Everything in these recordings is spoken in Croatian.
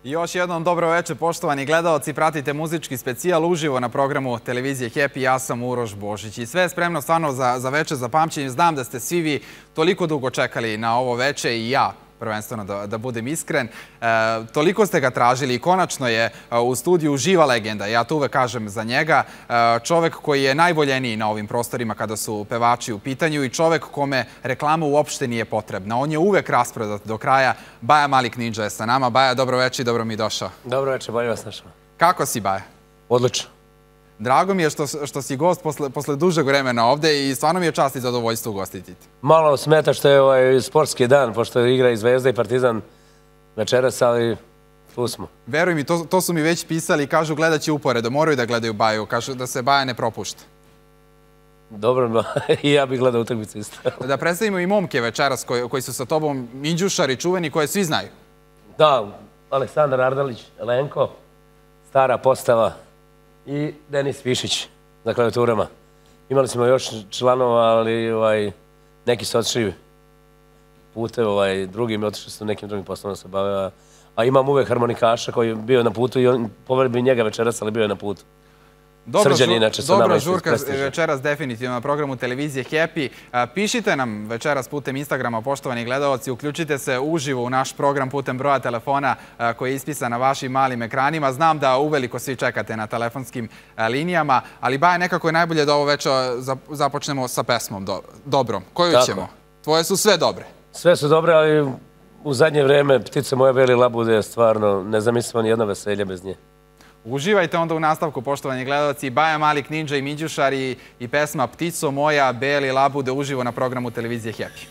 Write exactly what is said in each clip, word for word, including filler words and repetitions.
Još jednom dobro večer, poštovani gledalci. Pratite muzički specijal uživo na programu televizije Happy. Ja sam Uroš Božić i sve je spremno stvarno za, za večer, za pamćenje. Znam da ste svi vi toliko dugo čekali na ovo večer i ja, prvenstveno da, da budem iskren. E, toliko ste ga tražili i konačno je u studiju živa legenda. Ja to uvek kažem za njega. E, čovek koji je najvoljeniji na ovim prostorima kada su pevači u pitanju i čovek kome reklama uopšte nije potrebna. On je uvek rasprodat do kraja. Baja Malik Ninja je sa nama. Baja, dobro večer i dobro mi došao. Dobro večer, bolje vas našao. Kako si, Baja? Odlično. Drago mi je što, što si gost posle, posle dužeg vremena ovde i stvarno mi je čast i zadovoljstvo ugostiti. Malo smeta što je ovaj sportski dan, pošto igra i Zvezda i Partizan večeras, ali tu smo. Veruj mi, to, to su mi već pisali i kažu gledat će uporedo, moraju da gledaju Baju, kažu da se Baja ne propušta. Dobro, i ja bih gledao utakmicu isto. Da predstavimo i momke večeras koji, koji su sa tobom, Minđušari čuveni, koje svi znaju. Da, Aleksandar Ardalić, Elenko, stara postava. I Denis Višić na klavijaturama. Imali smo još članova, ali ovaj, neki su otišli putem, ovaj, drugim otišli su nekim drugim poslovima se bave. A imam uvek harmonikaša koji je bio na putu i on poveli bi njega večeras, ali bio je na putu. Dobra, žur, dobra žurka večeras definitivno na programu televizije Happy. Pišite nam večeras putem Instagrama, poštovani gledalci, uključite se uživo u naš program putem broja telefona koji je ispisan na vašim malim ekranima. Znam da uveliko svi čekate na telefonskim linijama, ali Baja, nekako je najbolje da ovo večer započnemo sa pesmom dobrom. Koju ćemo? Tvoje su sve dobre. Sve su dobre, ali u zadnje vreme Ptice moja beli labude je stvarno nezamislivo, nijedno veselje bez nje. Uživajte onda u nastavku, poštovani gledalci. Baja Malik Ninja i Minđušari i pesma Ptico moja, beli labude uživo na programu televizije Happy.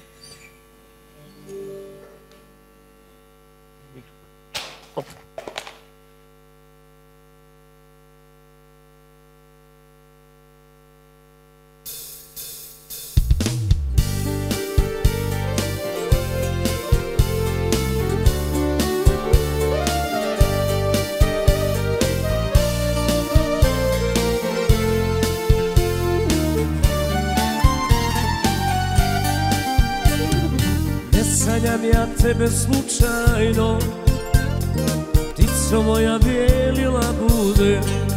Sanjam ja tebe slučajno, ptico moja bijeli labude,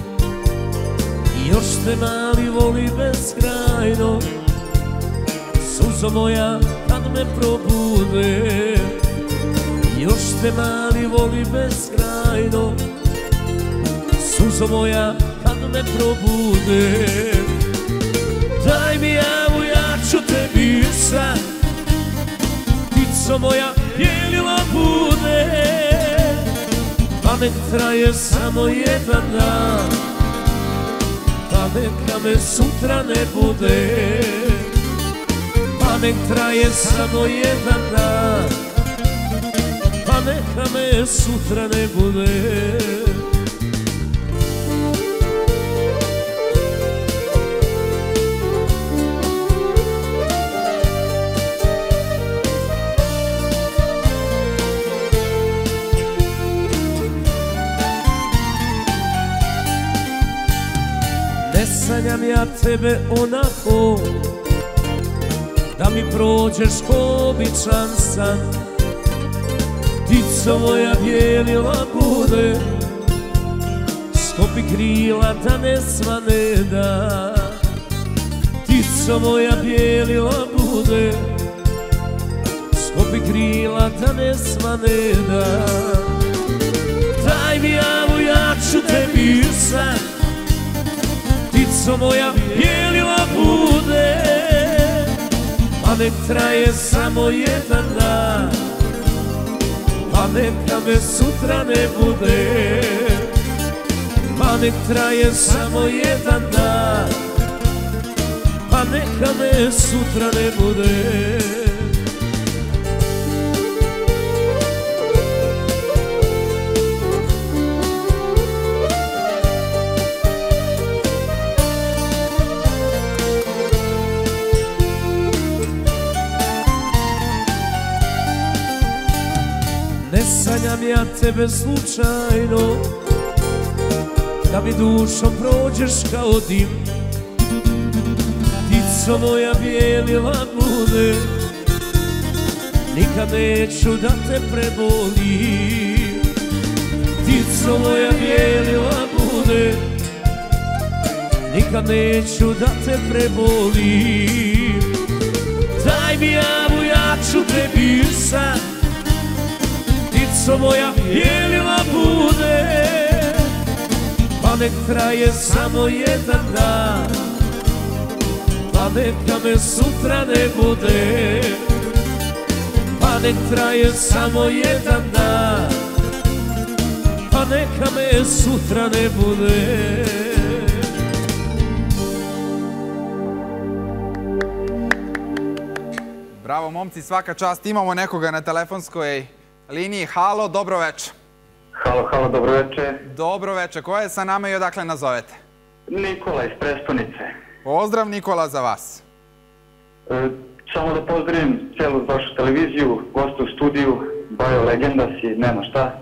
i još te mali voli beskrajno, suzo moja kad me probude, i još te mali voli beskrajno, suzo moja kad me probude. Daj mi javu, ja ću tebi sad, ptico moja bijeli labude, pa nek traje samo jedan dan, pa neka me sutra ne bude, pa nek traje samo jedan dan, pa neka me sutra ne bude. Ne sanjam ja tebe onako, da mi prođeš ko običan san, ptico moja bijeli labude, skopi krila da ne svane da, ptico moja bijeli labude, skopi krila da ne svane da. Daj mi javu, ja ću tebi sad, ptico moja bijeli labude, pa nek traje samo jedan dan, pa neka me sutra ne bude, pa nek traje samo jedan dan, pa neka me sutra ne bude. Ne sanjam ja tebe slučajno, da mi dušom prođeš kao dim, ptico moja bijeli labude, nikad neću da te prebolim, ptico moja bijelila bude, nikad neću da te prebolim. Daj mi javu, ja ću te pisat, ptico moja bijelila bude, pa nek traje samo jedan dan, pa neka me sutra ne bude. Pa nek traje samo jedan dan, pa neka me sutra ne bude. Bravo momci, svaka čast. Imamo nekoga na telefonskoj liniji. Halo, dobro veče. Halo, halo, dobro veče. Dobro veče. Ko je sa nama i odakle nazovete? Nikola iz Prestonice. Pozdrav Nikola za vas. E, samo da pozdravim celu vašu televiziju, goste u studiju, Bajo legenda si, nema šta.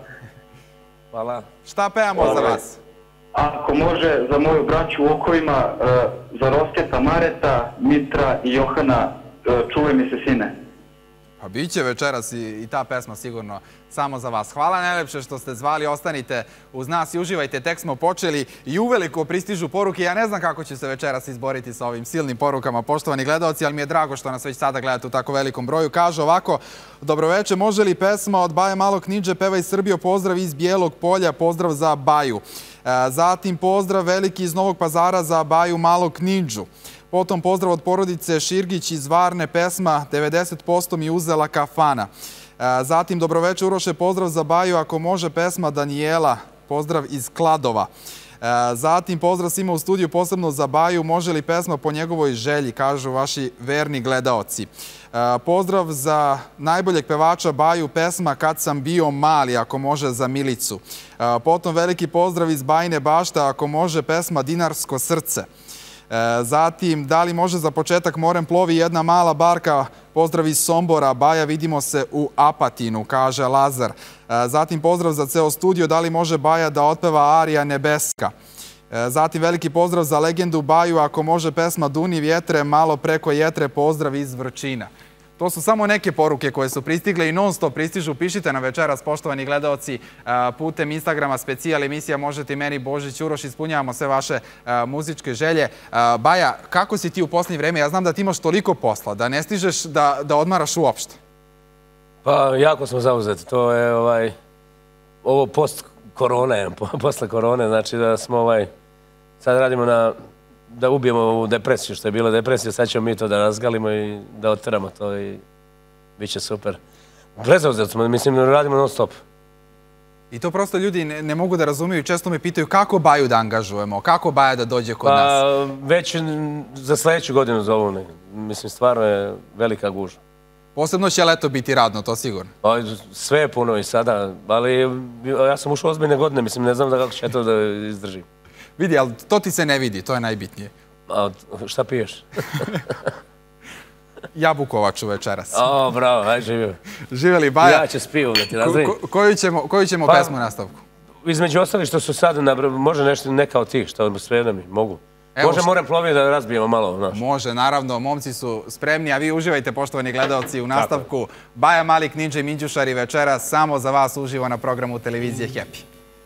Hvala. Šta pevamo Ove, za vas? Ako može, za moju braću u okovima, e, za Rosketa, Mareta, Mitra i Johana, e, čuvaj mi se sine. Pa bit će večeras i, i ta pesma sigurno samo za vas. Hvala najlepše što ste zvali, ostanite uz nas i uživajte. Tek smo počeli i uveliko pristižu poruke. Ja ne znam kako će se večeras izboriti sa ovim silnim porukama, poštovani gledalci, ali mi je drago što nas već sada gledate u tako velikom broju. Kaže ovako, dobroveče, može li pesma od Baje Malog Knidže, pevaj Srbijo, pozdrav iz Bijelog Polja, pozdrav za Baju. Zatim pozdrav veliki iz Novog Pazara za Baju Malog Knidžu. Potom pozdrav od porodice Širgić iz Varne, pesma devedeset posto mi uzela kafana. Zatim dobroveče Uroše, pozdrav za Baju, ako može pesma Danijela, pozdrav iz Kladova. Zatim pozdrav svima u studiju, posebno za Baju, može li pesma po njegovoj želji, kažu vaši verni gledaoci. Pozdrav za najboljeg pevača Baju, pesma Kad sam bio mali, ako može za Milicu. Potom veliki pozdrav iz Bajine Bašte, ako može pesma Dinarsko srce. Zatim, da li može za početak Morem plovi jedna mala barka, pozdrav iz Sombora, Baja, vidimo se u Apatinu, kaže Lazar. Zatim pozdrav za ceo studio, da li može Baja da otpeva Arija Nebeska. Zatim veliki pozdrav za legendu Baju, ako može pesma Duni vjetre, malo preko jetre, pozdrav iz Vrčina. To su samo neke poruke koje su pristigle i non stop pristižu. Pišite na večeras, poštovani gledaoci, putem Instagrama specijal emisija Možete i meni, Božić Uroš, ispunjavamo sve vaše muzičke želje. Baja, kako si ti u posljednje vreme? Ja znam da ti imaš toliko posla, da ne stižeš da, da odmaraš uopšte. Pa, jako smo zauzeti. To je ovaj, ovo post korone, posle korone, znači da smo ovaj, sad radimo na da ubijemo ovu depresiju, što je bila depresija, sad ćemo mi to da razgalimo i da oteramo to i bit će super. Prezauzet smo, mislim, radimo non stop. I to prosto ljudi ne, ne mogu da razumiju, često me pitaju kako Baju da angažujemo, kako Baja da dođe kod pa, nas. Već za sljedeću godinu zovu, ne. Mislim, stvarno je velika guža. Posebno će leto biti radno, to sigurno. Pa, sve je puno i sada, ali ja sam ušao ozbiljne godine, mislim, ne znam da kako će to da izdržim. Vidi, ali to ti se ne vidi, to je najbitnije. A šta piješ? Jabukovaču večeras. O, bravo, aj živio. Živjeli, Baja. Ja ću spivu da ti razvijem. Ko, koju ćemo, koju ćemo pa, pesmu nastavku? Između ostalih što su sad, može nešto, neka od tih, što sve da mi mogu. Evo može, Morem plovi da razbijemo malo. Naš. Može, naravno, momci su spremni, a vi uživajte, poštovani gledalci, u nastavku. Tako. Baja Mali Knidže i Minđušari večeras, samo za vas uživo na programu televizije Happy.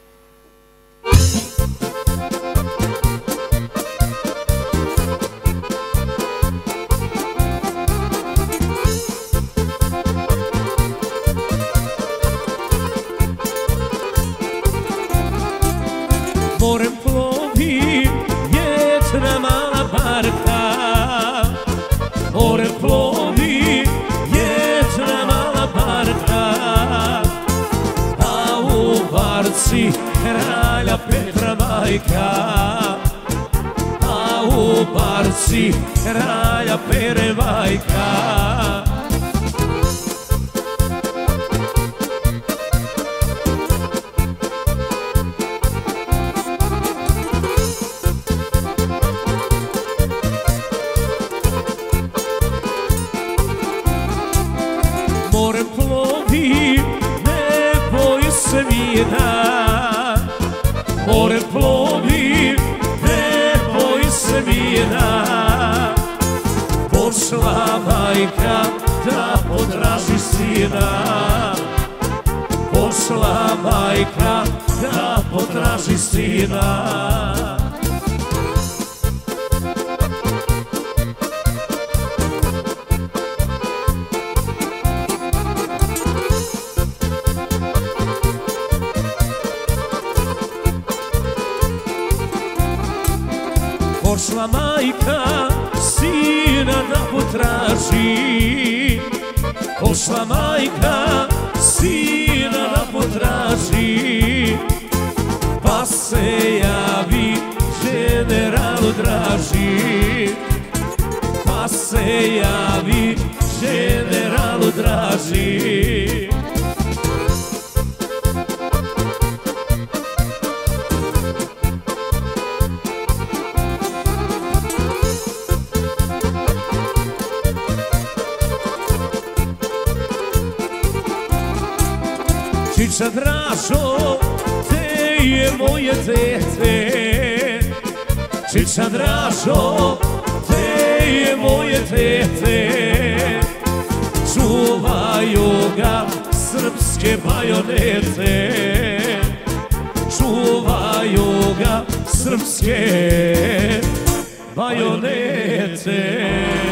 Morem plovi jedna mala barka, morem plovi jedna mala barka, a u barci kralja Petra majka, a u barci kralja Pere majka. Morem plovi, ne boj se vina, morem plovi, ne boj se vina. Pošla majka da potraži sina, pošla majka da potraži sina. Pošla majka sina da potraži, pošla majka sina da potraži, pa se javi generalu draži, pa se javi generalu draži. Čiča Dražo, te je moje dete. Čiča Dražo, te je moje dete. Čuvaju ga srpske bajonete, čuvaju ga srpske bajonete.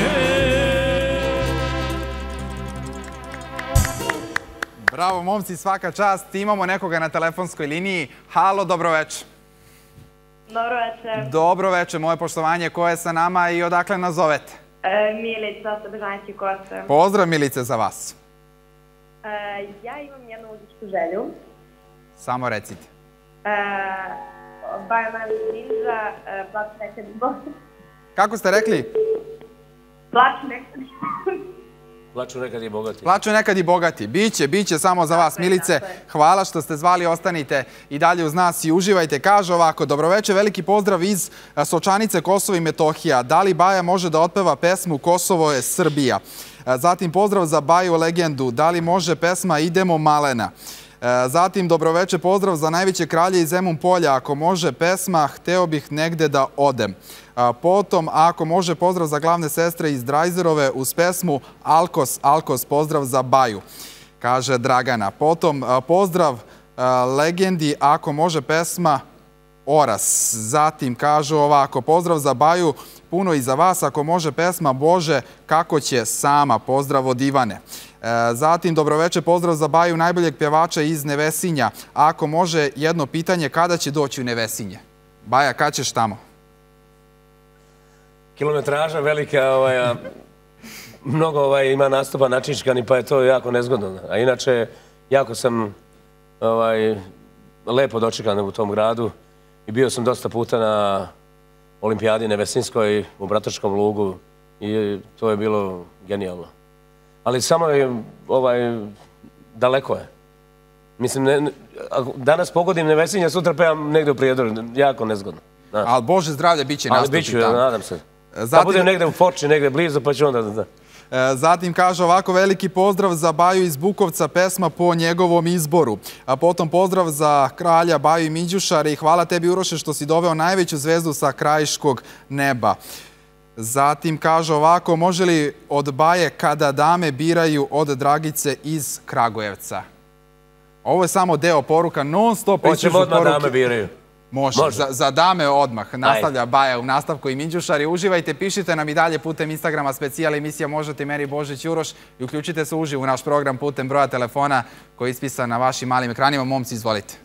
Bravo, momci, svaka čast. Imamo nekoga na telefonskoj liniji. Halo, dobro večer. Dobro večer. Dobro večer, moje poštovanje. Ko je sa nama i odakle nas zovete? Milica sa Bežanjske Koce. Pozdrav, Milice, za vas. Ja imam jednu muzičku želju. Samo recite. Baja Mali Ninja, Plač nekad i bogati. Kako ste rekli? Plač nekad i bogati. Plaču nekad i bogati. Plaču nekad i bogati. Biće, biće samo za vas, Milice. Hvala što ste zvali, ostanite i dalje uz nas i uživajte. Kaže ovako, dobroveče, veliki pozdrav iz Sočanice, Kosovo i Metohija. Da li Baja može da otpeva pesmu Kosovo je Srbija? Zatim pozdrav za Baju legendu. Da li može pesma Idemo malena? Zatim dobroveče, pozdrav za najveće kralje iz Zemun polja. Ako može pesma Hteo bih negde da odem. Potom, ako može, pozdrav za glavne sestre iz Drajzerove uz pesmu Alkos, Alkos, pozdrav za Baju, kaže Dragana. Potom, pozdrav legendi, ako može pesma Oras. Zatim, kažu ovako, pozdrav za Baju, puno i za vas, ako može pesma Bože, kako će sama, pozdrav od Ivane. Zatim, dobroveče, pozdrav za Baju, najboljeg pjevača iz Nevesinja. Ako može, jedno pitanje, kada će doći u Nevesinje? Baja, kad ćeš tamo? Kilometraža velika, mnogo ima nastupa načičkani, pa je to jako nezgodno. A inače, jako sam lepo dočekan u tom gradu i bio sam dosta puta na olimpijadi Nevesinskoj u Bratočkom lugu i to je bilo genijalno. Ali samo je, daleko je. Mislim, danas pogodim Nevesinja, sutra pevam negde u Prijedoru, jako nezgodno. Ali Bože zdravlje, bit će nastupi tamo. Ali bit ću, nadam se. Da budem negde u Foči, negde blizu, pa ću onda... Zatim kaže ovako, veliki pozdrav za Baju iz Bukovca, pesma po njegovom izboru. A potom pozdrav za kralja Baju i Miđušare i hvala tebi, Uroše, što si doveo najveću zvezdu sa krajiškog neba. Zatim kaže ovako, može li od Baje kada dame biraju od Dragice iz Kragujevca? Ovo je samo deo poruka, non stop pričaš u poruke. Hoćemo odmah dame biraju. Može, za dame odmah. Nastavlja Baja u nastavku i Miđušari. Uživajte, pišite nam i dalje putem Instagrama specijal emisija Možete Meri Božić Uroš i uključite se uživo u naš program putem broja telefona koji je ispisan na vašim malim ekranima. Momci, izvolite.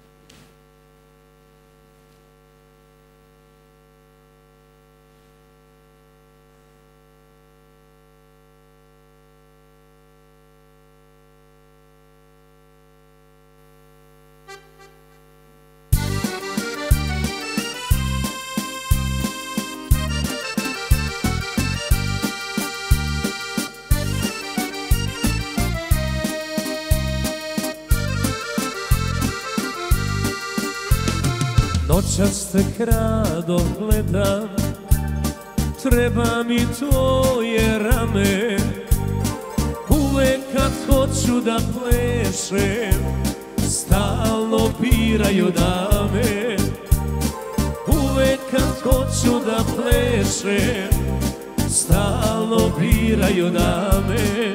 Noćas te krado gledam, treba mi tvoje rame. Uvek kad hoću da plešem, stalno biraju dame. Uvek kad hoću da plešem, stalno biraju dame.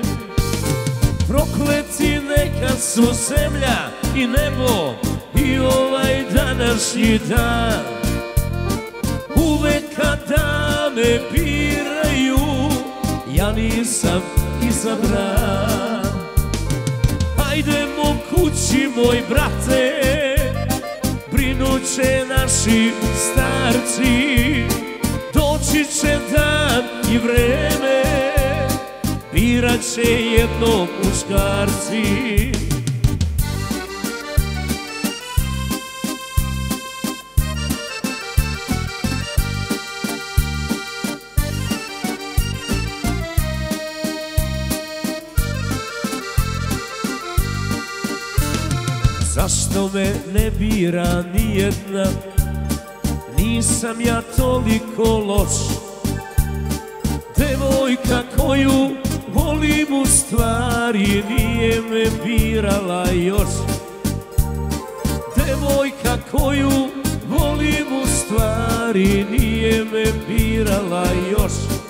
Prokleti neka su zemlja i nebo i ovaj današnji dan. Uvek kada me biraju, ja nisam izabran. Hajdemo kući, moj brate, brinut će naši starci. Doći će dan i vreme, birat će jednog muškarci. Zašto me ne bira nijedna, nisam ja toliko loš. Devojka koju volim u stvari nije me birala još. Devojka koju volim u stvari nije me birala još.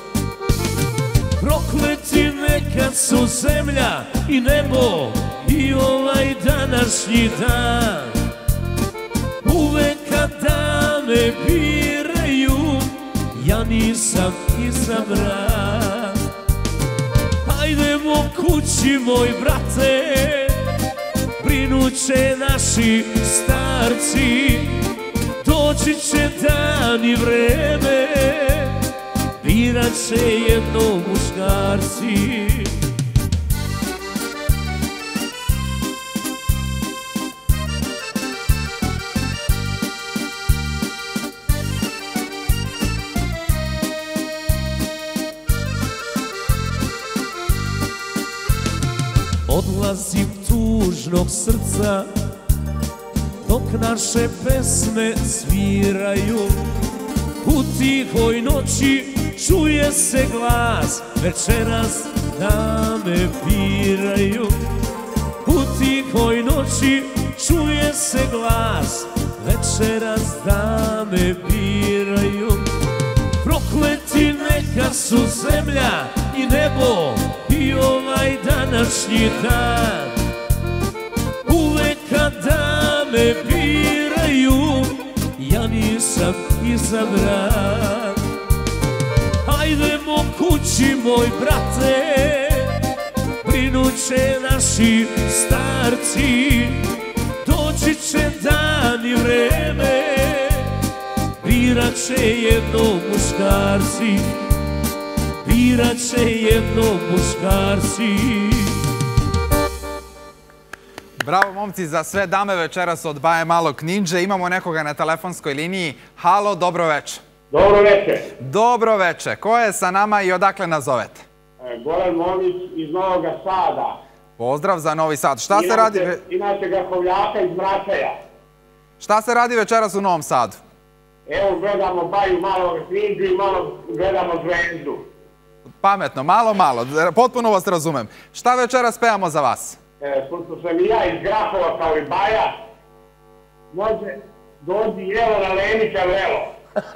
Prokleti neka su zemlja i nebo i ovaj današnji dan. Uvek kada me biraju, ja nisam izabran. Hajdemo kući, moj brate, brinut će naši starci. Doći će dan i vreme, birat će jednog muškarci. Odlazim tužnog srca dok naše pesme sviraju. U tihoj noći čuje se glas, večeras da me biraju. U tihoj noći čuje se glas, večeras da me biraju. Prokleti neka su zemlja i nebo i ovaj današnji dan. Uvek kada me biraju, ja nisam izabran. Hajdemo kući, moj brate, brinut će naši starci. Doći će dan i vreme, birat će jednog muškarci. Birat će jednog muškarci. Bravo, momci, za sve dame večeras od Baje Malog Ninđe. Imamo nekoga na telefonskoj liniji. Halo, dobro veče. Dobro veče. Dobro veče. Ko je sa nama i odakle nas zovete? Goran Momić iz Novog Sada. Pozdrav za Novi Sad. Šta se radi... Inače Gahovljaka iz Mračaja. Šta se radi večeras u Novom Sadu? Evo, gledamo Baju Malog Ninđu i malo gledamo Zvezdu. Pametno, malo, malo. Potpuno vas razumem. Šta večeras pevamo za vas? Pošto sam i ja iz Grafova kao i Baja, može dođi jelo na Lenića velo.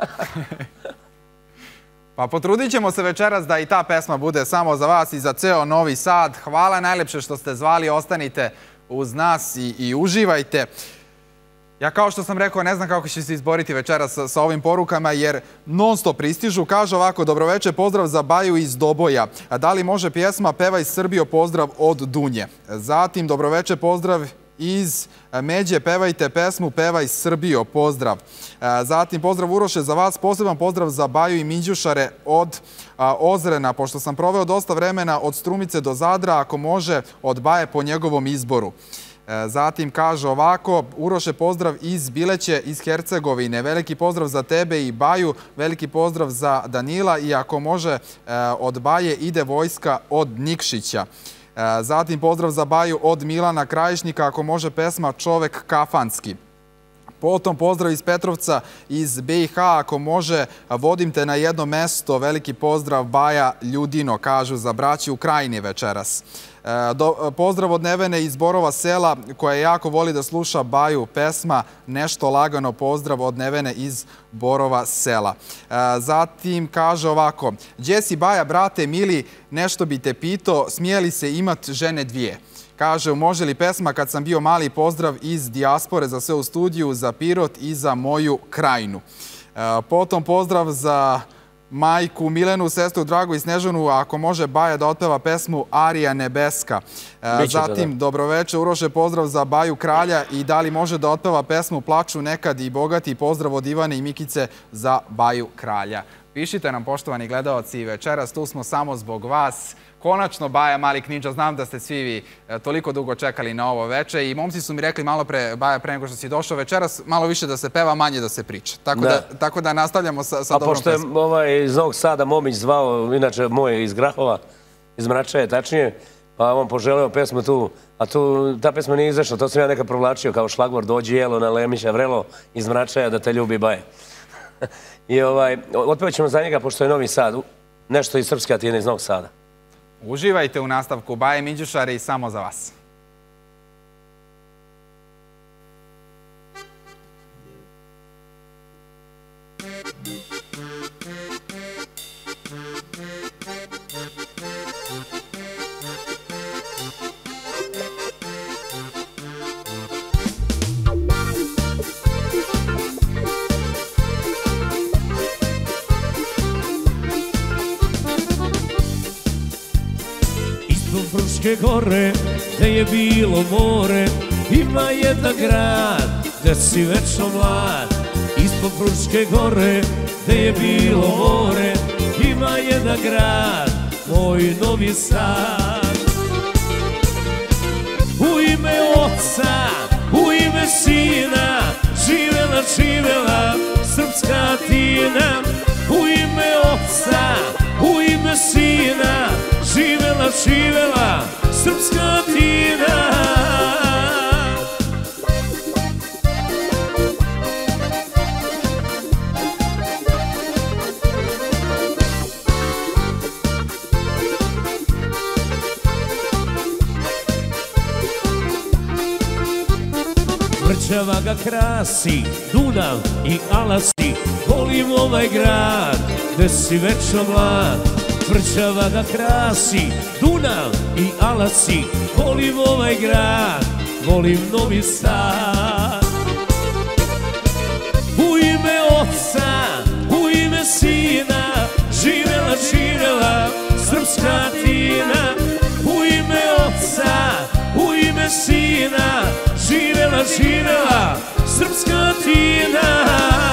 Pa potrudit ćemo se večeras da i ta pesma bude samo za vas i za ceo Novi Sad. Hvala najlepše što ste zvali, ostanite uz nas i, i uživajte. Ja, kao što sam rekao, ne znam kako će se izboriti večeras sa, sa ovim porukama, jer non stop pristižu. Kaže ovako: dobroveče, pozdrav za Baju iz Doboja. Da li može pjesma Pevaj Srbijo, pozdrav od Dunje. Zatim, dobroveče, pozdrav iz Međe, pevajte pesmu Pevaj Srbijo, pozdrav. Zatim, pozdrav Uroše za vas, poseban pozdrav za Baju i Minđušare od Ozrena, pošto sam proveo dosta vremena od Strumice do Zadra, ako može od Baje po njegovom izboru. Zatim kaže ovako: Uroše, pozdrav iz Bileće, iz Hercegovine. Veliki pozdrav za tebe i Baju, veliki pozdrav za Danila i ako može od Baje ide Vojska od Nikšića. Zatim pozdrav za Baju od Milana Krajišnika, ako može pesma Čovek kafanski. Potom pozdrav iz Petrovca, iz B i H, ako može Vodim te na jedno mesto. Veliki pozdrav Baja Ljudino, kažu za braći u Krajini večeras. Do, pozdrav od Nevene iz Borova Sela, koja jako voli da sluša Baju pesma Nešto lagano, pozdrav od Nevene iz Borova Sela. Zatim kaže ovako: Đesi Baja, brate mili, nešto bi te pito, smijeli se imat žene dvije. Kaže, može li pesma Kad sam bio mali, pozdrav iz dijaspore za sve u studiju, za Pirot i za moju krajinu. Potom pozdrav za majku Milenu, sestru Dragu i Snežanu, ako može Baja da otpeva pesmu Arija nebeska. Zatim, dobroveče Uroše, pozdrav za Baju Kralja i da li može da otpeva pesmu Plaču nekad i bogati, pozdrav od Ivane i Mikice za Baju Kralja. Pišite nam, poštovani gledalci, večeras tu smo samo zbog vas. Konačno Baja Mali Knidža, znam da ste svi vi toliko dugo čekali na ovo veče i momci su mi rekli malo pre, Baja, pre nego što si došao večeras, malo više da se peva, manje da se priča. Tako da nastavljamo sa dobrom pesmom. A pošto je ovaj iz Novog Sada Momić zvao, inače moj iz Grahova, iz Mračaje, tačnije, pa on poželeo pesmu tu, a ta pesma nije izašla, to sam ja nekad provlačio kao šlagvor, dođi jelo na Lemića vrelo iz Mračaja da te ljubi Baje. I otpevat ćemo za njega, pošto je Novi Sad, nešto iz Srpske Atine, iz Novog Sada. Uživajte u nastavku Baje Minđušare i Samo za vas. Fruške gore, gde je bilo more, ima jedan grad, gde si večno mlad. Ispod Fruške gore, gde je bilo more, ima jedan grad, moj Novi Sad. U ime Oca, u ime Sina, živela, živela srpska Atina. U ime Oca, u ime Sina, živela, živela srpska Atina. Vrčava ga krasi, Dunav i Alasi, volim ovaj grad, gde si večno mlad. Vrčava ga krasi, Dunav i Alasi, volim ovaj grad, volim Novi Sad. U ime Oca, u ime Sina, živela, živela srpska Atina. U ime Oca, u ime Sina, živela, živela srpska Atina.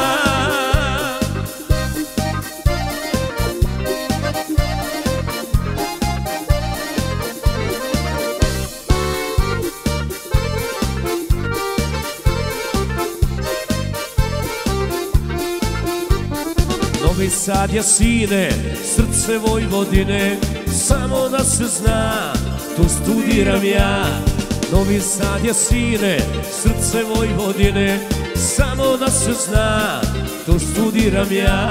Novi Sad je, sine, srce Vojvodine, samo da se zna, tu studiram ja. Novi Sad je, sine, srce Vojvodine, samo da se zna, tu studiram ja.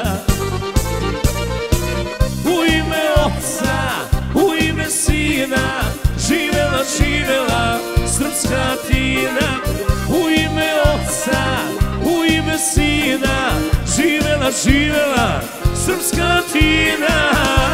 U ime Oca, u ime Sina, živela, živela srpska Atina. U ime Oca, u ime Sina, živela, živela srpska Atina.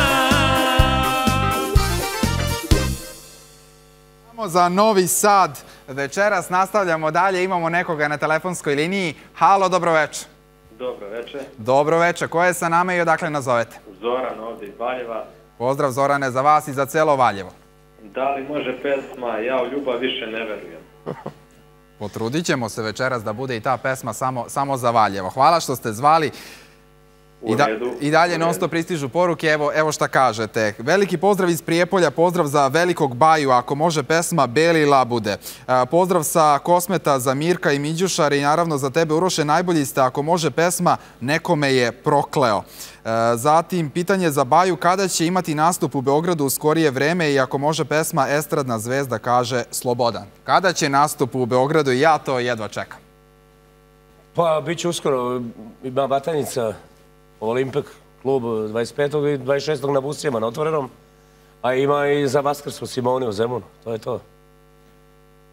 Samo za Novi Sad. Večeras nastavljamo dalje, imamo nekoga na telefonskoj liniji. Halo, dobro večer. Dobro večer. Dobro večer. Ko je sa nama i odakle nazovete? Zoran ovdje iz Valjeva. Pozdrav Zorane za vas i za celo Valjevo. Da li može pesma Ja u ljubav više ne verujem? Potrudit ćemo se večeras da bude i ta pesma samo za Valjevo. Hvala što ste zvali. I dalje non stop pristižu poruke, evo šta kažete. Veliki pozdrav iz Prijepolja, pozdrav za velikog Baju, ako može pesma Beli labude. Pozdrav sa Kosmeta za Mirka i Minđušar i naravno za tebe Uroše, najbolji ste, ako može pesma Nekome je prokleo. Zatim, pitanje za Baju, kada će imati nastup u Beogradu u skorije vreme i ako može pesma Estradna zvezda, kaže Slobodan. Kada će nastup u Beogradu i ja to jedva čekam. Pa, bit će uskoro, ima Batajnica, Olimpik, klub dvadeset petog i dvadeset šestog na Busijama, na Otvorenom, a ima i za Vaskrs u Simoni u Zemunu, to je to.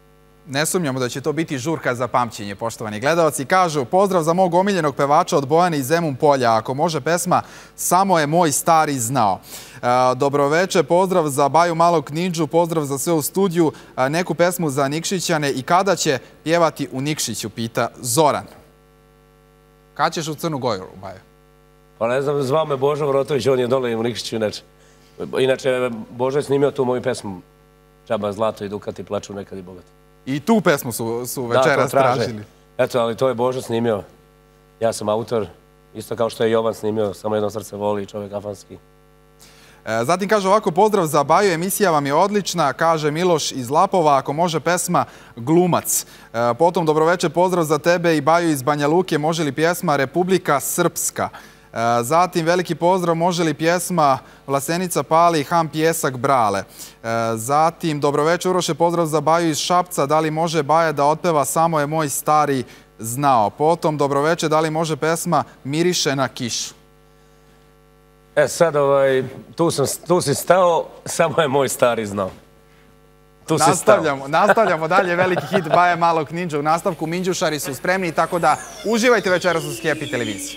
Ne sumnjamo da će to biti žurka za pamćenje, poštovani gledalci. Kažu, pozdrav za mog omiljenog pevača od Bojane iz Zemun Polja. Ako može pesma, samo je moj stari znao. Dobroveče, pozdrav za Baju Malog Ninđu, pozdrav za sve u studiju. Neku pesmu za Nikšićane i kada će pjevati u Nikšiću, pita Zoran. Kad ćeš u Crnu Goru, Baju? Pa ne znam, zvao me Božo Vrotović, on je dole u Nikšiću inače. Inače, Božo je snimio tu moju pesmu Čaba Zlato i Dukati plaču nekad i bogati. I tu pesmu su večeras tražili. Eto, ali to je Božo snimio. Ja sam autor, isto kao što je Jovan snimio, Samo jedno srce voli, čovjek afanski. Zatim kaže ovako, pozdrav za Baju, emisija vam je odlična, kaže Miloš iz Lapova, ako može pesma Glumac. Potom, dobroveče, pozdrav za tebe i Baju iz Banja Luke, može li pjesma Republika Srpska. Zatim, veliki pozdrav, može li pjesma Vlasenica pali i Ham pjesak brale. Zatim, dobroveče, Uroše, pozdrav za Baju iz Šapca, da li može Baja da otpeva Samo je moj stari znao. Potom, dobroveče, da li može pesma Miriše na kišu. E sad, tu si stao, Samo je moj stari znao. Tu si stao. Nastavljamo dalje, veliki hit Baje Malog Ninđa. U nastavku Minđušari su spremni, tako da uživajte večeras u Happy televiziji.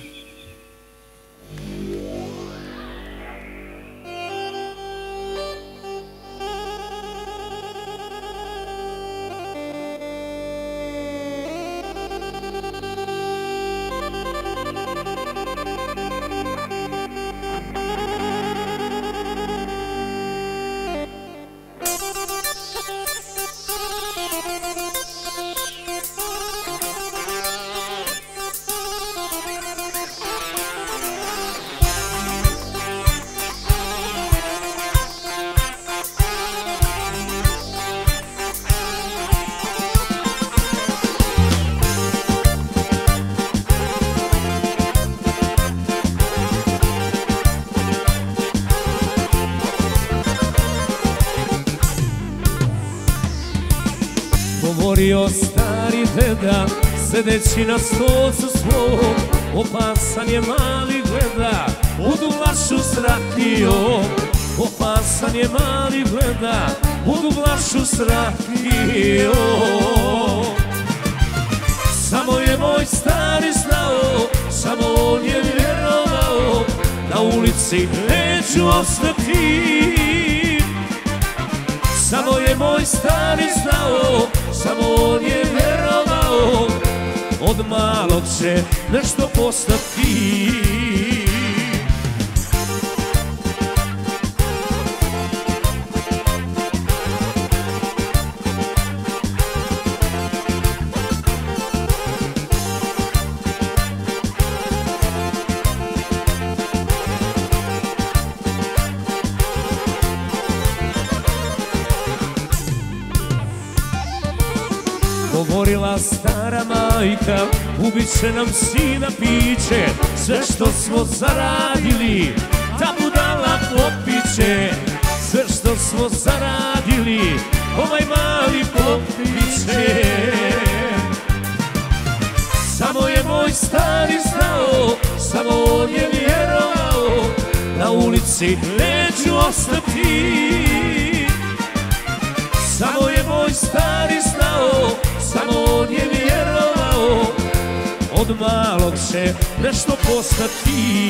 Govorio stari deda, sedeći na stolcu svom, opasan je mali gleda, budu vlašu sratio. Opasan je mali gleda, budu vlašu sratio. Samo je moj stari znao, samo on je vjerovao, na ulici neću ostati. Samo je moj stari znao, samo on je vjerovao, od malog će nešto postati. Govorila stara majka, ubit će nam sina piće, sve što smo zaradili, ta budala popiće. Sve što smo zaradili, ovaj mali popiće. Samo je moj stari znao, samo on je vjerovao, na ulici neću ostati. Samo je moj stari znao, samo on je vjerovao, od malog će nešto postati.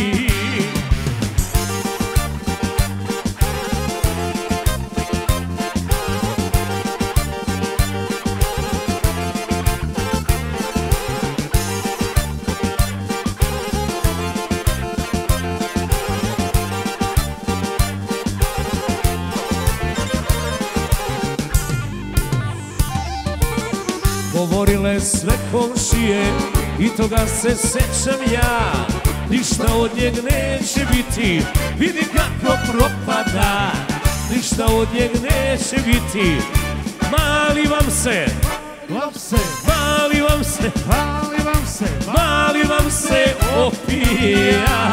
Govorile sve komšije i toga se sećam ja, ništa od njeg neće biti, vidi kako propada. Ništa od njeg neće biti, mali vam se, mali vam se, mali vam se, mali vam se opija.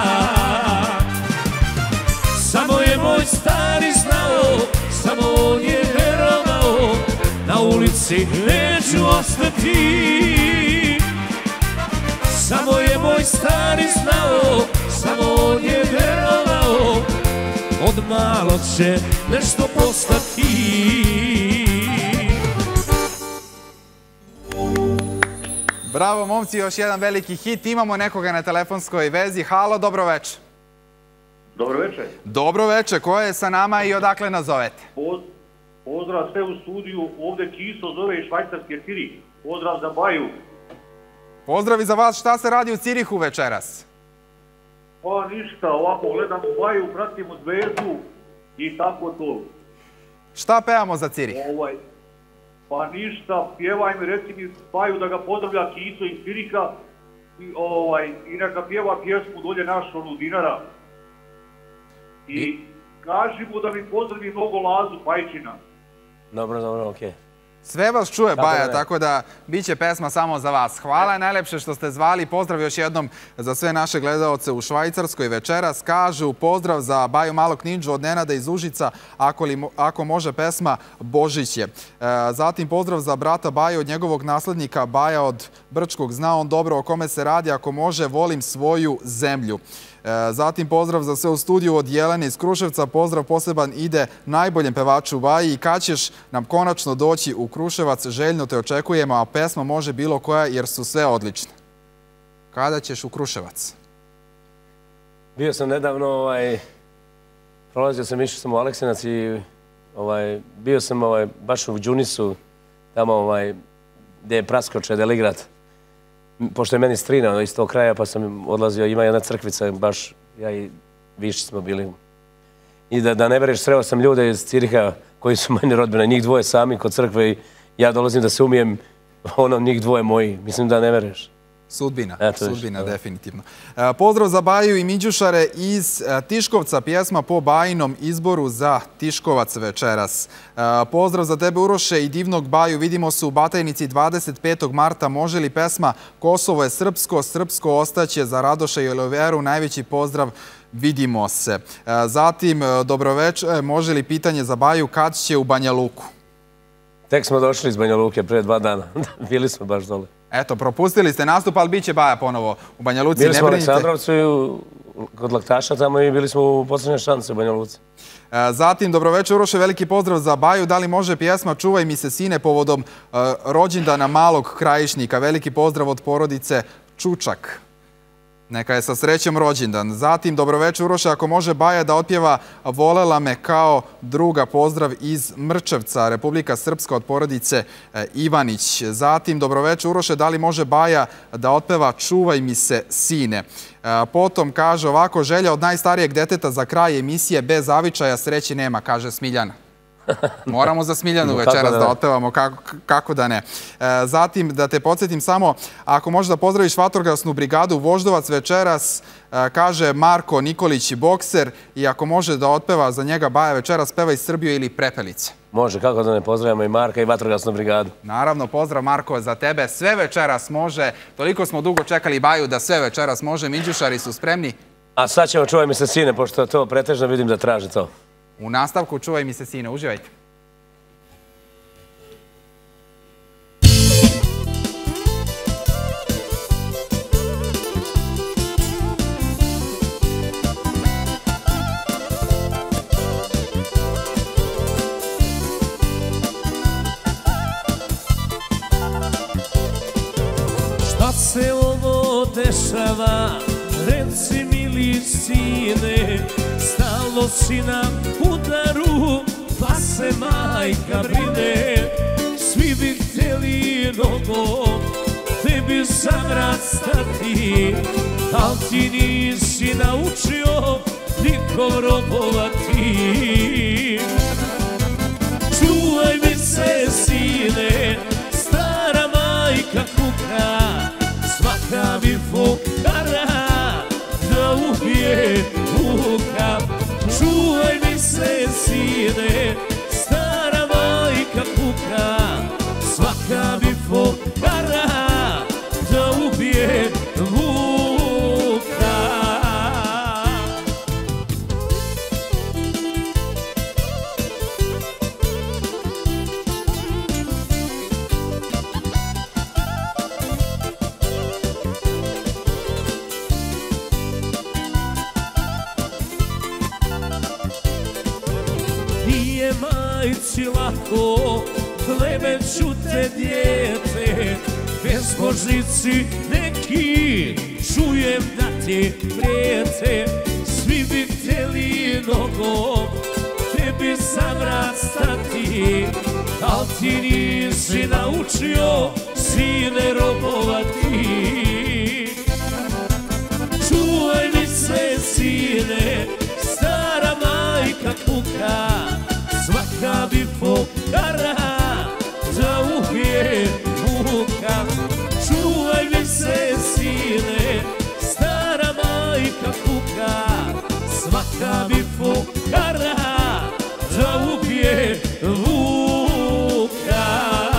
Samo je moj stari znao, samo on je vjerovao, na ulici neću ostati. Samo je moj stari znao, samo on je vjerovao, od malog će nešto postati. Bravo, momci, još jedan veliki hit. Imamo nekoga na telefonskoj vezi. Halo, dobro večer. Dobro večer. Dobro večer, ko je sa nama i odakle nas zovete? Pozdrav sve u studiju, ovdje Kiso zove iz Švajcarske Cirih. Pozdrav za Baju. Pozdrav i za vas, šta se radi u Cirihu večeras? Pa ništa, ovako gledam u Baju, pratimo Zvezdu i tako to. Šta pevamo za Cirih? Ovaj, pa ništa, pjevaj mi, reci mi Baju da ga pozdravlja Kiso iz Ciriha i, ovaj, i neka pjeva pjesmu dolje naš onu Dinara. I, I kaži mu da mi pozdravi mnogo Lazu Pajčina. Dobro, dobro, okej. Okay. Sve vas čuje, Baja, tako da bit će pesma samo za vas. Hvala najlepše što ste zvali. Pozdrav još jednom za sve naše gledaoce u Švajcarskoj večeras. Kažu pozdrav za Baju Malog Ninđu od Nenada iz Užica, ako, li, ako može pesma Božić je. E, zatim pozdrav za brata Baju od njegovog naslednika Baja od Brčkog. Zna on dobro o kome se radi, ako može, volim svoju zemlju. Zatim pozdrav za sve u studiju od Jelene iz Kruševca. Pozdrav poseban ide najboljem pevaču u Baji. I kad ćeš nam konačno doći u Kruševac, željno te očekujemo, a pesma može bilo koja jer su sve odlične. Kada ćeš u Kruševac? Bio sam nedavno, ovaj, prolazio sam, išao sam u Aleksinac i ovaj, bio sam ovaj, baš u Đunisu, tamo ovaj, gdje je Praskoče, Deligrad. Pošto je meni strina iz tog kraja, pa sam odlazio, ima jedna crkvica, baš ja i Viši smo bili. I da, da ne vereš, sreo sam ljude iz Ciriha koji su meni rodbina, njih dvoje sami kod crkve i ja dolazim da se umijem, ono, njih dvoje moji, mislim da ne vereš. Sudbina, Eto, sudbina, viš, definitivno. E, pozdrav za Baju i Miđušare iz e, Tiškovca, pjesma po Bajinom izboru za Tiškovac večeras. E, pozdrav za tebe, Uroše, i divnog Baju. Vidimo se u Batajnici dvadeset petog marta. Može li pesma Kosovo je srpsko, srpsko ostaće za Radoša i Oliveru? Najveći pozdrav, vidimo se. E, zatim, dobroveče, može li pitanje za Baju, kad će u Banja Luku? Tek smo došli iz Banja Luke prije dva dana. Bili smo baš dole. Eto, propustili ste nastup, ali bit će Baja ponovo u Banja Luci. Bili smo u Aleksandrovcu i kod Laktaša tamo i bili smo u posljednje šanse u Banja Luci. Zatim, dobroveče, Uroše, veliki pozdrav za Baju. Da li može pjesma Čuvaj mi se sine povodom rođendana malog Krajišnika? Veliki pozdrav od porodice Čučak. Neka je sa srećom rođendan. Zatim, dobroveče, Uroše, ako može Baja da otpjeva Volela me kao druga, pozdrav iz Mrčevca, Republika Srpska, od porodice Ivanić. Zatim, dobroveče, Uroše, da li može Baja da otpeva Čuvaj mi se sine? Potom kaže ovako, želja od najstarijeg deteta za kraj emisije, bez zavičaja sreće nema, kaže Smiljana. Moramo za Smiljanu večeras da otpevamo, kako da ne. Zatim, da te podsjetim samo, ako možeš da pozdraviš vatrogasnu brigadu Voždovac večeras, kaže Marko Nikolić, bokser, i ako može da otpeva za njega Baja večeras, pevaj Srbiju ili Prepelice. Može, kako da ne pozdravimo i Marka i vatrogasnu brigadu. Naravno, pozdrav Marko za tebe. Sve večeras može, toliko smo dugo čekali Baju da sve večeras može. Miđušari su spremni? A sad ćemo Čuvaj mi se sine, pošto to pretežno vidim da traži to. U nastavku Čuvaj mi se sine, uživajte. Šta se ovo dešava, reci mili sine, stalo si nam udaru, pa se majka brine. Svi bi htjeli nogo tebi za vrat stati, al ti nisi naučio nikom robovati. Čuvaj mi se sine, stara majka kuka, svaka bi fukara da ubije vuka. Čuvaj mi se sine, stara majka kuka, svaka bi fukara da ubije vuka. Nije majci lako, kleveću te dijete, bezbožnici neki, čujem da ti prijete, svi bi htjeli nogom tebi za vrat stati, al ti nisi naučio, sine, robovati. Čuvaj mi se, sine, stara majka kuka, svaka bi fukara da ubije vuka. Čuvaj mi se, sine, stara majka kuka, svaka bi fukara da ubije vuka.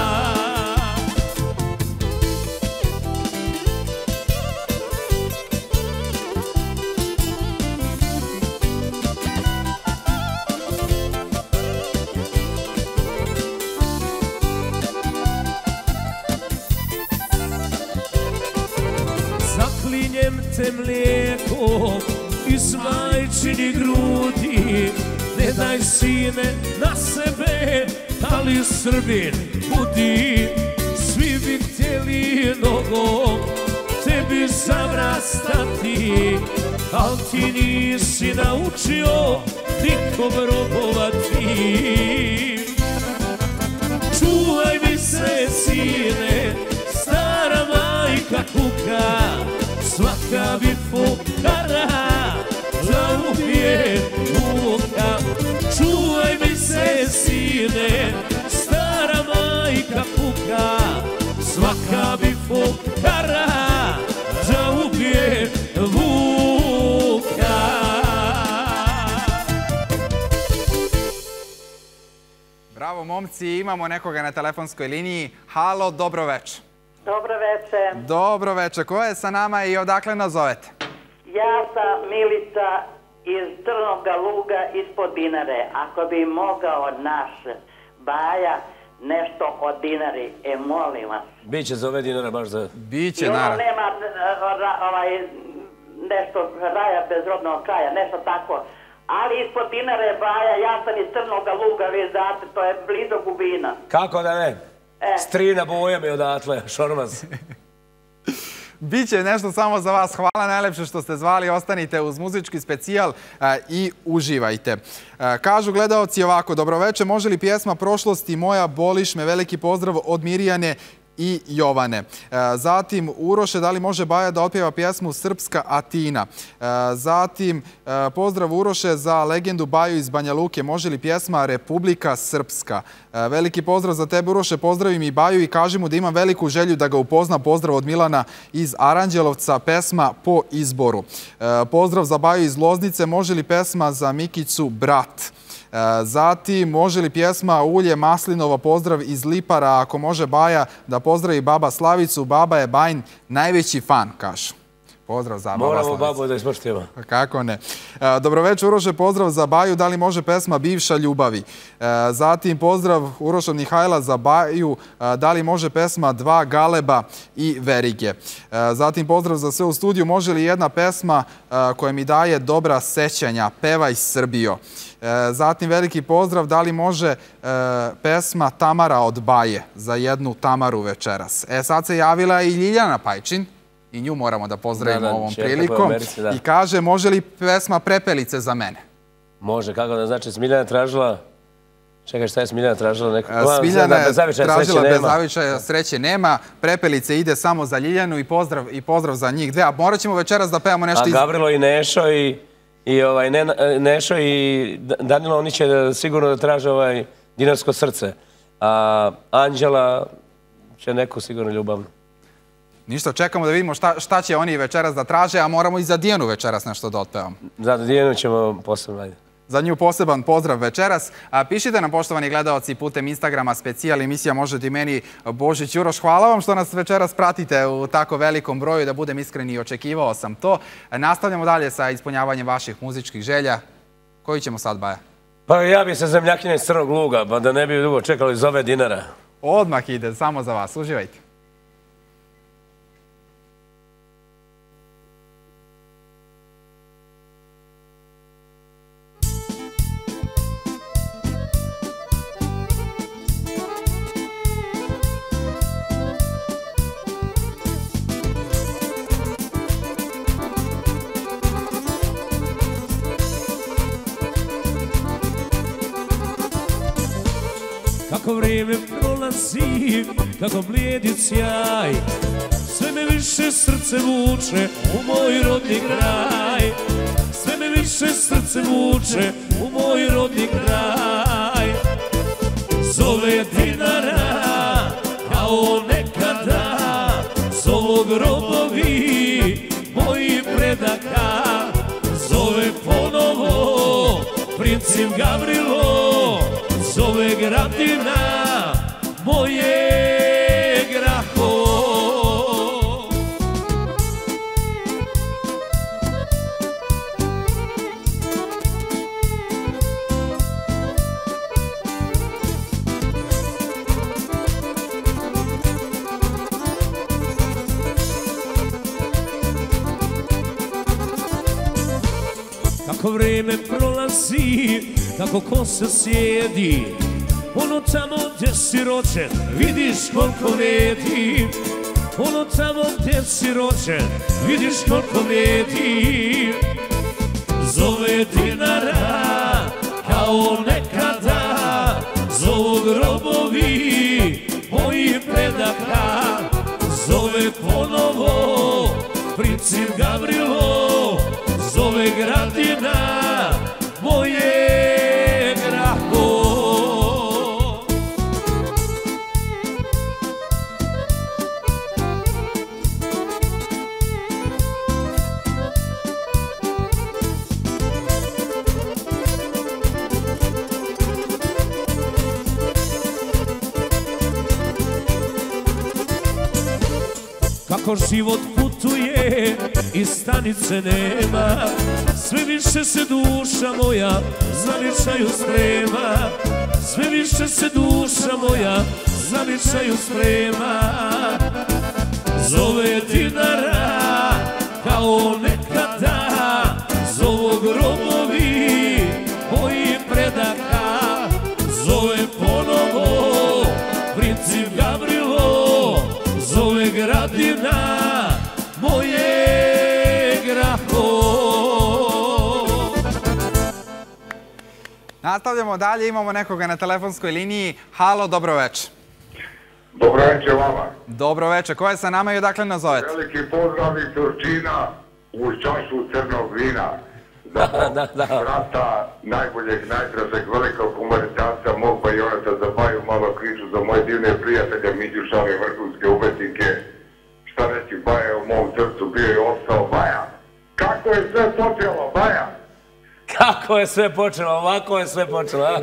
Zaklinjem te mlijekom iz majčinih grudi, ne daj, sine, na sebe, ali Srbin budi. Svi bi htjeli nogom tebi za vrat stati, al ti nisi naučio nikom robovati. Čuvaj mi se, sine, stara majka kuka, svaka bi fukara da ubije vuka. Čuvaj mi se, sine, stara majka kuka, svaka bi fukara da ubije vuka. Bravo, momci, imamo nekoga na telefonskoj liniji. Halo, dobro večer. Dobro večer. Dobro večer. Ko je sa nama i odakle nas zovete? Ja sam Milica iz Crnoga Luga ispod Dinare. Ako bi mogao naš Baja nešto od Dinari, e molim vas. Biće za ove Dinara baš za... Biće, I ono naravno. nema ovaj, nešto raja bez rodnog kraja, nešto tako. Ali ispod Dinare Baja, ja sam iz Crnoga Luga, vi znate, to je blizu Gubina. Kako da ne? E. Strina boja mi odatle, Šormaz. Biće nešto samo za vas. Hvala najlepše što ste zvali. Ostanite uz muzički specijal i uživajte. Kažu gledaoci ovako, dobroveče, može li pjesma Prošlosti moja boliš me, veliki pozdrav od Mirjane i Jovane. Zatim, Uroše, da li može Baja da otpjeva pjesmu Srpska Atina? Zatim, pozdrav Uroše za legendu Baju iz Banja Luke. Može li pjesma Republika Srpska? Veliki pozdrav za tebe, Uroše. Pozdravim i Baju i kaži mu da imam veliku želju da ga upoznam. Pozdrav od Milana iz Aranđelovca, pesma Po izboru. Pozdrav za Baju iz Loznice. Može li pesma za Mikicu Brat? Zatim, može li pjesma Ulje Maslinova, pozdrav iz Lipara, ako može Baja da pozdravi baba Slavicu, baba je Bajin najveći fan, kažu. Pozdrav za baba Slavicu. Moramo babu da ispoštujemo. Kako ne. Dobroveče, Uroše, pozdrav za Baju, da li može pesma Bivša ljubavi? Zatim, pozdrav Uroša Mihajla za Baju, da li može pesma Dva galeba i verige? Zatim, pozdrav za sve u studiju, može li jedna pesma koja mi daje dobra sećanja, Pevaj Srbijo? Zatim, veliki pozdrav, da li može pesma Tamara od Baje za jednu Tamaru večeras? E, sad se javila i Ljiljana Pajčin. I nju moramo da pozdravimo ovom prilikom. I kaže, može li pesma Prepelice za mene? Može, kako da znači, Smiljana tražila... Čekaj, šta je Smiljana tražila? Smiljana je tražila bez zavičaja sreće nema. Prepelice ide samo za Ljiljanu i pozdrav za njih dve. A morat ćemo večeras da pevamo nešto... A Gavrilo i Nešo i... Nešo i Danilo, oni će sigurno da traže dinarsko srce. A Anđela će neku sigurno ljubavnu. Ništa, čekamo da vidimo šta će oni večeras da traže, a moramo i za Dijanu večeras nešto da otpevamo. Za Dijanu ćemo posebno, ajde. Za nju poseban pozdrav večeras. Pišite nam, poštovani gledalci, putem Instagrama, specijal emisija Možete i meni, Božić Uroš. Hvala vam što nas večeras pratite u tako velikom broju, da budem iskren i očekivao sam to. Nastavljamo dalje sa ispunjavanjem vaših muzičkih želja. Koji ćemo sad, Baja? Pa ja bi se zemljakinja iz Crnog Luga, pa da ne bi dugo čekali za ove Dinara. Odmah ide, samo za vas. Uživajte. Kako vrijeme prolazi, kako blijedi sjaj, sve me više srce vuče u moj rodni kraj. Sve me više srce vuče u moj rodni kraj. Zove Dinara kao nekada, zovu grobovi moji predaka. Zove ponovo princip Gavrilo, zove Gradina moje Graho. Kako vrijeme prolazi, kako ko se sjedi, ono tamo gdje si rođen, vidiš koliko vrijedi. Ono tamo gdje si rođen, vidiš koliko vrijedi. Zove Dinara kao nekada, zovu grobovi moji predaka. Zove ponovo princip Gavrilo, zove Gradina moje Graho. Kako život putuje i stanice nema, sve više se duša moja zavičaju sprema. Sve više se duša moja zavičaju sprema. Zove Dinara kao nekada, zovu grobovi moji predaka. Zove ponovo princip Gavrilo, zove Gradina moje Graho. Nastavljamo dalje, imamo nekoga na telefonskoj liniji. Halo, dobro večer. Dobro večer vama. Dobro večer, ko je sa nama i odakle nas zovete? Veliki pozdrav iz Turčina uz čašu crnog vina. Za mog brata, najboljeg, najdražeg, velikog humanitarca, mog Bajoneta, za Baju malo kriču, za moje divne prijatelje, Miđušave, vrhunske umetnike. Šta reći, Baja je u mom srcu bio i ostao. Baja, kako je sve počelo, Baja? Kako je sve počelo, ovako je sve počelo, a?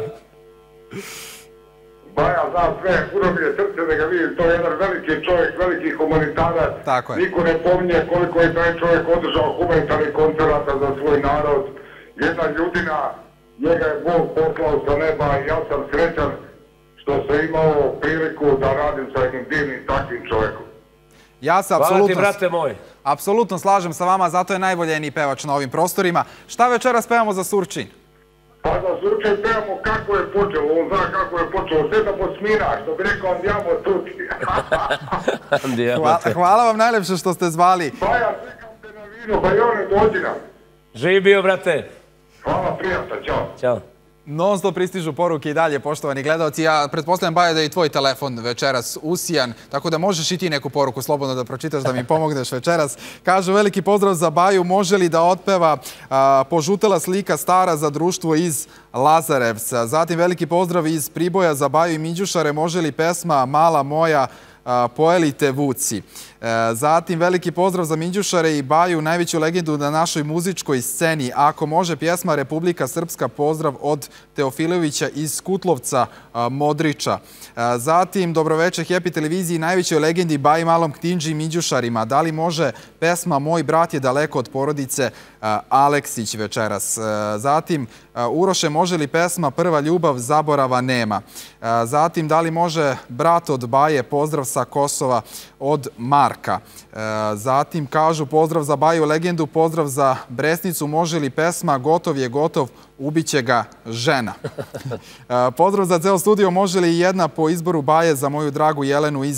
Baja zna sve, puno mi je srce da ga vidim, to je jedan veliki čovjek, veliki humanitarac. Tako je. Niko ne pominje koliko je taj čovjek održao humanitarnih koncerata za svoj narod. Jedna ljudina, njega je Bog poslao sa neba i ja sam srećan što sam imao priliku da radim sa jednim divnim takvim čovjekom. Ja se Hvala ti, brate moj. apsolutno slažem sa vama, zato je najvoljeni pevač na ovim prostorima. Šta večeras pevamo za Surčin? Pa za Surčin pevamo kako je počelo, on zna kako je počelo, sve da posmira, što bi rekao Andiamo tuti. Hvala, hvala vam najlepše što ste zvali. Baja, čekam te na vinu, Bajone, dođi nam. Živi bio, brate. Hvala, prijatno, čao. Ćao. Non stop pristižu poruke i dalje, poštovani gledalci. Ja pretpostavljam, Baja, da je i tvoj telefon večeras usijan, tako da možeš i ti neku poruku slobodno da pročitaš, da mi pomogneš večeras. Kažu, veliki pozdrav za Baju, može li da otpeva a, Požutela slika stara za društvo iz Lazarevca. Zatim veliki pozdrav iz Priboja za Baju i Miđušare, može li pesma Mala moja Poelite vuci. Zatim veliki pozdrav za Miđušare i Baju, najveću legendu na našoj muzičkoj sceni. Ako može, pjesma Republika Srpska, pozdrav od Teofilovića iz Kutlovca Modriča. Zatim dobroveče Happy televiziji, najvećoj legendi Baji Malom Ktinđi i Miđušarima. Da li može pesma Moj brat je daleko od porodice Aleksić večeras? Zatim Uroše, može li pesma Prva ljubav, zaborava nema? Zatim da li može brat od Baje, pozdrav sa Kosova od Marka? Zatim kažu pozdrav za Baju legendu, pozdrav za Bresnicu, može li pesma Gotov je gotov, ubiće ga žena? Pozdrav za ceo studio, može li jedna po izboru Baje za moju dragu Jelenu iz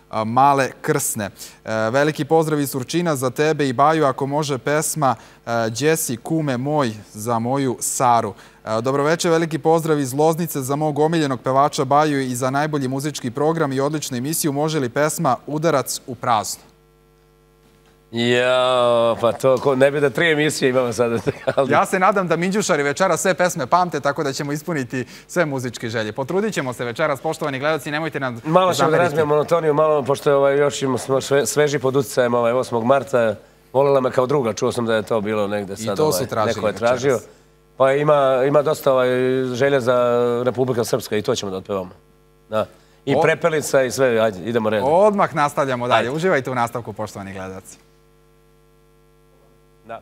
Male Krsne. Veliki pozdrav iz Surčina za tebe i Baju, ako može pesma Đesi kume moj za moju Saru. Dobroveče, veliki pozdrav iz Loznice za mog omiljenog pevača Baju i za najbolji muzički program i odličnu emisiju. Može li pesma Udarac u prazno? Ja, pa to, ne bi da tri emisije imamo sada. Ja se nadam da Minđušari večera sve pesme pamte, tako da ćemo ispuniti sve muzičke želje. Potrudit ćemo se večeras, poštovani gledalci, nemojte nam zameriti. Malo ćemo da razmijemo monotoniju, malo, pošto još smo sveži pod utjecajem osmog marta, voljela me kao druga, čuo sam da je to bilo negde sad. I to su tražili neko je tražio. Pa ima dosta želja za Republika Srpska i to ćemo da otpevamo. I Prepelica i sve, ajde, idemo redom. Odmah nastavljamo dalje. Uživajte u nastavku, poštovani gledalci. Da.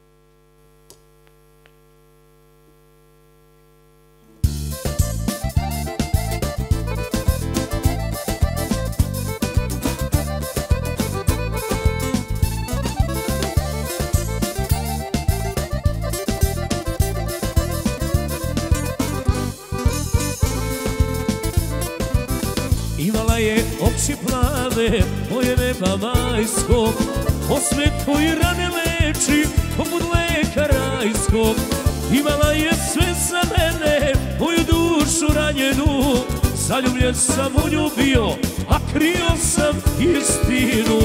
Imala je oči plave, moje neba majskog, osmeh koji rane leči, poput leka rajskog. Imala je sve za mene, moju dušu ranjenu, zaljubljen sam u nju bio, a krio sam istinu.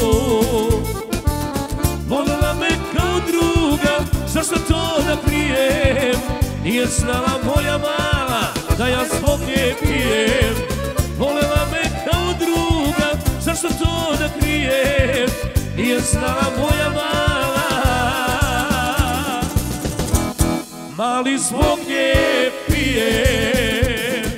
Voljela me kao druga, zašto to da krijem, nije znala moja mala, da ja zbog nje pijem. Voljela me kao druga, zašto to da krijem, nije znala moja mala, mali zbog nje pijem.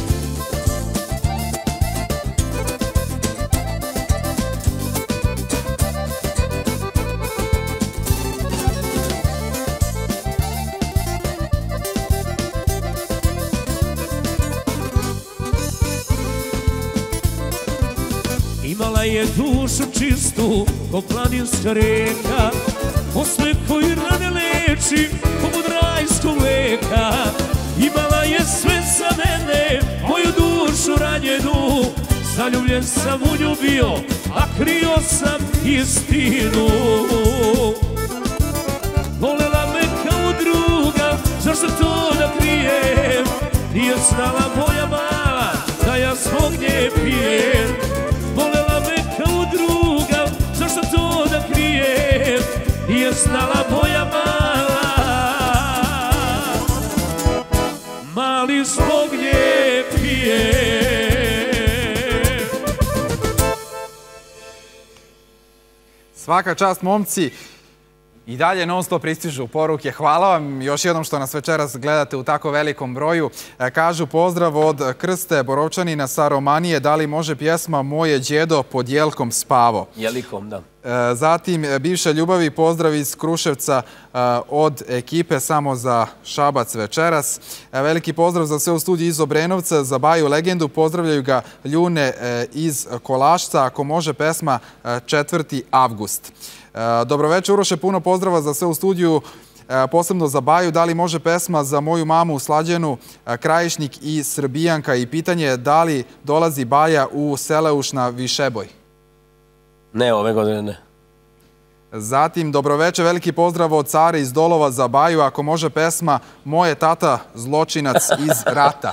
Imala je dušu čistu, ko planinska reka, osmeh koji rane leči, poput rajskog leka. Imala je sve za mene, moju dušu ranjenu, zaljubljen sam u nju bio, a krio sam istinu. Voljela me kao druga, zašto to da krijem, nije znala moja mala, da ja zbog nje pijem. Voljela me kao druga, zašto to da krijem, nije znala moja mala, mali zbog nje pijem. Svaka čast, momci. I dalje non stop pristižu poruke. Hvala vam još jednom što nas večeras gledate u tako velikom broju. Kažu pozdrav od Krste Borovčanina sa Romanije. Da li može pjesma Moje djedo pod jelkom spavo? Jelikom, da. Zatim bivša ljubavi, pozdrav iz Kruševca od ekipe Samo za Šabac večeras. Veliki pozdrav za sve u studiju iz Obrenovca, za Baju legendu. Pozdravljaju ga Ljune iz Kolašca. Ako može pesma četvrti avgust. Dobroveče, Uroše, puno pozdrava za sve u studiju, posebno za Baju. Da li može pesma za moju mamu Slađenu, Krajišnik i Srbijanka? I pitanje je da li dolazi Baja u Seleuš na Višeboj? Ne, ove godine ne. Zatim, dobroveče, veliki pozdrav od Care iz Dolova za Baju. Ako može pesma Moje tata zločinac iz rata.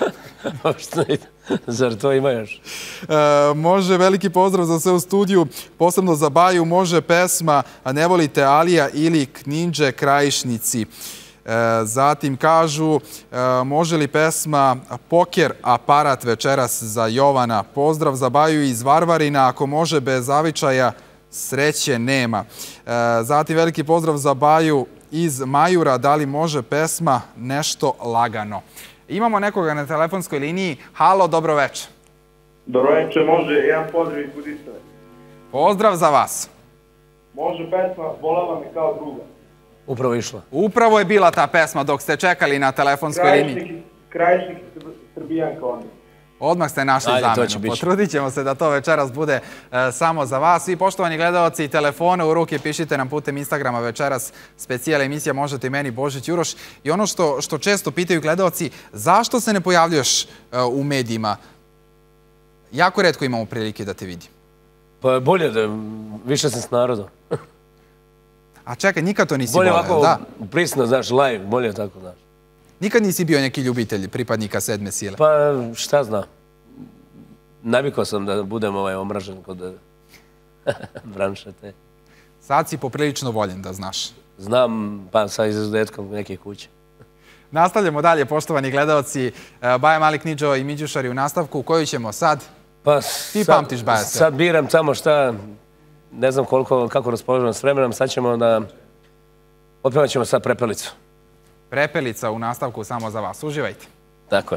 Zar to ima još? Može, veliki pozdrav za sve u studiju, posebno za Baju. Može pesma Ne volite Alija ili Kninđe Krajišnici. Zatim kažu, može li pesma Poker aparat večeras za Jovana? Pozdrav za Baju iz Varvarina, ako može bez zavičaja sreće nema. Zatim veliki pozdrav za Baju iz Majura, da li može pesma Nešto lagano? Imamo nekoga na telefonskoj liniji. Halo, dobro večer. Dobro večer, može jedan pozdrav iz Budistave. Pozdrav za vas. Može pesma Volela me kao druga. Upravo išla. Upravo je bila ta pesma dok ste čekali na telefonskoj liniji. Krajišnik Srbijanka onda. Odmah ste našli zamenu. Potrudit ćemo se da to večeras bude samo za vas. Svi poštovani gledalci, telefone u ruke pišite nam putem Instagrama večeras. Specijala emisija Možete i meni, Božić Juroš. I ono što često pitaju gledalci, zašto se ne pojavljaš u medijima? Jako retko imamo prilike da te vidim. Pa bolje da više sam s narodom. A čekaj, nikad to nisi voleo, da? Bolje ovako prisno, znaš, live, bolje tako, znaš. Nikad nisi bio neki ljubitelj pripadnika sedme sile? Pa šta znam. Navikao sam da budem omražen kod branše te. Sad si poprilično voljen, da znaš. Znam, pa sa izuzetkom neke kuće. Nastavljamo dalje, poštovani gledalci. Baja Malik Nidžo i Miđušari u nastavku. Koju ćemo sad? Pa ti pamtiš, Baja, sve. Sad biram samo šta, ne znam koliko, kako raspoloženo s vremenom. Sad ćemo da, otpevat ćemo sad Prepelicu. Prepelica u nastavku samo za vas. Uživajte. Tako je.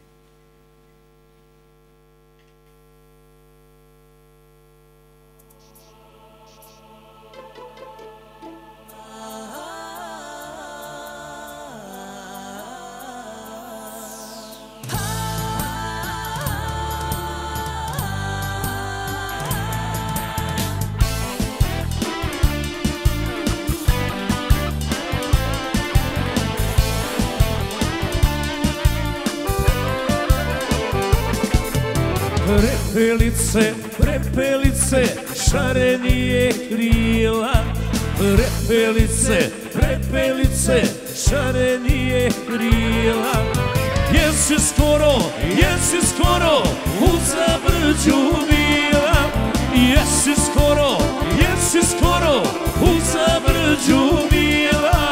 Prepelice, prepelice, šarenije krila. Prepelice, prepelice, šarenije krila. Jesi skoro, jesi skoro u Zabrđu bila. Jesi skoro, jesi skoro u Zabrđu bila.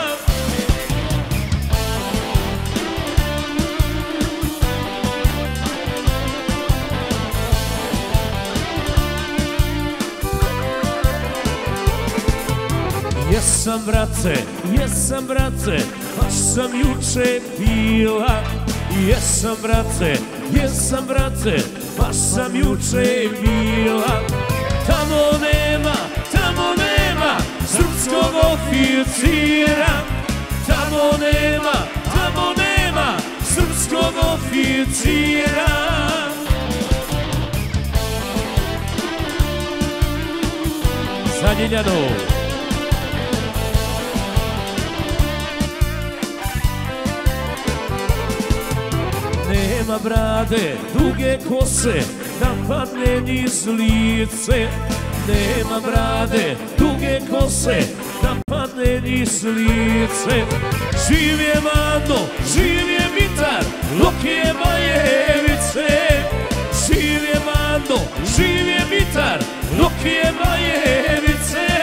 Jesam, brate, jesam, brate, baš sam juče bila. Jesam, brate, jesam, brate, baš sam juče bila. Tamo nema, tamo nema srpskog oficira. Tamo nema, tamo nema srpskog oficira. Za Ljiljanu. Nema brade, duge kose, da padne niz lice. Nema brade, duge kose, da padne niz lice. Živ je Mando, živ je Mitar, Lokije Bajevice. Živ je Mando, živ je Mitar, Lokije Bajevice.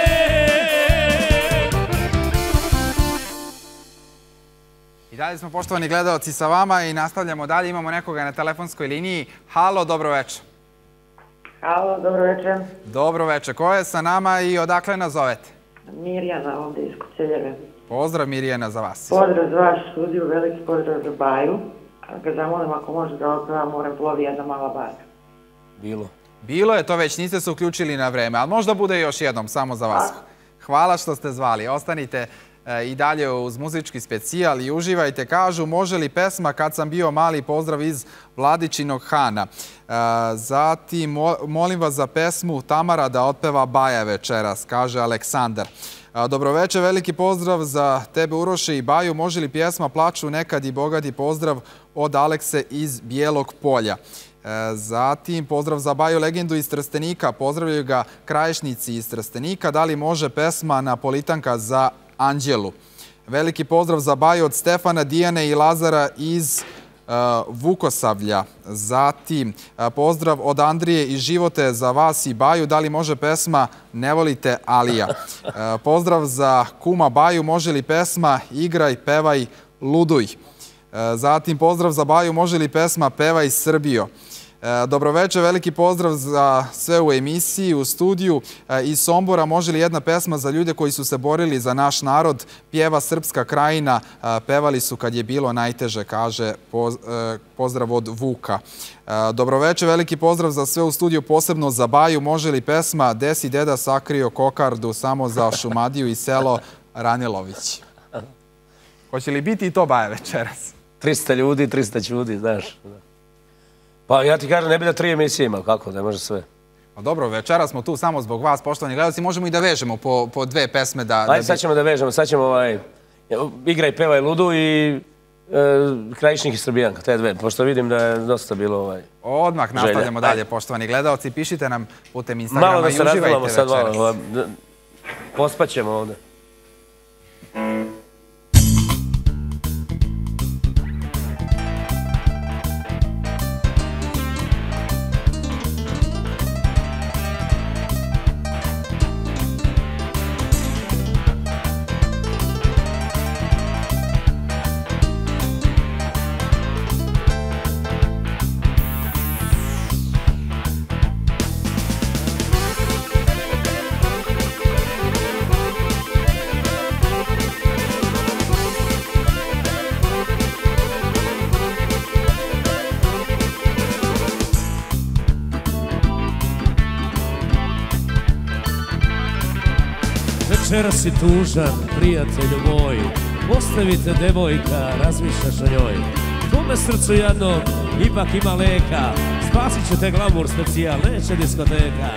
I dalje smo, poštovani gledalci, sa vama i nastavljamo dalje. Imamo nekoga na telefonskoj liniji. Halo, dobro večer. Halo, dobro večer. Dobro večer. Ko je sa nama i odakle nas zovete? Mirjana, ovdje iz Koceljeve. Pozdrav, Mirjana, za vas. Pozdrav za vaš studiju, veliki pozdrav za Baju. Ga zamolim, ako može da otpevam, moram plovi jedna mala Baja. Bilo. Bilo je to već, niste se uključili na vreme, ali možda bude još jednom, samo za vas. Hvala što ste zvali. Ostanite i dalje uz muzički specijal i uživajte. Kažu, može li pesma Kad sam bio mali, pozdrav iz Vladičinog Hana. Zatim, molim vas za pesmu Tamara da otpeva Baja večeras, kaže Aleksandar. Dobroveče, veliki pozdrav za tebe, Uroše i Baju. Može li pjesma Plaču nekad i bogati, pozdrav od Alekse iz Bijelog Polja. Zatim, pozdrav za Baju, legendu iz Trstenika. Pozdravljaju ga Krajišnici iz Trstenika. Da li može pesma Napolitanka za Anđelu? Veliki pozdrav za Baju od Stefana, Dijane i Lazara iz Vukosavlja. Zatim, pozdrav od Andrije i Živote za vas i Baju. Da li može pesma Ne volite Alija? Pozdrav za kuma Baju. Može li pesma Igraj, pevaj, luduj? Zatim, pozdrav za Baju. Može li pesma Pevaj Srbijo? Dobroveče, veliki pozdrav za sve u emisiji, u studiju. Iz Sombora, može li jedna pesma za ljude koji su se borili za naš narod? Pjeva Srpska krajina, pevali su kad je bilo najteže, kaže pozdrav od Vuka. Dobroveče, veliki pozdrav za sve u studiju, posebno za Baju. Može li pesma Desi deda sakrio kokardu samo za Šumadiju i selo Ranilović? Hoće li biti i to Baja večeras? trista ljudi, trista čudi, znaš. Pa ja ti kažem, ne bi da tri emisije imao, kako, ne može sve. Dobro, večera smo tu samo zbog vas, poštovani gledalci, možemo i da vežemo po dve pesme da... Ajde, sad ćemo da vežemo, sad ćemo ovaj, Igraj, pevaj, ludu i Krajišnik i Srbijanka, te dve, pošto vidim da je dosta bilo ovaj... Odmah nastavljamo dalje, poštovani gledalci. Pišite nam putem Instagrama i uživajte večeras. Malo da se razgledamo sad, pospaćemo ovde. Večera si tužan, prijatelju moj, ostavite devojka, razmišljaš o njoj. Tome srcu jednom ipak ima leka, spasit će te glamur specijal, neće diskoteka.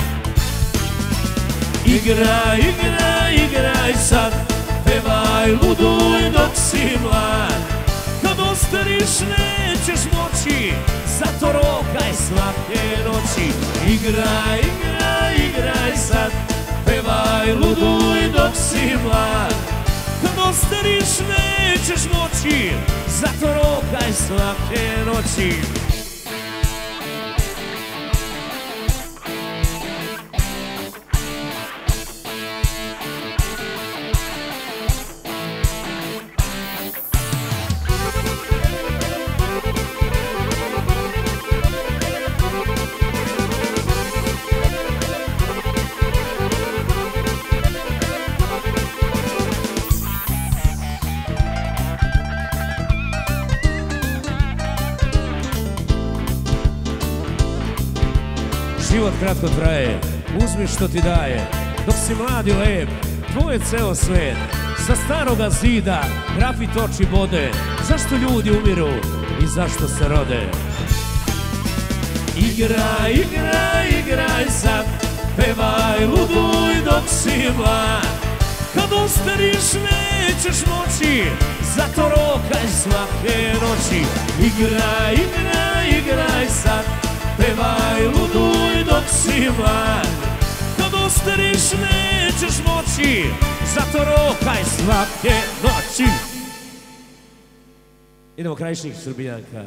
Igraj, igraj, igraj sad, pevaj, luduj dok si mlad. Kad ostariš nećeš moći, zato rokaj svake noći. Igraj, igraj, igraj sad, pevaj, luduj dok si mlad. Kad ostariš nećeš moći, zato rokaj svake noći. Život kratko traje, uzmi što ti daje, dok si mlad i lep, tvoj je ceo svet. Sa staroga zida grafit oči bode, zašto ljudi umiru i zašto se rode. Igraj, igraj, igraj sad, pevaj, luduj dok si mlad. Kad ostariš nećeš moći, zato rokaj svake noći. Igraj, igraj, igraj sad, pevaj, luduj dok si mlad. Kad ostariš nećeš moći, zato rokaj svake noći. Idemo Krajišnik i Srbijanka.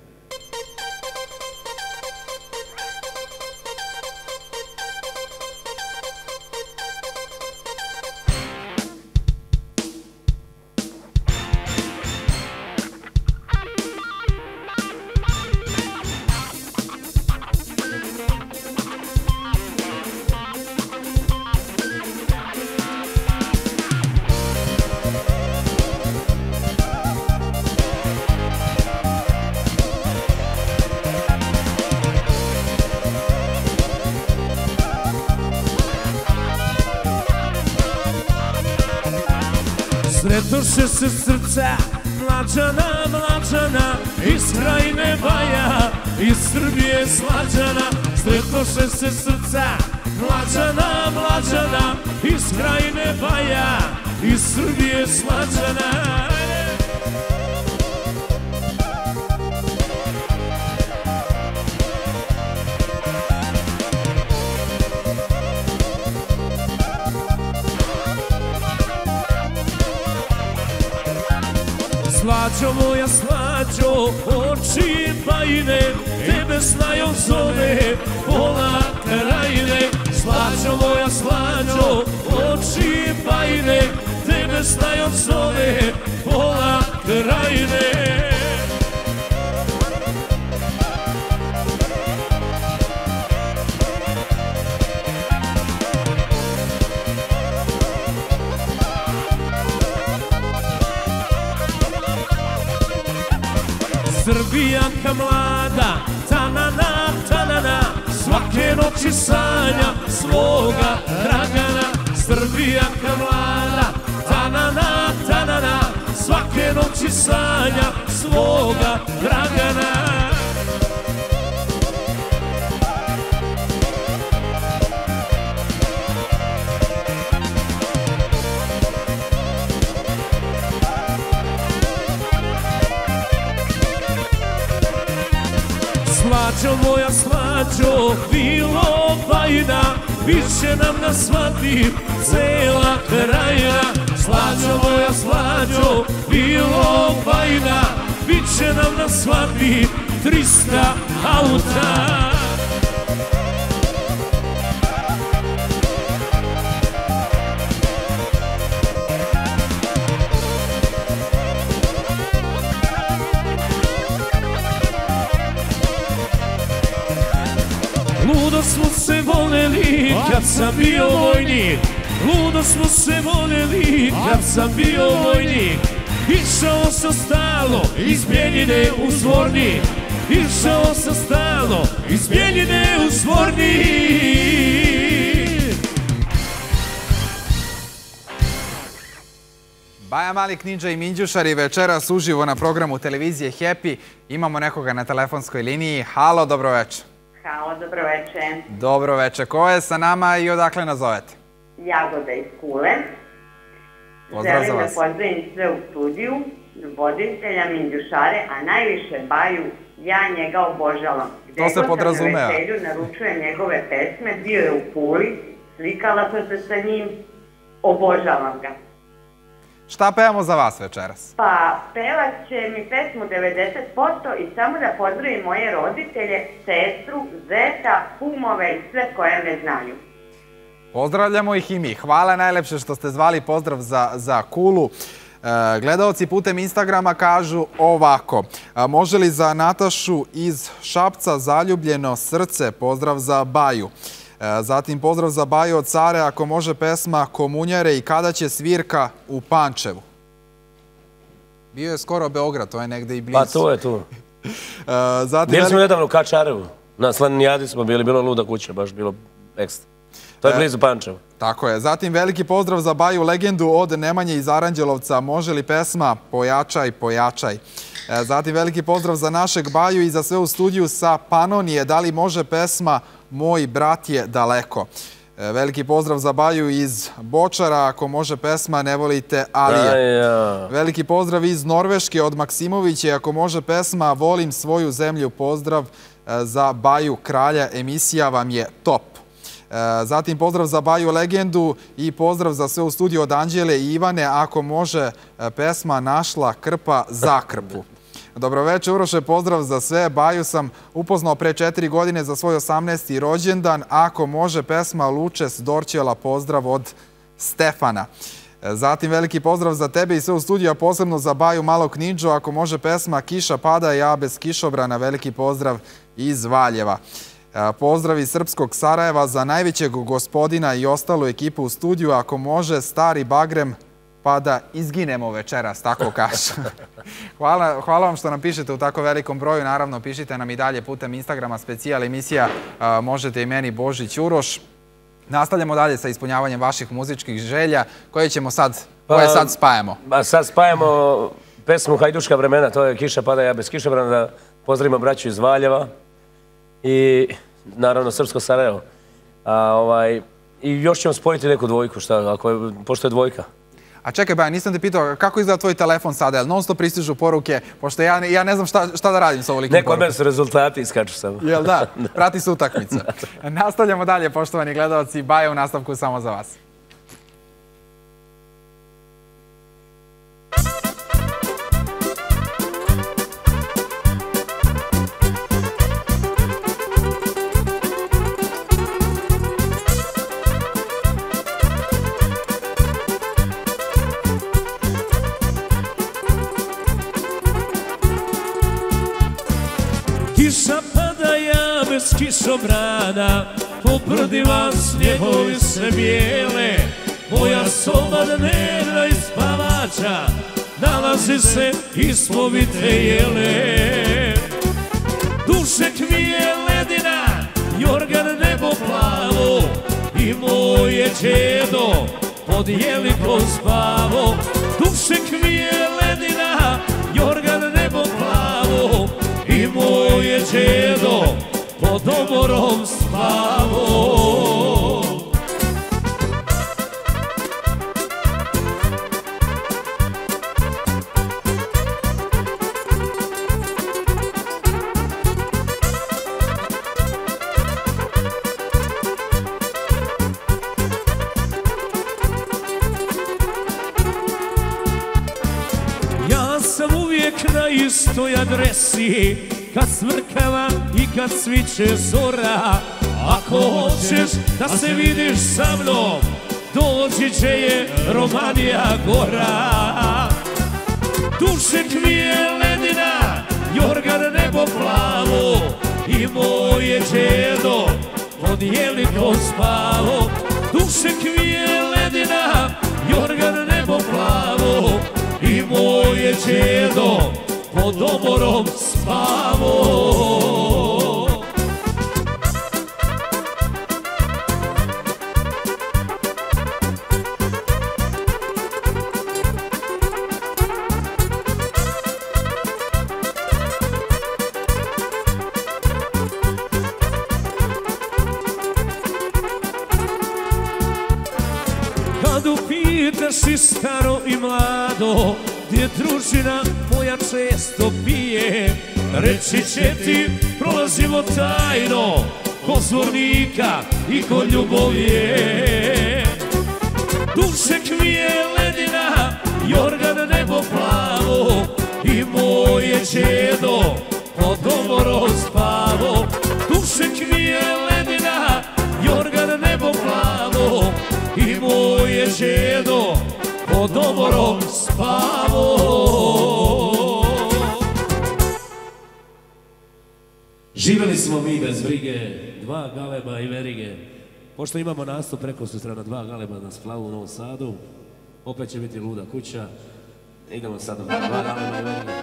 Sretoše se srca mlađana, mlađana, iz Krajine Baja, iz Srbije slađana. Sretoše se srca mlađana, mlađana, iz Krajine Baja, iz Srbije slađana. Slađo moja, slađo, oči bajine, tebe snajom zove pola krajine. Slađo moja, slađo, oči bajine, tebe snajom zove pola krajine. Srbijanka mlada, tanana, tanana, svake noći sanja svoga Dragana. Srbijanka mlada, tanana, tanana, svake noći sanja svoga Dragana. Slađo moja slađo, bilo bajna, više nam na svadbi cela krajina. Slađo moja slađo, bilo bajna, biće nam na svadbi trista auta. Ludo smo se voljeli kad sam bio vojnik, ludo smo se voljeli kad sam bio vojnik. Išao sam stalno iz Bjeljine u Zvornik, išao sam stalno iz Bjeljine u Zvornik. Baja Mali, Knidža i Minđušari večeras uživo na programu televizije Happy. Imamo nekoga na telefonskoj liniji. Halo, dobro večer. Halo, dobro večer. Dobro večer. Ko je sa nama i odakle nas zovete? Jagoda iz Kule. Pozdrav za vas. Želim da pozdravim sve u studiju, voditelja, Minđušare, a najviše Baju, ja njega obožavam. To se podrazumeva. Gde god sam na veselju naručujem njegove pesme, bio je u Kuli, slikala sam se sa njim, obožavam ga. Šta pevamo za vas večeras? Pa, pevat će mi pesmu devedeset posto i samo da pozdravim moje roditelje, sestru, zeta, kumove i sve koje me znaju. Pozdravljamo ih i mi. Hvala najlepše što ste zvali. Pozdrav za, za Kulu. E, gledaoci putem Instagrama kažu ovako. A, može li za Natašu iz Šapca zaljubljeno srce? Pozdrav za Baju. E, zatim pozdrav za Baju od Care. Ako može pesma Komunjare i kada će svirka u Pančevu? Bio je skoro Beograd, to je negde i blizu. Pa to je tu. e, zatim, bili smo nedavno u Kačarevu. Na Slaninijadi smo bili, bilo luda kuća, baš bilo ekstra. To je blizu Pančeva. Tako je. Zatim veliki pozdrav za Baju legendu od Nemanje iz Aranđelovca. Može li pesma Pojačaj, pojačaj? Zatim veliki pozdrav za našeg Baju i za sve u studiju sa Panonije. Da li može pesma Moj brat je daleko? Veliki pozdrav za Baju iz Bočara. Ako može pesma Ne volite Alije. Veliki pozdrav iz Norveške od Maksimovića. Ako može pesma Volim svoju zemlju. Pozdrav za Baju kralja. Emisija vam je top. Zatim pozdrav za Baju legendu i pozdrav za sve u studiju od Anđele i Ivane. Ako može pesma Našla krpa za krpu. Dobro večer, Uroše, pozdrav za sve. Baju sam upoznao pre četiri godine za svoj osamnaesti rođendan. Ako može pesma Lučes Dorćela, pozdrav od Stefana. Zatim veliki pozdrav za tebe i sve u studiju, a posebno za Baju Malo Knidžo. Ako može pesma Kiša pada, ja bez kišobrana. Veliki pozdrav iz Valjeva. Pozdrav iz Srpskog Sarajeva za najvećeg gospodina i ostalu ekipu u studiju. Ako može, Stari Bagrem, pa da izginemo večeras, tako kaže. Hvala, hvala vam što nam pišete u tako velikom broju. Naravno, pišite nam i dalje putem Instagrama, specijal emisija Možete i meni Božić Uroš. Nastavljamo dalje sa ispunjavanjem vaših muzičkih želja, koje ćemo sad, koje sad spajamo. Pa sad spajamo pesmu Hajduška vremena, to je Kiša pada, ja bez kišobrana, da pozdravimo braću iz Valjeva i naravno Srpsko Sarajevo. A, ovaj, i još ćemo spojiti neku dvojku, šta, ako je, pošto je dvojka. A čekaj, Baja, nisam te pitao kako izgleda tvoj telefon sada, jel non stop pristižu poruke, pošto ja, ja ne znam šta, šta da radim sa ovolikim Neko porukama. Neko od mene su rezultati, iskaču samo. Jel da? Prati se utakmica. Nastavljamo dalje, poštovani gledalci. Baja u nastavku samo za vas. Kiša pada, ja bez kišobrana, po brdima snjegovi se bijele. Moja soba dnevna iz spavača, nalazi se ispovite jele. Dušek mi je ledina, jorgan nebo plavo, i moje čedo pod jelikom spavo. Dušek mi je ledina, jorgan nebo plavo, i moje čedo pod omorom spavo. uvek na istoj adresi, kad smrkava i kad sviće zora. Ako hoćeš da se vidiš sa mnom, dođi će je Romanija gora. Dušek mi je ledina, jorgan nebo plavo, i moje djedo pod jelikom spavo. Dušek mi je ledina, jorgan nebo plavo, i moje djedo pod omorom spavo. Kad upitaš i staro i mlado, gdje družina moja često pije, reći će ti prolazimo tajno, ko zvornika i ko ljubovije. Dušek mi je ledina, jorgan nebo plavo, i moje djedo pod omorom spavo. Dušek mi je ledina, jorgan nebo plavo, i moje djedo pod omorom spavo. Živjeli smo mi bez brige, dva galeba i verige. Pošto imamo nastup preko sutra na dva galeba na splavu u Novom Sadu, opet će biti luda kuća. Idemo sad na dva galeba i verige.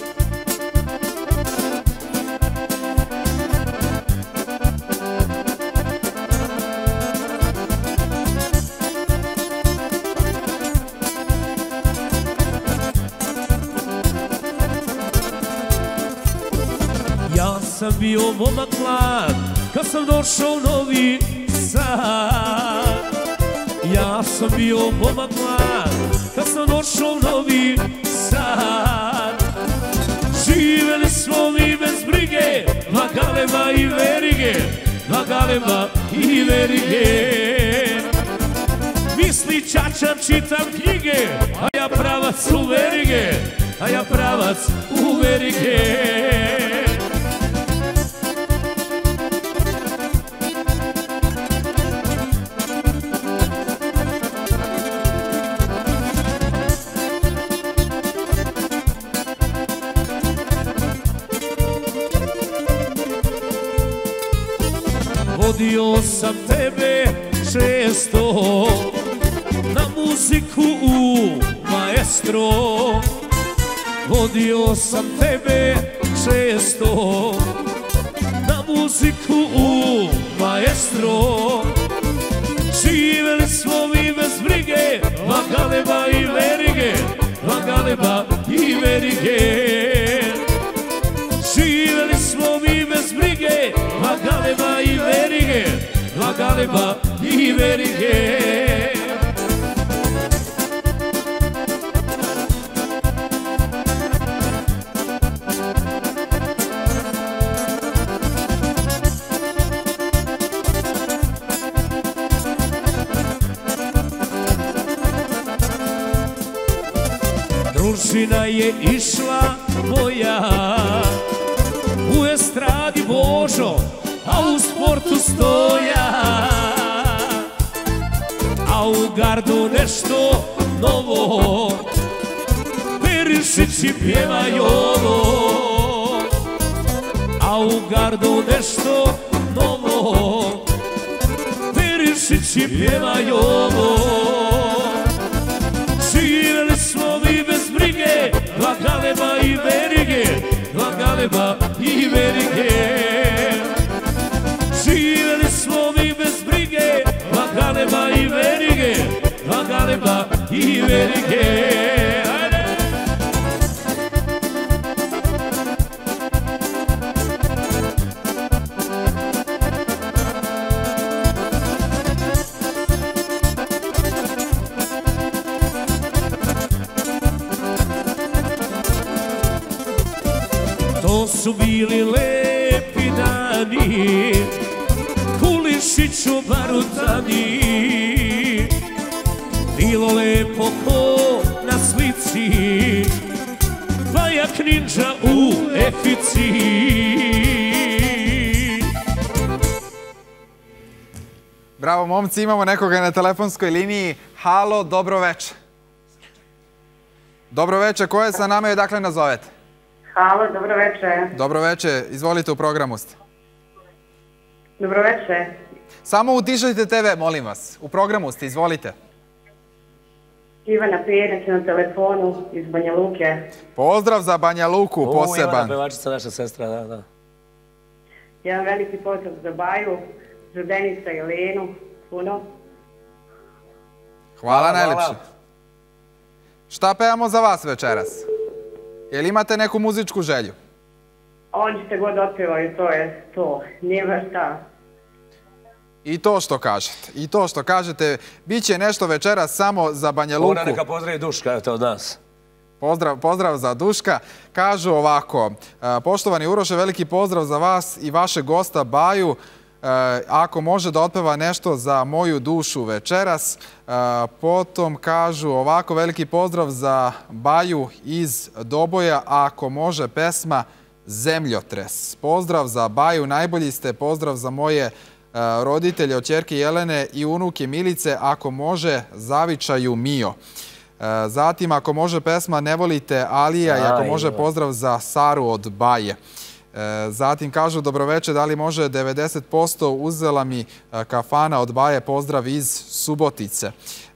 Ja sam bio momak mlad kad sam došao u Novi Sad. Ja sam bio momak mlad kad sam došao u Novi Sad. Živjeli smo mi bez brige, dva galeba i verige, dva galeba i verige. Misli čača, čitam knjige, a ja pravac u verige, a ja pravac u verige. Vodio sam tebe često na muziku u Maestro. Vodio sam tebe često na muziku u Maestro. Živjeli smo mi bez brige, dva galeba i verige, dva galeba i verige. Živjeli smo mi bez brige, dva galeba i verige, dva galeba i verige. Družina je išla moja u estradi Božo, a u sportu stoja, a u gardu nešto novo, Perišići pjevaju ovo. A u gardu nešto novo, Perišići pjevaju ovo. Živjeli smo mi bez brige, dva galeba i verige, dva galeba i verige. Živjeli smo mi bez brige, dva galeba i verige, dva galeba i verige. To su bili lepi dani, Kulišiću barutani. Bilo lepo ko na slici, pa jak ninja u efici. Bravo, momci, imamo nekoga na telefonskoj liniji. Halo, dobro večer. Dobro večer, ko je sa nama i odakle nazovete? Halo, dobro večer. Dobro večer, izvolite, u programu ste. Dobro večer. Samo utišajte te ve, molim vas. U programu ste, izvolite. Ivana Pjenić na telefonu iz Banja Luke. Pozdrav za Banja Luku, poseban. U, Ivana pevačica, naša sestra, da, da. Jedan veliki pozdrav za Baju, za Denisa i Lenu, puno. Hvala najlepše. Šta pevamo za vas večeras? Jel imate neku muzičku želju? On ćete god otpevaju, to je to. Nije baš ta. I to što kažete. I to što kažete. Biće nešto večeras samo za Banja Luku. Ona neka pozdravi Duška, eto od nas. Pozdrav, pozdrav za Duška. Kažu ovako, poštovani Uroše, veliki pozdrav za vas i vašeg gosta Baju. Ako može da otpeva nešto za moju dušu večeras. Potom kažu ovako, veliki pozdrav za Baju iz Doboja. Ako može pesma Zemljotres. Pozdrav za Baju, najbolji ste. Pozdrav za moje roditelje od ćerke Jelene i unuke Milice. Ako može, Zavičaju Mio. Zatim, ako može pesma Ne volite Alija i ako može pozdrav za Saru od Baje. Zatim kažu, dobroveče, da li može devedeset posto uzela mi kafana od Baje, pozdrav iz Subotice.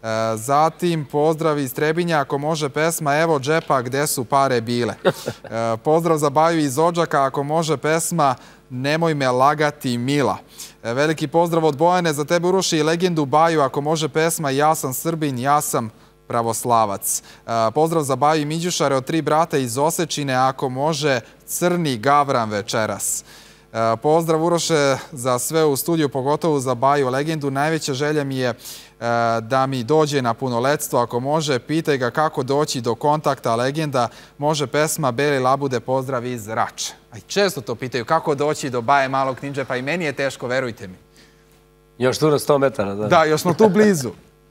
Zatim pozdrav iz Trebinja, ako može pesma Evo džepa gde su pare bile. Pozdrav za Baju iz Odžaka, ako može pesma Nemoj me lagati Mila. Veliki pozdrav od Bojane za tebe Uroši i legendu Baju, ako može pesma Ja sam Srbin, ja sam pravoslavac. Pozdrav za Baju i Miđušare od tri brata iz Osečine, ako može Crni Gavran večeras. Pozdrav Uroše za sve u studiju, pogotovo za Baju legendu. Najveća želja mi je da mi dođe na punoletstvo, ako može, pitaj ga kako doći do kontakta legenda. Može pesma Beli labude, pozdrav iz Rače. A često to pitaju, kako doći do Baje malog ninja, pa i meni je teško, verujte mi. Još tu na sto metara, da. Da, još smo tu blizu.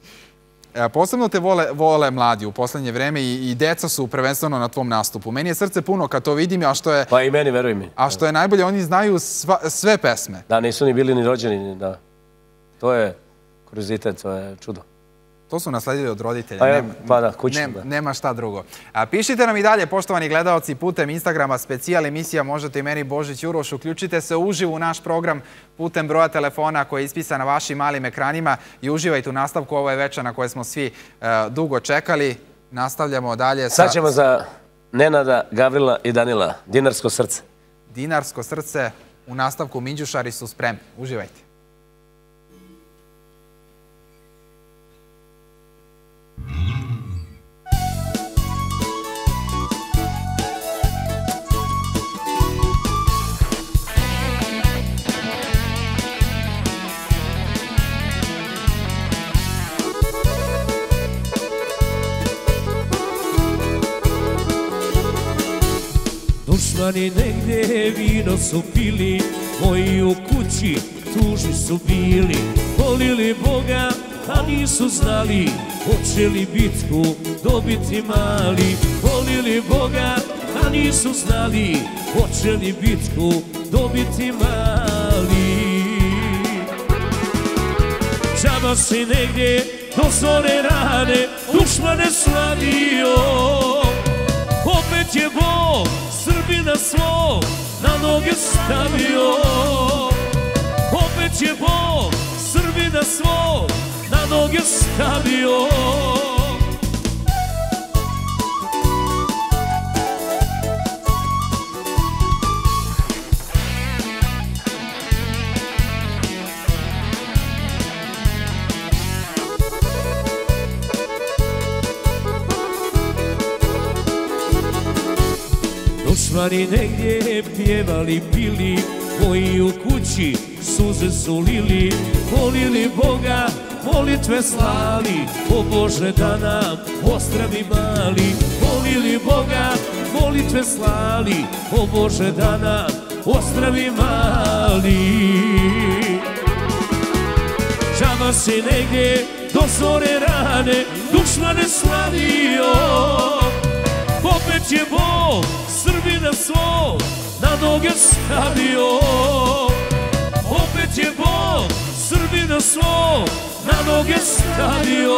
Posebno te vole mladi u poslednje vreme i deca su prvenstveno na tvom nastupu. Meni je srce puno kad to vidim, a što je... Pa i meni, veruj mi. A što je najbolje, oni znaju sve pesme. Da, nisu ni bili ni rođeni, da. To je kuriozitet, to je čudo. To su nasledili od roditelja. Pa da, kućno. Nema šta drugo. Pišite nam i dalje, poštovani gledalci, putem Instagrama, specijal emisija Možete i meni Božić Uroš. Uključite se uživo u naš program putem broja telefona koji je ispisan na vašim malim ekranima i uživajte u nastavku. Ovo je večer na koje smo svi dugo čekali. Nastavljamo dalje sa... Sad ćemo za Nenada, Gavrila i Danila. Dinarsko srce. Dinarsko srce. U nastavku Miđušari su spremni. Uživajte. Dušmani negdje vino su pili, moji u kući tužni su bili. Volili Boga, a nisu znali, hoće li bitku dobiti mali. Volili Boga, a nisu znali, hoće li bitku dobiti mali. Džaba si negdje do zore rane, dušmane sladio. Opet je Bog Srbina svog na noge stavio. Opet je Bog Srbina svog na noge stavio. Dušmani negdje pjevali, pili, moji u kući suze su lili. Molili Boga, molitve slali, o Bože da nam ostravi mali. Molili Boga, molitve slali, o Bože da nam ostravi mali. Džaba si negdje do zore rane, dušmane slavio. Opet je Bog Srbina svog na noge stavio. Opet je Bog Srbina svog na noge stavio.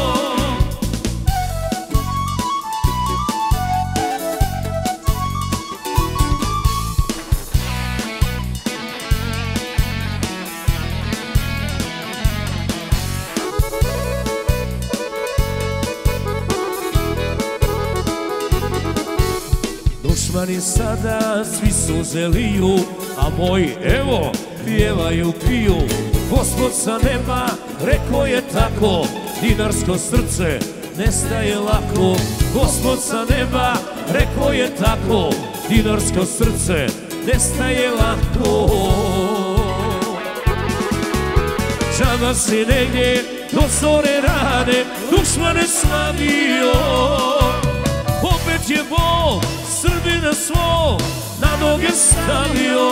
Dušmani sada svi suze liju, a moji evo pjevaju, piju. Gospod sa neba rekao je tako, dinarsko srce nestaje lako. Gospod sa neba rekao je tako, dinarsko srce nestaje lako. Džaba si negdje do zore rane dušmane slavio. Opet je Bog Srbina svog na noge stavio.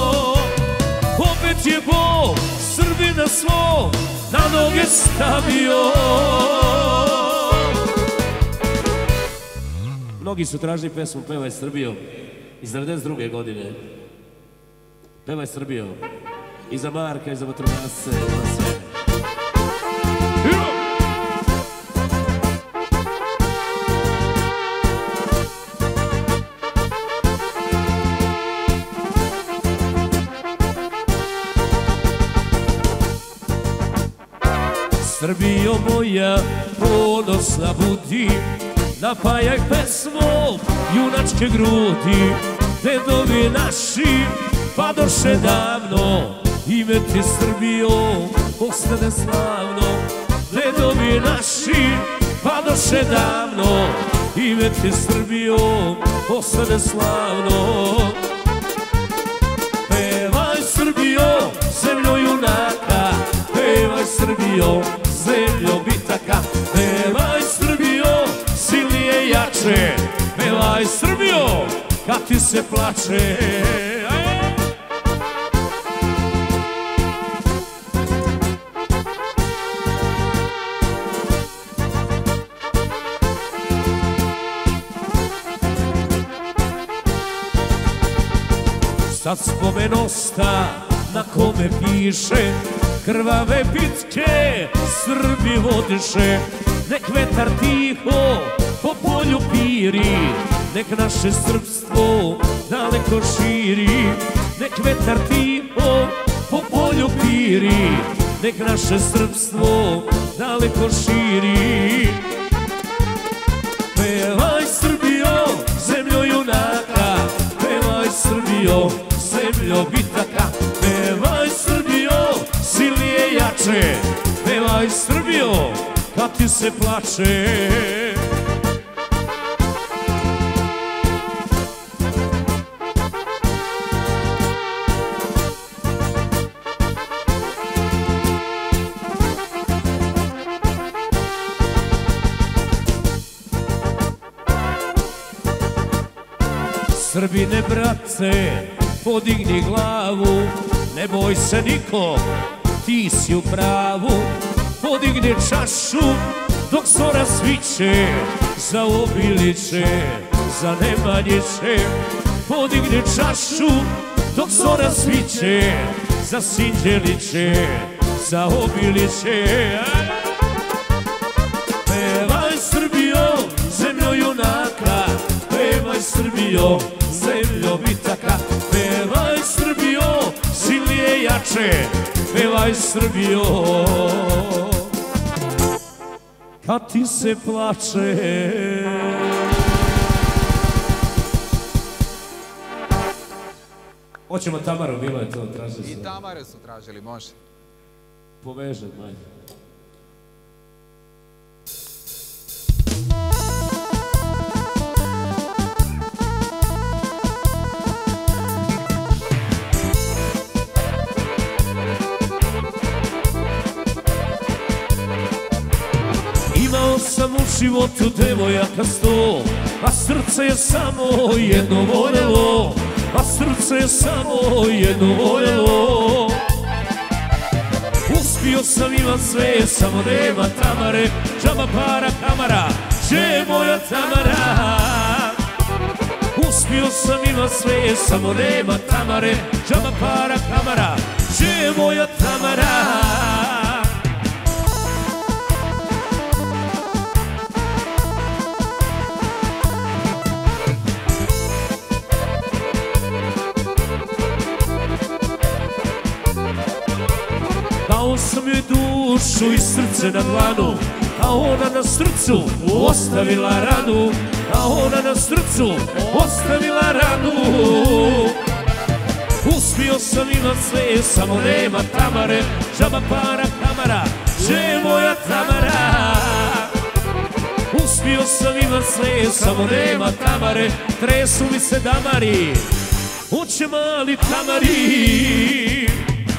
Opet je Bog Srbina svog na noge stavio. Mnogi su tražili pesmu Pevaj Srbijo iz devedeset druge godine. Pevaj Srbijo i za Marka i za vatrogasce i za sve. Srbijo moja, ponosna budi, napajaj pesmom junačke grudi. Dedovi naši padoše davno, ime ti Srbijo ostane slavno. Dedovi naši padoše davno, ime ti Srbijo ostane slavno. Pevaj Srbijo, zemljo junaka, pevaj Srbijo, zemljo bitaka. Pevaj Srbijo, silnije jače, pevaj Srbijo, kad ti se plače. Sad spomenusta na kome piše, krvave bitke Srbi vodiše. Nek vetar tiho po polju piri, nek naše srpstvo daleko širi. Nek vetar tiho po polju piri, nek naše srpstvo daleko širi. Pevaj Srbijo, zemljo junaka, pevaj Srbijo, zemljo bitaka. Pevaj Srbijo, silnije jače, pevaj Srbijo, kad ti se plače. Srbine, brate, podigni glavu, ne boj se niko, ti si u pravu. Podigni čašu dok zora sviće, za Obiliće, za Nemanjiće. Podigni čašu dok zora sviće, za Sinđeliće, za Obiliće. Pevaj Srbijo, zemljo junaka, pevaj Srbijo, zemljo bitaka. Pevaj Srbijo, silnije jače, pevaj Srbijo, kad ti se plače. Hoćemo Tamaru, bilo je to, tražili se. I Tamare su tražili, može. Poveže, manje. Imao sam u životu devojaka sto, a srce je samo jedno voljelo, a srce je samo jedno voljelo. Uspio sam imat sve, samo nema Tamare, džaba para kamara, gdje je moja Tamara? Uspio sam, ima sve, samo nema Tamare. Džaba para kamara, gdje je moja Tamara? Dao sam joj dušu i srce na dlanu, a ona na srcu ostavila ranu, a ona na srcu ostavila ranu. Uspio sam imat sve, samo nema Tamare. Džaba para kamara, gdje je moja Tamara? Uspio sam imat sve, samo nema Tamare. Tresu mi se damari, hoće mali Tamari.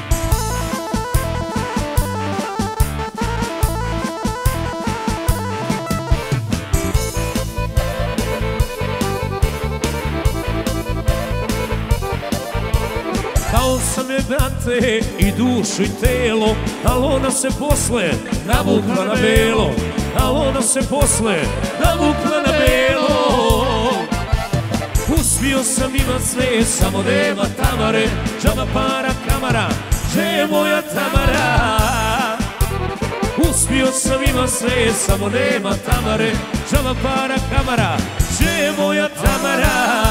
Dao sam je, brate, i dušu i telo, al ona se posle navukla na belo, al ona se posle navukla na belo. Uspio sam imat sve, samo nema Tamare. Džaba para kamara, gdje je moja Tamara? Uspio sam imat sve, samo nema Tamare. Džaba para kamara, gdje je moja Tamara?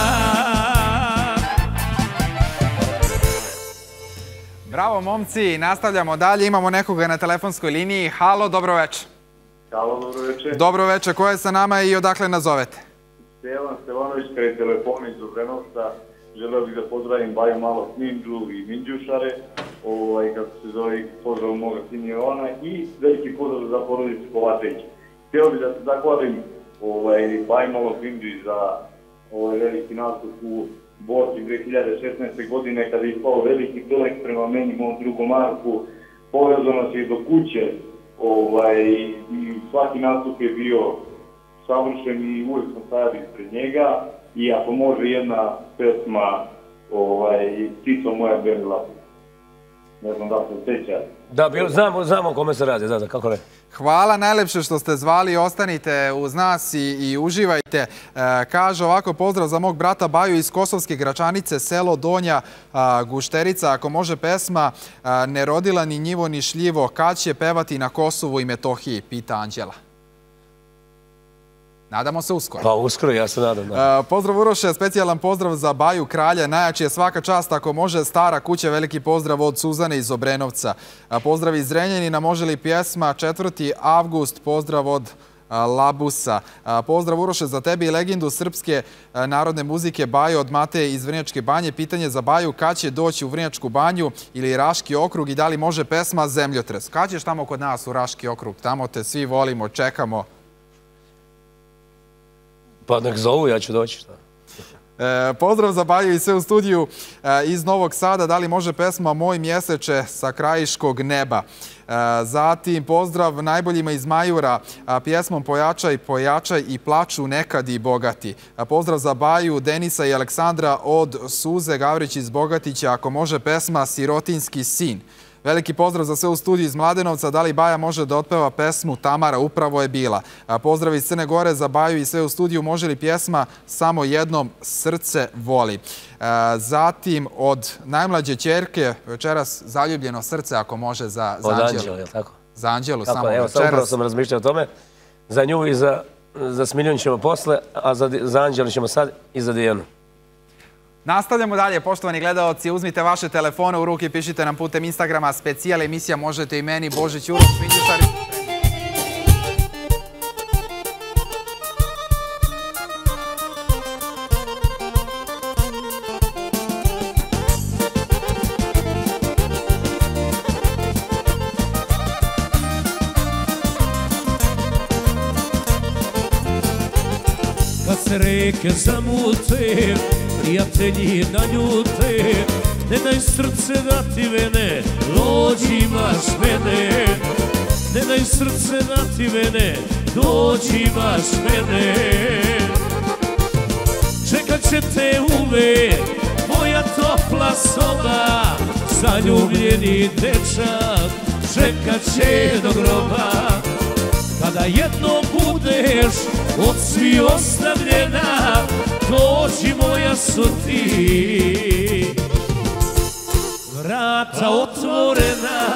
Bravo, momci, nastavljamo dalje, imamo nekoga na telefonskoj liniji. Halo, dobro večer. Halo, dobro večer. Dobro večer, ko je sa nama i odakle nazovete? Stevan Stevanović, kraj telefona iz Obrenovca. Želeo bih da pozdravim Baju Malog Ninđu i Minđušare, ovaj, kako se zove, pozdrav moga sina Jovana i veliki pozdrav za porodicu Kovačević. Htio bih da se zahvalim ovaj, Baju Malog Ninđu za ovaj veliki nastup u Borci dve hiljade šesnaeste. godine kada je ispao veliki pelek prema meni, mom drugom Marku. Povezao nas je do kuće ovaj, i svaki nastup je bio savršen i uvijek sam stajali ispred njega. I ako može jedna pesma ovaj, Cico moja Berila, ne znam da se sjeća. Da, znamo, znamo o kome se radi, da, da, kako ne. Hvala najlepše što ste zvali, ostanite uz nas i, i uživajte. E, kaže ovako, pozdrav za mog brata Baju iz Kosovske Gračanice, selo Donja a, Gušterica. Ako može pesma a, Ne rodila ni njivo ni šljivo, kad će pevati na Kosovu i Metohiji, pita Anđela. Nadamo se uskoro. Pa uskoro, ja se nadam. Da. Uh, pozdrav Uroše, specijalan pozdrav za Baju Kralja. Najjači je svaka čast, ako može, Stara kuća. Veliki pozdrav od Suzane iz Obrenovca. Uh, pozdrav iz Zrenjanina, može li pjesma četvrti avgust, pozdrav od uh, Labusa. Uh, pozdrav Uroše za tebi i legendu srpske uh, narodne muzike Baju od Mateje iz Vrnjačke banje. Pitanje za Baju, kad će doći u Vrnjačku banju ili Raški okrug i da li može pesma Zemljotres? Kad ćeš tamo kod nas u Raški okrug? Tamo te svi volimo, čekamo. Pa nek zovu, ja ću doći. E, pozdrav za Baju i sve u studiju e, iz Novog Sada. Da li može pesma Moj mjeseče sa krajiškog neba? E, zatim pozdrav najboljima iz Majura, a, pjesmom Pojačaj, pojačaj i plaču nekad i bogati. A, pozdrav za Baju, Denisa i Aleksandra od Suze Gavrić iz Bogatića. Ako može pesma Sirotinski sin. Veliki pozdrav za sve u studiju iz Mladenovca. Da li Baja može da otpeva pesmu Tamara, upravo je bila. Pozdrav iz Crne Gore za Baju i sve u studiju. Može li pjesma Samo jednom srce voli? Zatim od najmlađe ćerke večeras Zaljubljeno srce, ako može za Anđelu. Od Anđelu, je li tako? Za Anđelu samo večeras. Evo, upravo sam razmišljao o tome. Za nju i za, za Smiljun ćemo posle, a za, za Anđelu ćemo sad i za Dijanu. Nastavljamo dalje, poštovani gledalci, uzmite vaše telefone u ruke i pišite nam putem Instagrama, specijal emisija Možete i meni, Božić Uroš, Minđušari. Kad se reke zamute, prijatelji naljute, ne daj srce da ti vene, dođi imaš mene. Ne daj srce da ti vene, dođi imaš mene. Čekat će te uvek moja topla soba, zaljubljeni dečak čekat će do groba. Kada jednom budeš od svi ostavljena, dođi moja su ti, vrata otvorena.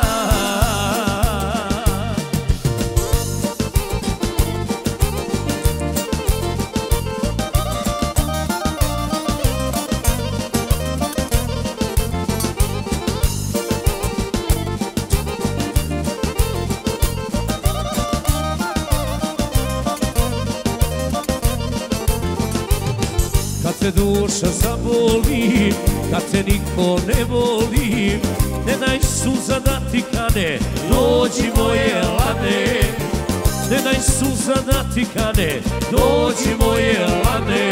Kad te duša zaboli, kad te niko ne voli, ne daj suza da ti kane, dođi moje lane. Ne daj suza da ti kane, dođi moje lane.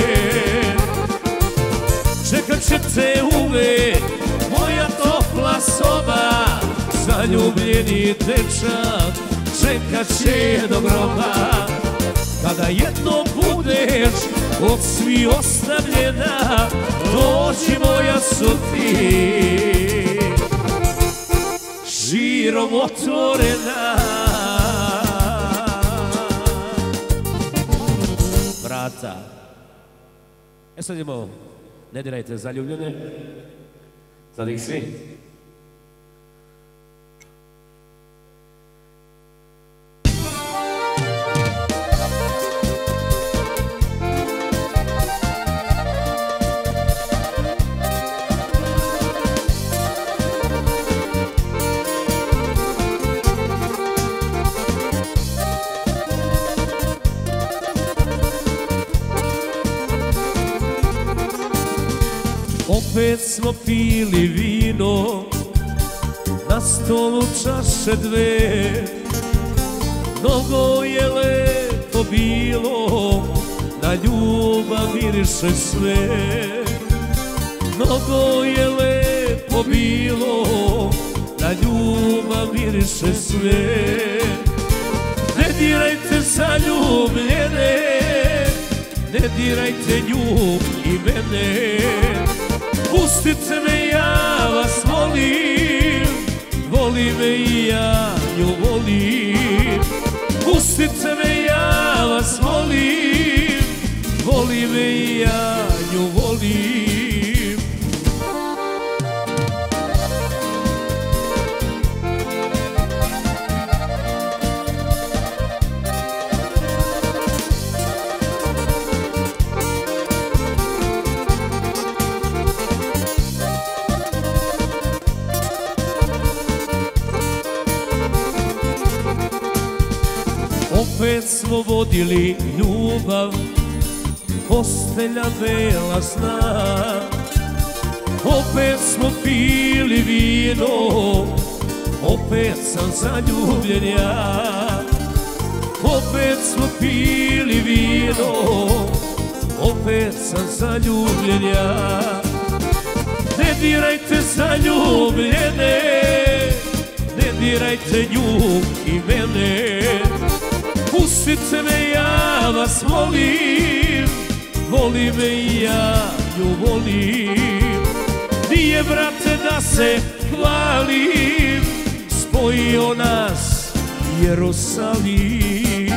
Čekat će te uvek moja topla soba, zaljubljeni dečak čekat će do groba. Kada jednom budeš od svi ostavljena, dođi moja su ti, širom otvorena. Vrata. E sad idemo, ne dirajte zaljubljene, sad ih svi. Opet smo pili vino, na stolu čaše dve. Mnogo je lepo bilo, na ljubav miriše sve. Mnogo je lepo bilo, na ljubav miriše sve. Ne dirajte zaljubljene, ne dirajte nju i mene. Pustite me, ja vas volim, voli me i ja nju volim. Pustite me, ja vas volim, voli me i ja nju volim. Opet smo vodili ljubav, postelja bela sna. Opet smo pili vino, opet sam zaljubljen ja. Opet smo pili vino, opet sam zaljubljen ja. Ne dirajte zaljubljene, ne dirajte nju i mene. Pustite me, ja vas volim, voli me i ja nju volim. Nije, brate, da se hvalim, spojio nas Jerusalim.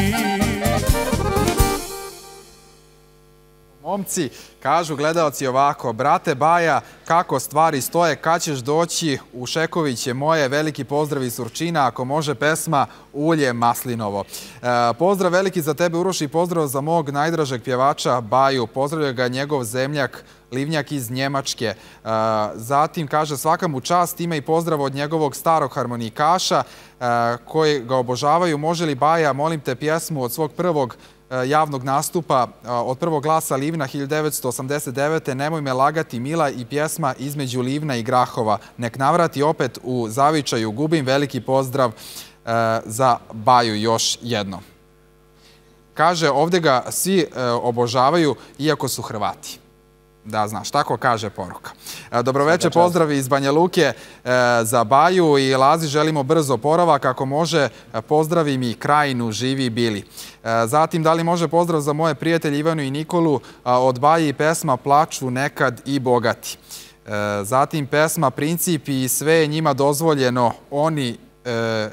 Momci, kažu gledaoci ovako, brate Baja, kako stvari stoje, kad ćeš doći u Šekoviće moje, veliki pozdrav iz Surčina, ako može pesma Ulje maslinovo. E, pozdrav veliki za tebe, Uroš, i pozdrav za mog najdražeg pjevača Baju, pozdravlja ga njegov zemljak Livnjak iz Njemačke. E, zatim kaže, svaka mu čast, ima i pozdrav od njegovog starog harmonikaša e, koji ga obožavaju. Može li Baja, molim te, pjesmu od svog prvog javnog nastupa od prvog glasa Livna hiljadu devetsto osamdeset devete. Nemoj me lagati, mila, i pjesma Između Livna i Grahova. Nek navrati opet u zavičaju gubim. Veliki pozdrav za Baju još jedno. Kaže, ovdje ga svi obožavaju, iako su Hrvati. Da, znaš, tako kaže poruka. Dobroveče, pozdravi iz Banja Luke za Baju i Lazi, želimo brzo oporavak. Ako može, pozdravi mi Krajinu, živi bili. Zatim, da li može pozdrav za moje prijatelje Ivanu i Nikolu od Baji i pesma Plaču nekad i bogati. Zatim, pesma Princip i sve je njima dozvoljeno, oni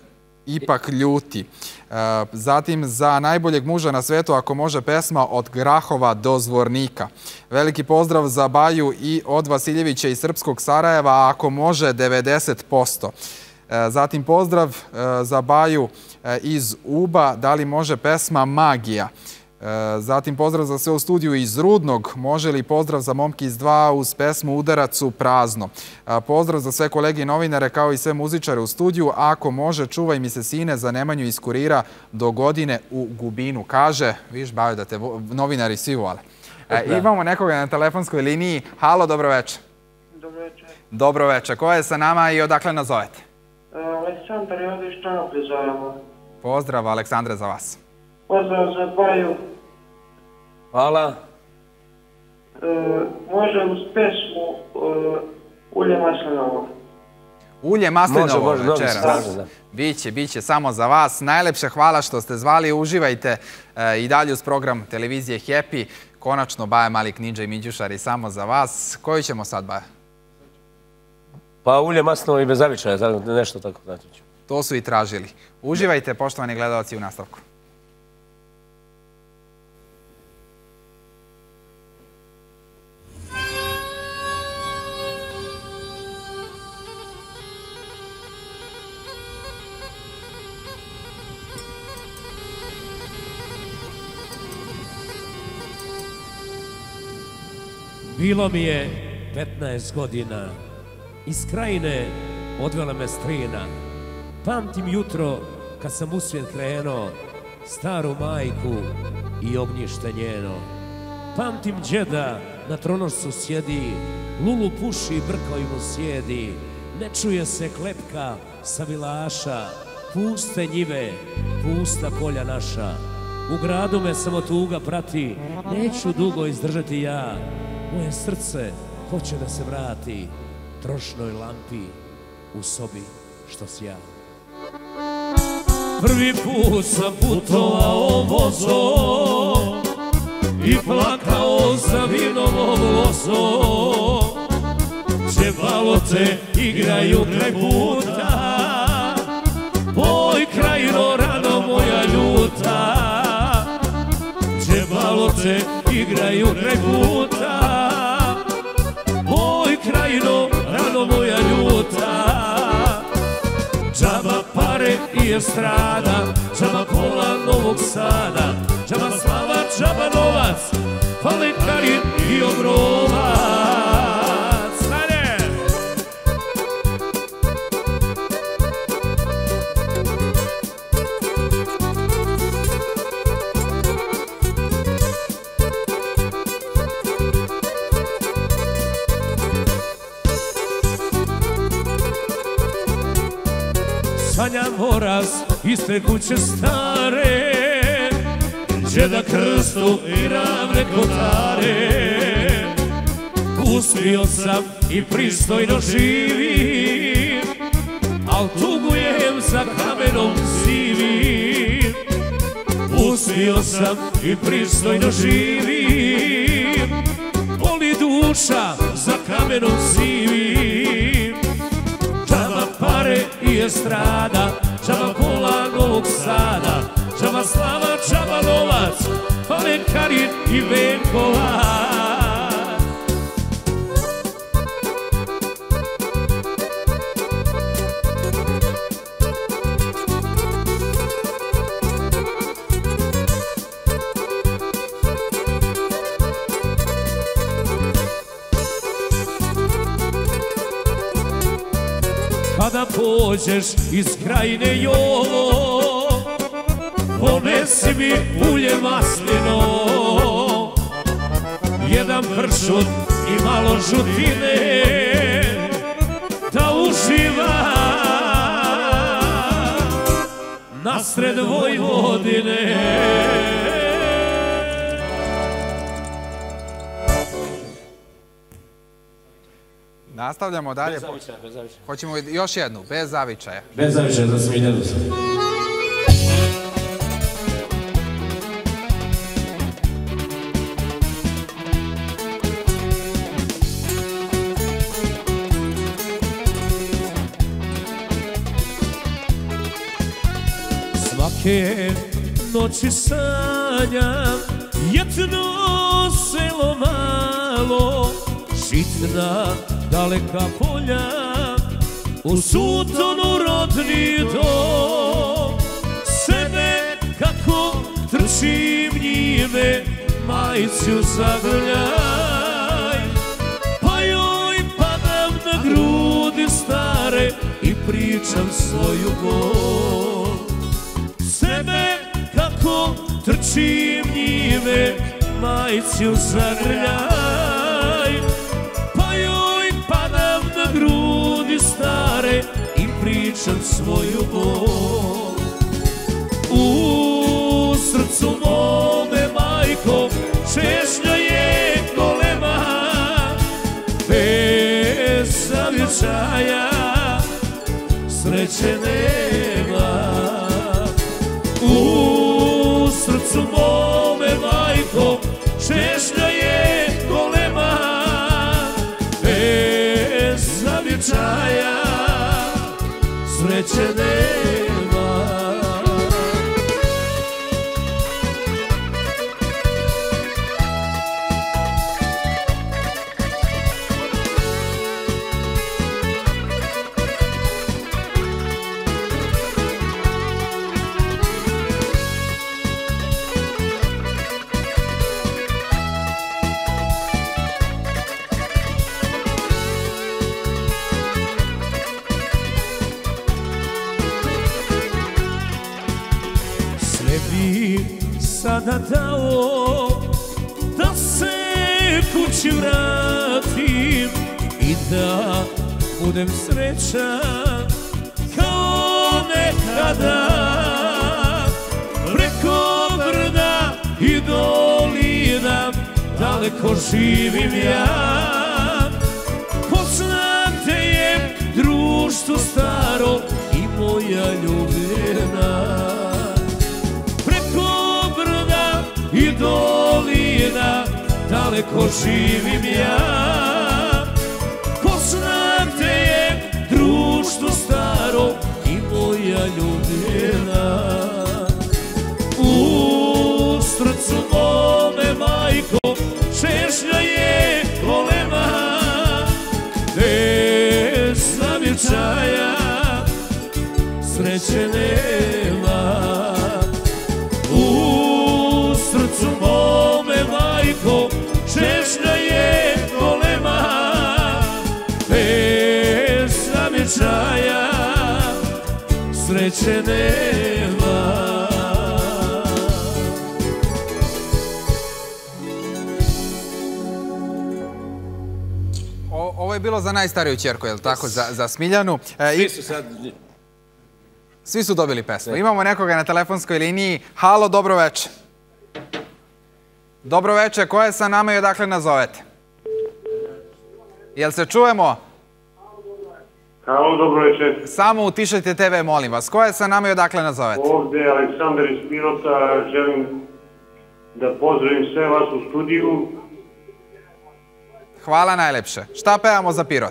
Ipak ljuti. Zatim za najboljeg muža na svetu ako može pesma Od Grahova do Zvornika. Veliki pozdrav za Baju i od Vasiljevića iz Srpskog Sarajeva ako može devedeset posto. Zatim pozdrav za Baju iz Uba, da li može pesma Magija. Zatim pozdrav za sve u studiju iz Rudnog, može li pozdrav za momke iz dva uz pesmu Udarac u prazno. Pozdrav za sve kolege i novinare kao i sve muzičare u studiju, ako može čuvaj mi se sine za Nemanju iz Kurira do godine u Gubinu. Kaže, viš Bajo da te novinari svi vole. Imamo nekoga na telefonskoj liniji. Halo, dobro večer. Dobro večer. Dobro večer. Ko je sa nama i odakle nazovete? Aleksandar je ovdje iz Čanoplje zovemo. Pozdrav, Aleksandre, za vas. Pozdrav za Baju. Hvala. Može uz pesmu Ulje maslinovo. Ulje maslinovo večeras. Biće, biće samo za vas. Najlepše hvala što ste zvali. Uživajte i dalje uz program televizije Happy. Konačno Baja Malik, Ninja i Minđušari samo za vas. Koju ćemo sad, Baja? Pa ulje maslinovo i bez zavičaja, nešto tako. To su i tražili. Uživajte, poštovani gledalci, u nastavku. Bilo mi je petnaest godina, iz krajine odvela me strina. Pamtim jutro kad sam u svijet krenuo, staru majku i ognjište njeno. Pamtim džeda na tronošcu sjedi, lulu puši, brkoj mu sjedi. Ne čuje se klepka sa vilaša, puste njive, pusta polja naša. U gradu me samo tuga prati, neću dugo izdržati ja. Moje srce hoće da se vrati trošnoj lampi u sobi što sja. Prvi put sam putovao vozom i plakao za vinovom lozom. Čebalote igraju kraj puta, moj krajino rano moja ljuta. Čebalote igraju kraj puta, moj krajino rano moja ljuta. Džaba pare i estrada, džaba pola Novog Sada, džaba slava, džaba novac, fale Karin i Obrovac. Sanjam voraz iz te kuće stare, džeda krstu i ravne kotare. Uspio sam i pristojno živim, al tugujem za kamenom sivim. Uspio sam i pristojno živim, boli duša za kamenom sivim. Džaba pare i estrada, džaba pola Novog Sada, džaba slava, džaba novac, fale Karin i Venkovac. Kada pođeš iz krajine Jovo, ponesi mi ulje maslino, jedan pršut i malo žutine, da uživa nasred Vojvodine. Nastavljamo dalje. Bez zavičaja, bez zavičaja. Hoćemo još jednu, bez zavičaja. Bez zavičaja za Smiljanu. Svake noći sanjam jedno selo malo, žitna daleka polja, u sutonu rodni dom. Sebe kako trčim njime, majicu zagrljaj, pa joj padam na grudi stare i pričam svoju bol. Sebe kako trčim njime, majicu zagrljaj, pa joj padam na grudi stare i pričam svoju bol. U srcu mome, majko, češnja je golema, bez zavječaja sreće nema. U srcu mome, majko, češnja je golema, bez zavječaja sreće nema. Sada dao da se kući vratim i da budem srećan kao nekada. Preko brda i dolina daleko živim ja, poznajem društvo staro i moja ljubljena. I dolina daleko živim ja, poznajem društvo staro i moja ljubljena. U srcu mome, majko, češnja je golema, bez zavječaja sreće nema. U srcu mome, majko, češnja je golema, bez zavječaja sreće nema. Ovo je bilo za najstariju ćerku, je li tako, za Smiljanu? Svi su sad... Svi su dobili pesmu. Imamo nekoga na telefonskoj liniji. Halo, dobro večer. Dobro večer, ko je sa nama i odakle nazovete? Jel se čujemo? Halo, dobro večer. Samo utišajte te ve, molim vas. Ko je sa nama i odakle nazovete? Ovdje je Aleksandar iz Pirota. Želim da pozdravim sve vas u studiju. Hvala najlepše. Šta pevamo za Pirot?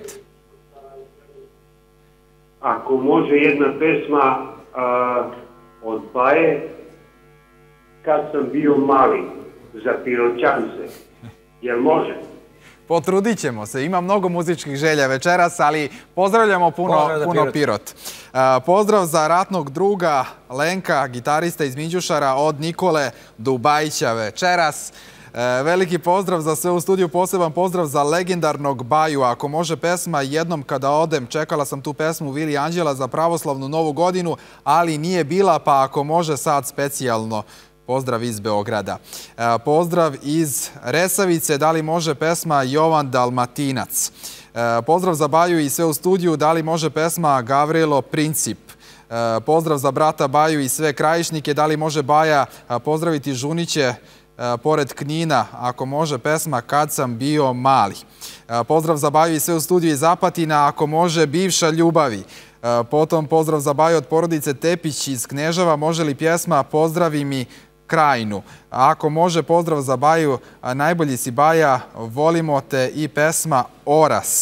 Ako može jedna pesma a, od Baje, Kad sam bio mali, za Piroćance. Jel može? Potrudit ćemo se. Ima mnogo muzičkih želja večeras, ali pozdravljamo puno, puno Pirot. Uh, pozdrav za ratnog druga Lenka, gitarista iz Minđušara, od Nikole Dubajića večeras. Uh, veliki pozdrav za sve u studiju, poseban pozdrav za legendarnog Baju. Ako može pesma Jednom kada odem, čekala sam tu pesmu Vili Anđela za pravoslavnu novu godinu, ali nije bila, pa ako može sad specijalno. Pozdrav iz Beograda. E, pozdrav iz Resavice, da li može pesma Jovan Dalmatinac. E, pozdrav za Baju i sve u studiju, da li može pesma Gavrilo Princip. E, pozdrav za brata Baju i sve krajišnike, da li može Baja pozdraviti Žuniće e, pored Knina, ako može pesma Kad sam bio mali. E, pozdrav za Baju i sve u studiju iz Apatina, ako može Bivša ljubavi. E, potom pozdrav za Baju od porodice Tepić iz Kneževa, može li pjesma Pozdravi mi Krajinu. Ako može, pozdrav za Baju, najbolji si Baja, volimo te, i pesma Oras.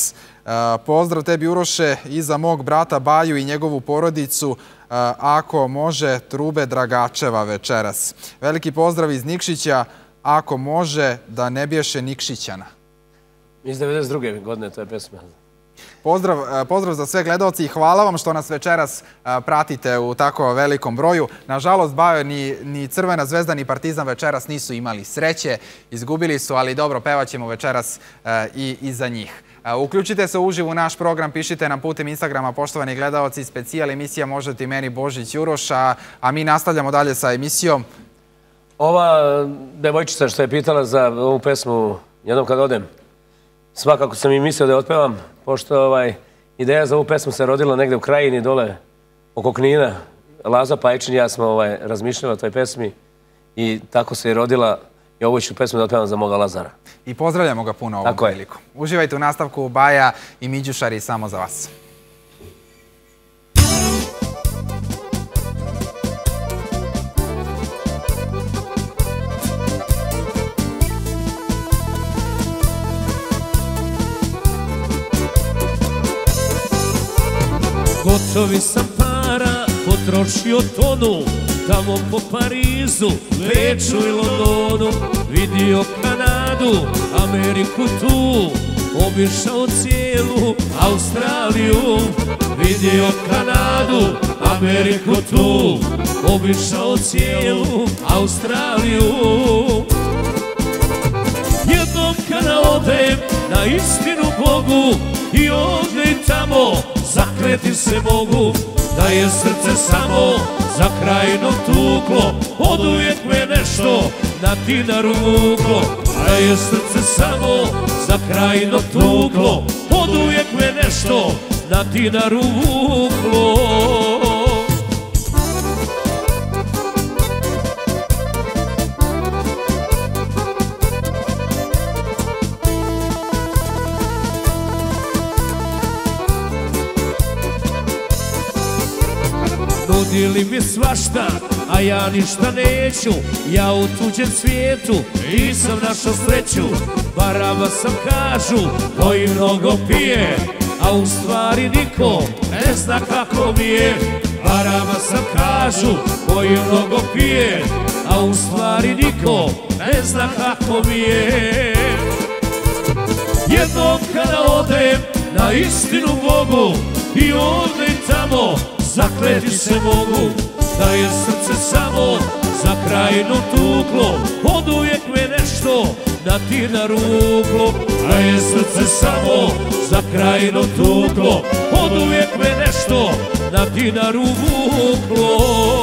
Pozdrav tebi, Uroše, i za mog brata Baju i njegovu porodicu, ako može, Trube Dragačeva večeras. Veliki pozdrav iz Nikšića, ako može, da ne biješe Nikšićana. Iz devedeset druge godine to je pesma. Pozdrav, pozdrav za sve gledalci i hvala vam što nas večeras pratite u tako velikom broju. Nažalost, Bajo, ni, ni Crvena zvezda, ni Partizan večeras nisu imali sreće. Izgubili su, ali dobro, pevaćemo večeras i, i za njih. Uključite se uživo u naš program, pišite nam putem Instagrama, poštovani gledalci, specijal emisija Možete i meni Božić Uroš, a, a mi nastavljamo dalje sa emisijom. Ova devojčica što je pitala za ovu pesmu Jednom kad odem, svakako sam i mislio da je otpevam, pošto ovaj, ideja za ovu pesmu se rodila negde u Krajini, dole oko Knina. Laza Pajčin i ja smo ovaj, razmišljali o toj pesmi i tako se je rodila i ovu ću pesmu da otpevam za moga Lazara. I pozdravljamo ga puno ovom priliku. Uživajte u nastavku Baja i Miđušari samo za vas. Gotovi sam para, potrošio tonu, tamo po Parizu, Beču i Londonu. Vidio Kanadu, Ameriku tu, obišao cijelu Australiju. Vidio Kanadu, Ameriku tu, obišao cijelu Australiju. Jednom kada odem na istinu Bogu i ovdje i tamo zakleti se mogu, da je srce samo za Krajinu tuklo, oduvijek me nešto na dinaru vuklo. Da je srce samo za Krajinu tuklo, oduvijek me nešto na dinaru vuklo. Nudili mi svašta, a ja ništa neću. Ja u tuđem svijetu nisam našao sreću. Baraba sam kažu, koji mnogo pije, a u stvari niko ne zna kako mi je. Baraba sam kažu, koji mnogo pije, a u stvari niko ne zna kako mi je. Jednom kada odem na istinu Bogu i ovdje i tamo zakleti se mogu, da je srce samo za Krajinu tuklo, oduvijek me nešto na dinaru vuklo. Da je srce samo za Krajinu tuklo, oduvijek me nešto na dinaru vuklo.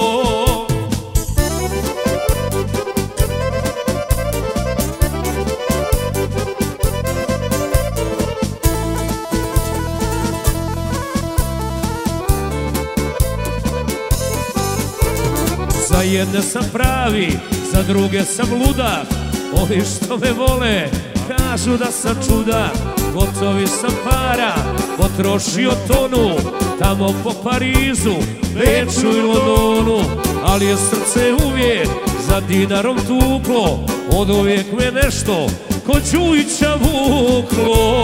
Za jedne sam pravi, za druge sam ludak. Oni što me vole, kažu da sam čudak. Gotovi sam para, potrošio tonu, tamo po Parizu, Beču i Londonu. Ali je srce uvijek za dinarom tuklo, oduvijek me nešto ko Đujića vuklo.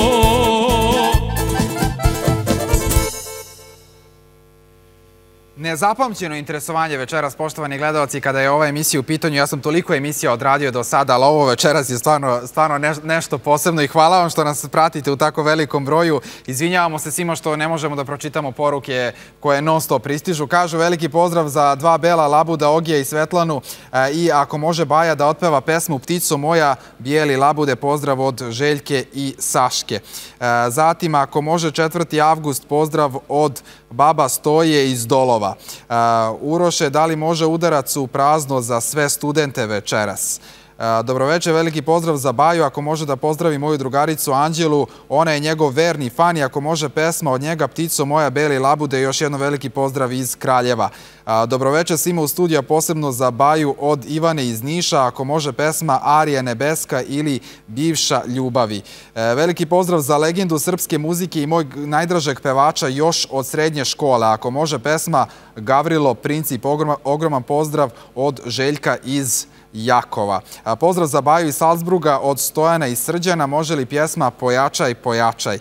Nezapamćeno interesovanje večeras, poštovani gledalci, kada je ova emisija u pitanju. Ja sam toliko emisija odradio do sada, ali ovo večeras je stvarno, stvarno neš, nešto posebno i hvala vam što nas pratite u tako velikom broju. Izvinjavamo se svima što ne možemo da pročitamo poruke koje non stop pristižu. Kažu veliki pozdrav za dva bela labuda, Ogija i Svetlanu, e, i ako može Baja da otpeva pesmu Ptico moja, bijeli labude, pozdrav od Željke i Saške. E, zatim, ako može četvrti avgust, pozdrav od Baba Stoje iz Dolova. Uh, Uroše, da li može udarac u prazno za sve studente večeras? Uh, Dobroveče, veliki pozdrav za Baju. Ako može da pozdravi moju drugaricu Anđelu, ona je njegov verni fan i ako može pesma od njega Ptico moja, beli labude, još jedno veliki pozdrav iz Kraljeva. Uh, Dobroveče svima u studiju, posebno za Baju od Ivane iz Niša, ako može pesma Arija nebeska ili Bivša ljubavi. Uh, veliki pozdrav za legendu srpske muzike i moj najdražeg pevača još od srednje škole, ako može pesma Gavrilo Princip, ogroman, ogroman pozdrav od Željka iz Jakova. Pozdrav za Baju iz Salzburga od Stojana i Srđana, može li pjesma Pojačaj, pojačaj.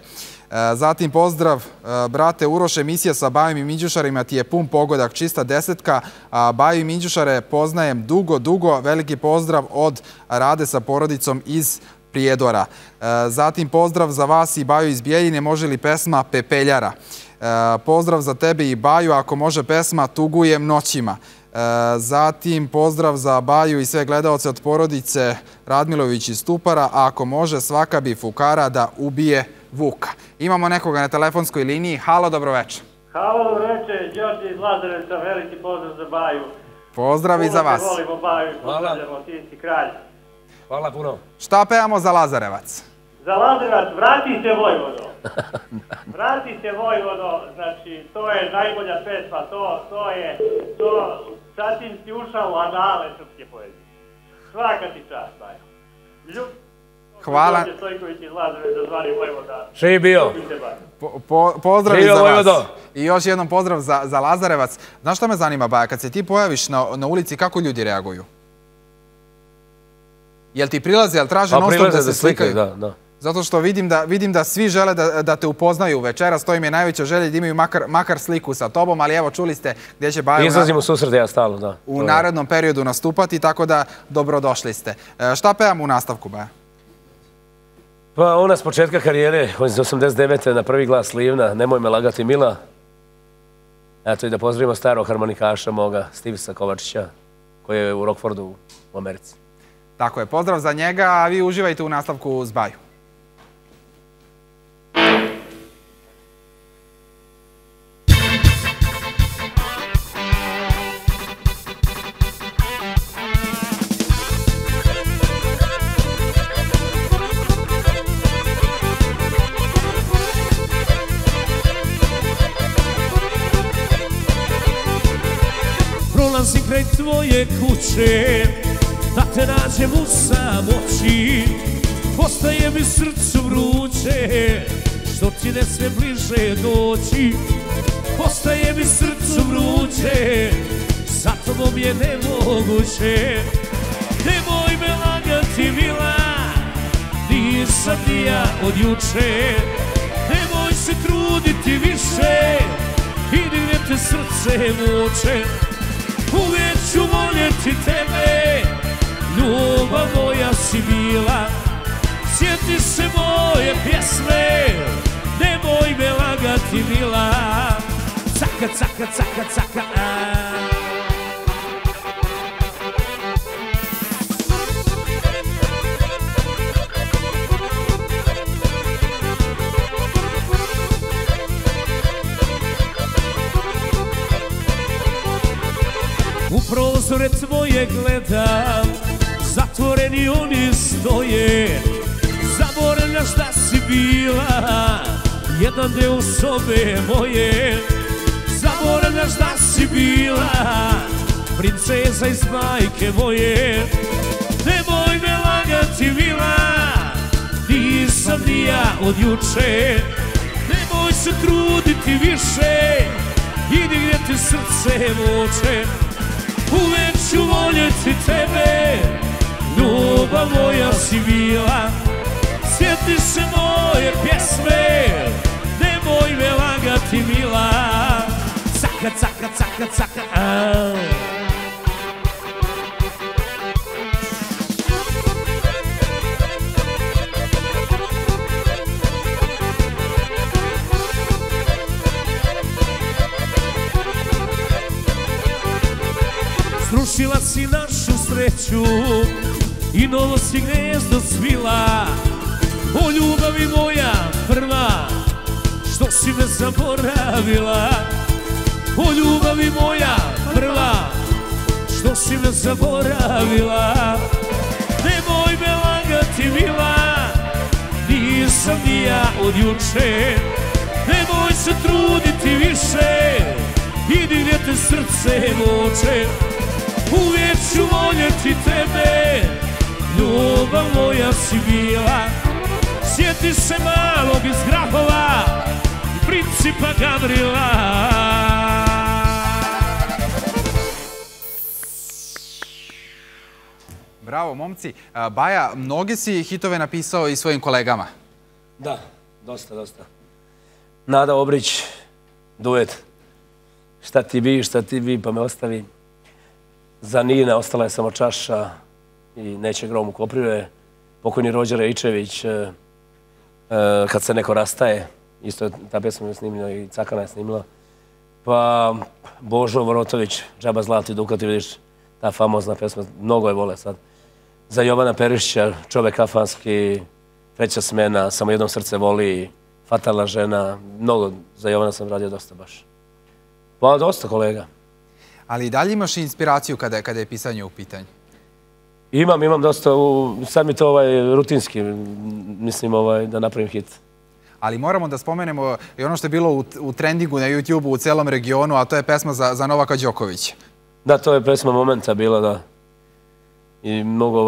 Zatim pozdrav, brate Uroš, emisija sa Bajom i Minđušarima ti je pun pogodak, čista desetka. Baju i Minđušare poznajem dugo, dugo. Veliki pozdrav od Rade sa porodicom iz Prijedora. Zatim pozdrav za vas i Baju iz Bijeljine, može li pesma Pepeljara? Pozdrav za tebe i Baju, ako može pesma Tugujem noćima. Zatim pozdrav za Baju i sve gledaoce od porodice Radmilović iz Stupara, a ako može svaka bi fukara da ubije Vuka. Imamo nekoga na telefonskoj liniji. Halo, dobroveče. Halo, dobroveče, Đorđe iz Lazarevca, veliki pozdrav za Baju. Pozdrav i za vas. Puno te volimo Baju, pozdravljamo, ti si kralj. Hvala puno. Šta pevamo za Lazarevac? Za Lazarevac, vrati se Vojvodo. Vrati se Vojvodo, znači, to je najbolja pesma, to, to je, to, sad tim si ušao u anale srpske poezije. Svaka ti čast, Baju. Ljub... Hvala. Đorđe Stojković iz Lazarevca, zvani Vojvoda. Še bio? Po, po, pozdrav i za vas. I još jednom pozdrav za, za Lazarevac. Znaš šta me zanima, Baja? Kad se ti pojaviš na, na ulici, kako ljudi reaguju? Jel ti prilaze, jel traže non stop da se slikaju? Da, da. Zato što vidim da, vidim da svi žele da, da te upoznaju večeras, to im je najveća želja da imaju makar, makar sliku sa tobom, ali evo čuli ste gdje će Baja Izlazim u susrete ja stalno, da. u narednom periodu nastupati, tako da dobrodošli ste. E, šta pevamo u nastavku, Baja? Pa ona s početka karijere, iz osamdeset devete na prvi glas Livna, Nemoj me lagati Mila. Eto i da pozdravimo starog harmonikaša moga, Stivisa Kovačića, koji je u Rockfordu u Americi. Tako je, pozdrav za njega, a vi uživajte u nastavku s Baju. Prolazim kraj tvoje kuće, da te nađem u samoći, postaje mi srcu vruće, što ti ne sve bliže doći. Postaje mi srcu vruće, sa tobom je nemoguće. Nemoj me lagati mila, nisam ni ja od juče. Nemoj se truditi više, vidi gdje te srce muče. Uvijek ću voljeti tebe, ljubav moja si bila. Sjeti se moje pjesme, nemoj me lagati mila. Caka, caka, caka, caka, a. U prozore tvoje gledam, zatvoreni oni stoje. Zaboravljaš da si bila jedan deo sobe moje. Zaboravljaš da si bila princeza iz majke moje. Nemoj me lagati mila, nisam ni ja od juče. Nemoj se truditi više, idi gdje te srce muče. Uvijek ću voljeti tebe, ljubav moja si bila. Sjeti se moje pjesme, nemoj me lagati mila. Caka, caka, caka, caka, a. Srušila si našu sreću i novo si gnezdo svila. O ljubavi moja prva, što si me zaboravila. O ljubavi moja prva, što si me zaboravila. Nemoj me lagati mila, nisam ni ja od juče. Nemoj se truditi više, idi gdje te srce muče. Uvijek ću voljeti tebe, ljubav moja si bila. Sjeti se malog iz Grahova, principa Gavrila. Bravo, momci. Baja, mnoge si hitove napisao i svojim kolegama. Da, dosta, dosta. Nada Obrić, duet. Šta ti bi, šta ti bi, pa me ostavi. Za Nina ostala je samo čaša i Neće grom u Koprive. Pokojni Rođe Rejčević, Kad se neko rastaje. Isto je ta pesma je snimila i Cakana je snimila. Pa Božo Vorotović, Džaba zlati Dukati, vidiš, ta famozna pesma, mnogo je vole sad. Za Jovana Perišića, Čovek kafanski, Treća smena, Samo jedno srce voli, Fatalna žena, mnogo za Jovana sam radio dosta baš. Pa dosta kolega. Ali i dalje imaš inspiraciju kada je pisanje u pitanju? Imam, imam dosta, sad mi to rutinski, mislim da napravim hit. Ali moramo da spomenemo i ono što je bilo u trendingu na YouTube-u u celom regionu, a to je pesma za Novaka Đokovića. Da, to je pesma momenta bila, da. I mnogo,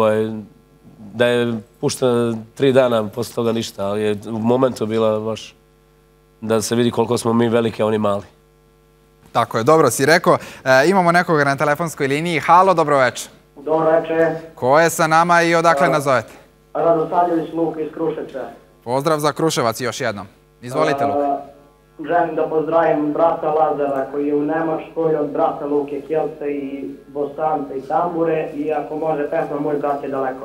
da je puštena tri dana, posle toga ništa, ali je u momentu bila baš da se vidi koliko smo mi veliki, a oni mali. Tako je, dobro si rekao. Imamo nekoga na telefonskoj liniji. Halo, dobro večer. Dobro večer. Ko je sa nama i odakle nazovete? Radosavljević Luka iz Kruševca. Pozdrav za Kruševac još jednom. Izvolite, Luka. Želim da pozdravim brata Lazara koji je u Nemačkoj, od brata Luke Kjelce i Bosanca i Tambure, i ako može pesma Moj brat je daleko.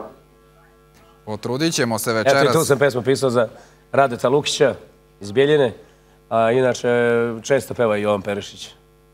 Potrudit ćemo se večeras. Eto i tu sam pesmu pisao za Radeta Lukića iz Bijeljine, a inače često peva i Jovan Perišić.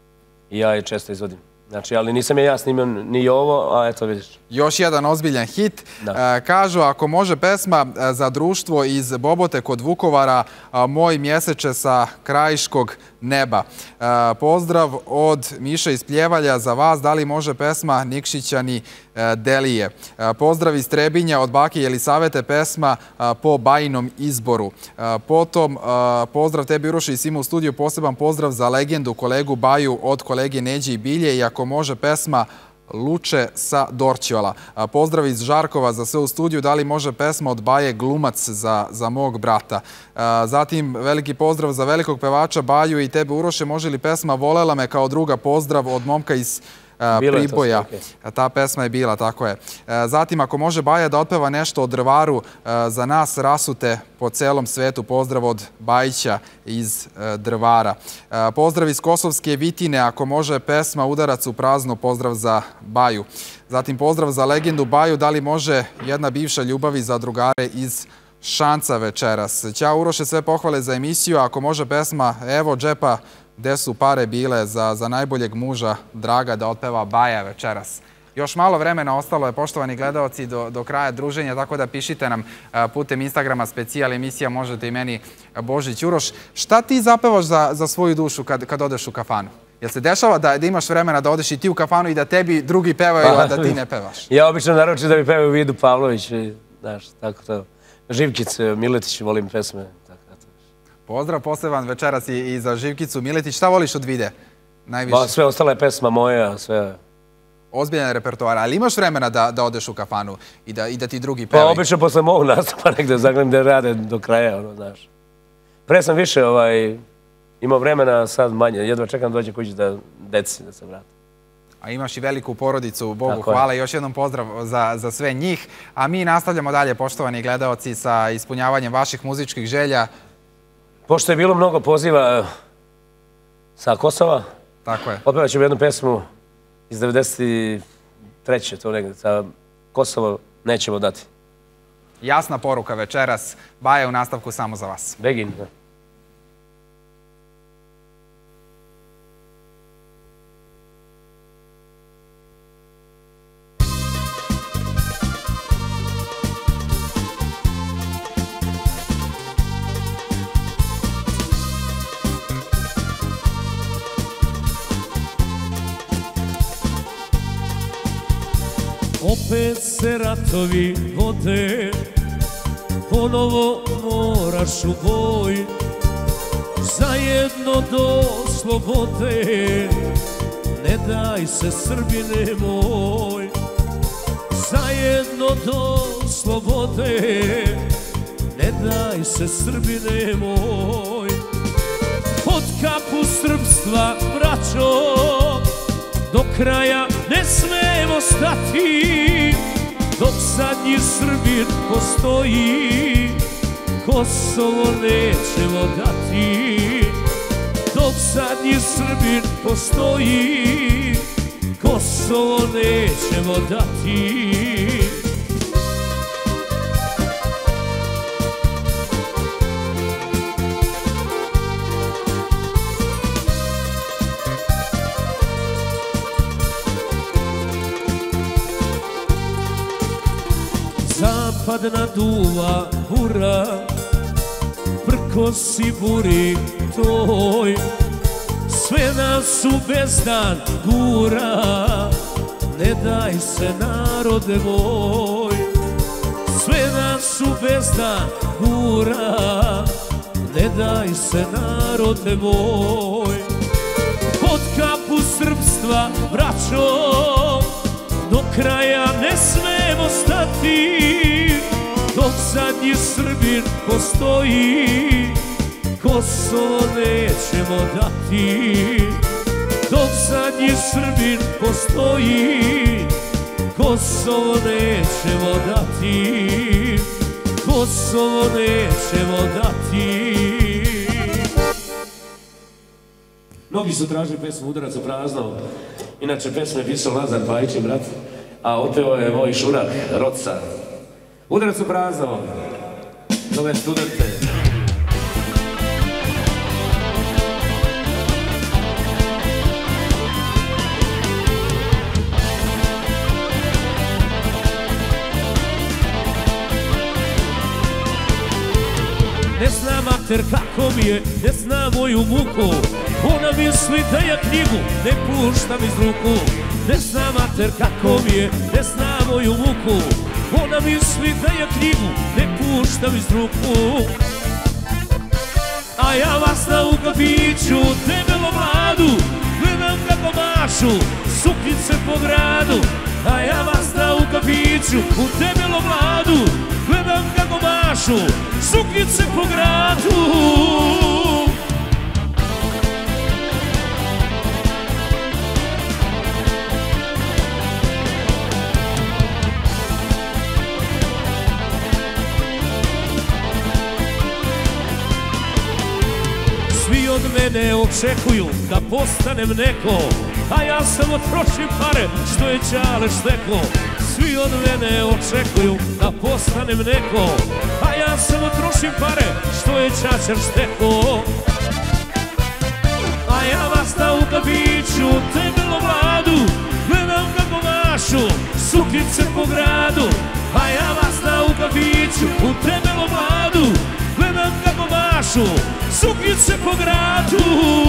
I ja je često izvodim. Znači, ali nisam je ja snimio ni ovo, a eto vidiš. Još jedan ozbiljan hit. Kažu, ako može pesma za društvo iz Bobote kod Vukovara, Moj mjeseče sa krajiškog neba. Pozdrav od Miša iz Pljevalja za vas. Da li može pesma Nikšićani Delije? Pozdrav iz Trebinja od bake Jelisavete, pesma Po bajinom izboru. Potom, pozdrav tebi Uroši i svima u studiju, poseban pozdrav za legendu kolegu Baju od kolege Neđe i Bilje, i ako može pesma Luče sa Dorćola. Pozdrav iz Žarkova za sve u studiju. Da li može pesma od Baje Glumac za mog brata? Zatim veliki pozdrav za velikog pevača Baju i tebe Uroše. Može li pesma Volela me kao druga? Pozdrav od momka iz Priboja. Ta pesma je bila, tako je. Zatim, ako može Baja da otpeva nešto o Drvaru za nas rasute po celom svetu. Pozdrav od Bajića iz Drvara. Pozdrav iz Kosovske Vitine, ako može pesma Udarac u prazno. Pozdrav za Baju. Zatim, pozdrav za legendu Baju. Da li može jedna bivša ljubavi za drugare iz Šanca večeras? Ćao Uroše, sve pohvale za emisiju. Ako može pesma Evo džepa, gde su pare bile za najboljeg muža Draga, da otpeva Baja večeras. Još malo vremena ostalo je, poštovani gledalci, do kraja druženja, tako da pišite nam putem Instagrama specijal emisija, možete i meni Božić Uroš. Šta ti zapevaš za svoju dušu kad odeš u kafanu? Jel se dešava da imaš vremena da odeš i ti u kafanu i da tebi drugi pevaju, a da ti ne pevaš? Ja obično naručim da mi pevaju Vidu Pavlović, znaš, tako to. Živkić, Miletić, volim pesme. Pozdrav poseban večeras i za Živkicu. Miletić, šta voliš od Vide? Sve ostala je pesma moja, sve. Ozbiljan repertoar, ali imaš vremena da odeš u kafanu i da ti drugi pevaju? Pa obično posle mog nastupa negde zagledam da rade do kraja, ono, znaš. Pre sam više imao vremena, sad manje. Jedva čekam dođe kući da deci da se vrati. A imaš i veliku porodicu, Bogu hvala. Još jednom pozdrav za sve njih. A mi nastavljamo dalje, poštovani gledaoci, sa ispunjavanjem vaših muzičkih želja. Pošto je bilo mnogo poziva sa Kosova, otpevat ćemo jednu pesmu iz devedeset treće to negdje, sa Kosovo nećemo dati. Jasna poruka večeras, Baja u nastavku samo za vas. Begin, da. Opet se ratovi vode, ponovo moraš u boj, zajedno do slobode, ne daj se Srbine moj. Zajedno do slobode, ne daj se Srbine moj. Pod kapu srpstva, braćo, do kraja ne smemo stati, dok zadnji Srbin postoji, Kosovo nećemo dati, dok zadnji Srbin postoji. Kosovo nećemo dati. Zapad naduva bura, prkosi buri toj, sve nas u bezdan gura, ne daj se narode moj. Sve nas u bezdan gura, ne daj se narode moj. Pod kapu srpstva, braćo, do kraja ne smemo stati, dok zadnji Srbin postoji. Kosovo nećemo dati, dok zadnji Srbin postoji. Kosovo nećemo dati, Kosovo nećemo dati. Mnogi su tražili pesmu Udarac u prazno. Inače, pesmu je pisao Lazar Pajićin, brat, a otpeo je moj šurak, Roca. Udarac u prazno, zove studente. Ne zna mater kako mi je, ne zna moju muku. Ona misli da ja knjigu ne puštam iz ruku. Ne zna mater kako mi je, ne zna moju muku. Ona misli da ja knjigu ne puštam iz ruku. A ja vas na u kafiću, debelo mladu, gledam kako mašu suknice po gradu. A ja vas na u kafiću, u debelo mladu, gledam kako mašu suknice po gradu. Svi od mene očekuju da postanem neko, a ja samo trošim pare što je Ćale šteklo. Svi od mene očekuju da postanem neko, a ja samo trošim pare što je Ćaćar šteklo. A ja vas na u kafiću, debelo mladu, gledam kako mašu suknice po gradu. A ja vas na u kafiću, u debelo mladu, gledam kako mašu suknice po gradu.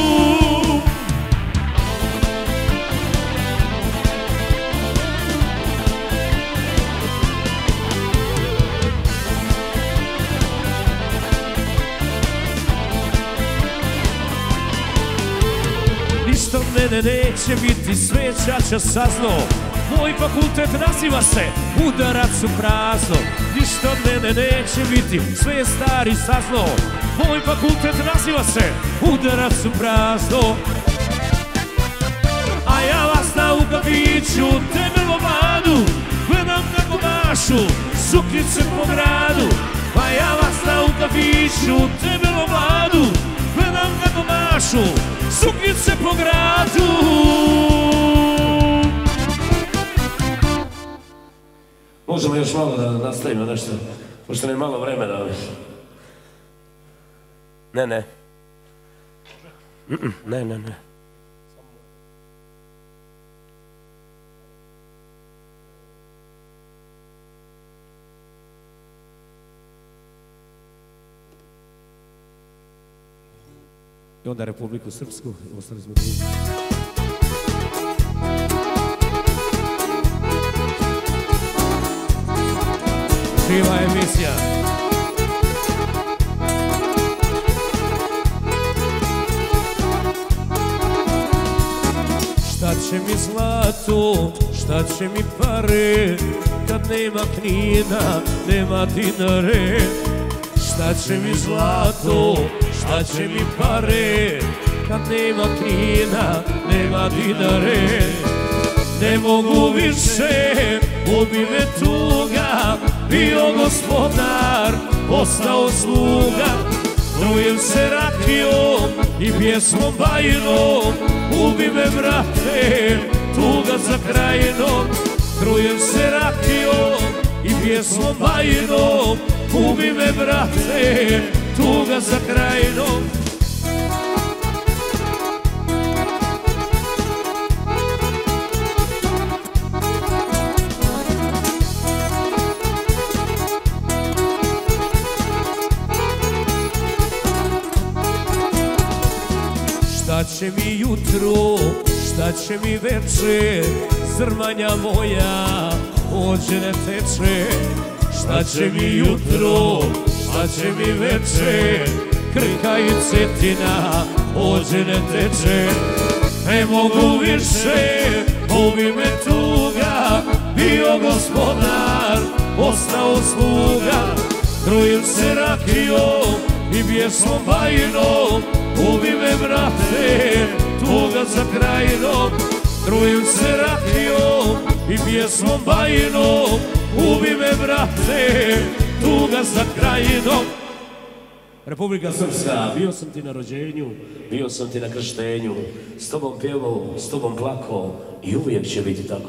Ništa od mene neće biti, sve Ćaća sazno. Moj fakultet naziva se Udarac u prazno. Ništa od mene neće biti, sve je stari sazno. Moj fakultet naziva se Udarac u prazno. A ja vas na u kafiću, debelo mladu, gledam kako mašu suknice po gradu. A ja vas na u kafiću, debelo mladu, gledam kako mašu suknice po gradu. Možemo još malo da nastavimo nešto, pošto ne malo vremena. Ne, ne. Ne, ne, ne. I onda Republiku Srpsku i ostali smo drugi. Živa emisija. Šta će mi zlato, šta će mi pare, kad nema Knina, nema dinare. Šta će mi zlato, šta će mi pare, kad nema Knina, nema dinare. Ne mogu više, ubi me tuga, bio gospodar, postao sluga. Trujem se rakijom i pjesmom bajnom, ubi me brate, tuga za krajinom. Trujem se rakijom i pjesmom bajnom, ubi me brate, tuga za krajinom. Šta će mi jutro, šta će mi večer, zrmanja moja ođe ne teče. Šta će mi jutro, šta će mi večer, krka i cetina ođe ne teče. Ne mogu više, ubi me tuga, bio gospodar, postao sluga. Trujem se rakijom i pjesmom bajnom, ubi me brate, tuga za krajinom. Trujem se rakijom i pjesmom bajnom, ubi me brate, tuga za krajinom. Republika Srpska, bio sam ti na rođenju, bio sam ti na krštenju, s tobom pjevao, s tobom plakao i uvijek će biti tako.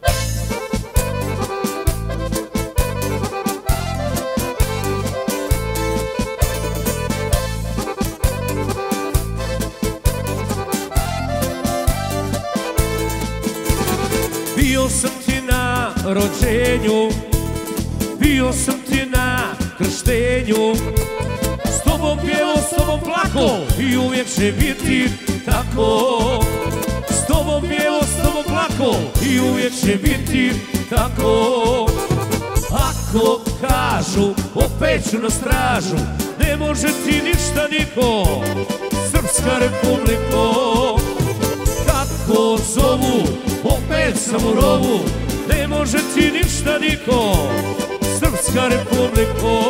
Bio sam ti na rođenju, bio sam ti na krštenju, s tobom pjevao, s tobom plako i uvijek će biti tako. S tobom pjevao, s tobom plako i uvijek će biti tako. Ako kažu, opet ću na stražu, ne može ti ništa niko, Srpska Republiko. Kako zovu, opet sam u rovu, ne može ti ništa niko, Srpska Republiko.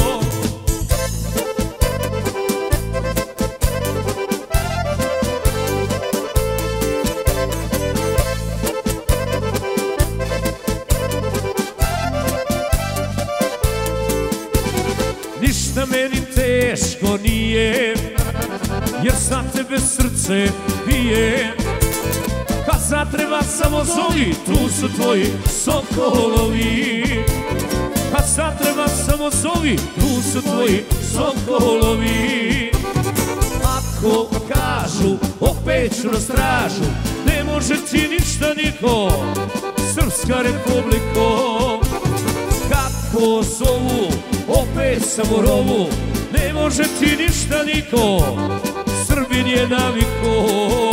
Ništa meni teško nije, jer za tebe srce bije. Kad zatreba samo zovi, tu su tvoji sokolovi. Kad zatreba samo zovi, tu su tvoji sokolovi. Ako kažu, opet ću na stražu, ne može ti ništa niko, Srpska Republiko. Kako zovu, opet sam u rovu, ne može ti ništa niko, Srbin je naviko.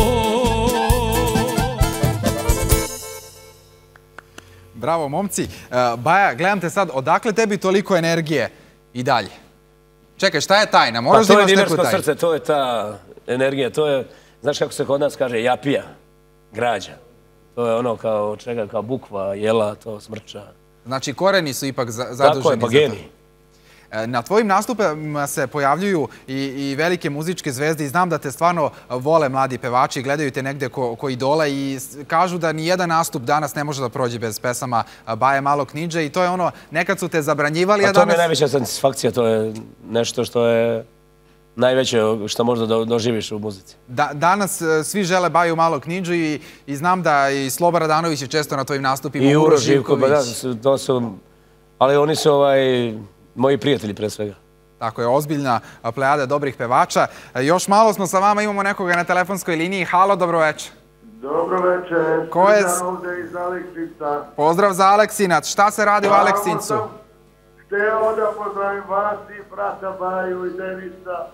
Bravo, momci. Baja, gledam te sad, odakle tebi toliko energije i dalje? Čekaj, šta je tajna? Moraš da imaš neku tajnu. To je dinarsko srce, to je ta energija, to je, znaš kako se kod nas kaže, japija, građa. To je ono kao čega, kao bukva, jela, to smrča. Znači, koreni su ipak zaduženi za to. Tako je, pa geni. Na tvojim nastupima se pojavljuju i velike muzičke zvezde i znam da te stvarno vole mladi pevači, gledaju te negde ko idole i kažu da ni jedan nastup danas ne može da prođe bez pesama Baje Malog Knidže i to je ono, nekad su te zabranjivali, a danas... A to mi je najveća satisfakcija, to je nešto što je najveće što možda doživiš u muzici. Danas svi žele Baju Malog Knidžu i znam da i Sloba Radanović je često na tvojim nastupima. I Uroš Živković. To su, ali oni su moji prijatelji pre svega. Tako je, ozbiljna plejada dobrih pevača. Još malo smo sa vama, imamo nekoga na telefonskoj liniji. Halo, dobro večer. Dobro večer, Srđan ovde iz Aleksinca. Pozdrav za Aleksinac, šta se radi u Aleksincu? Hteo da pozdravim vas i brata Baju i Denisa.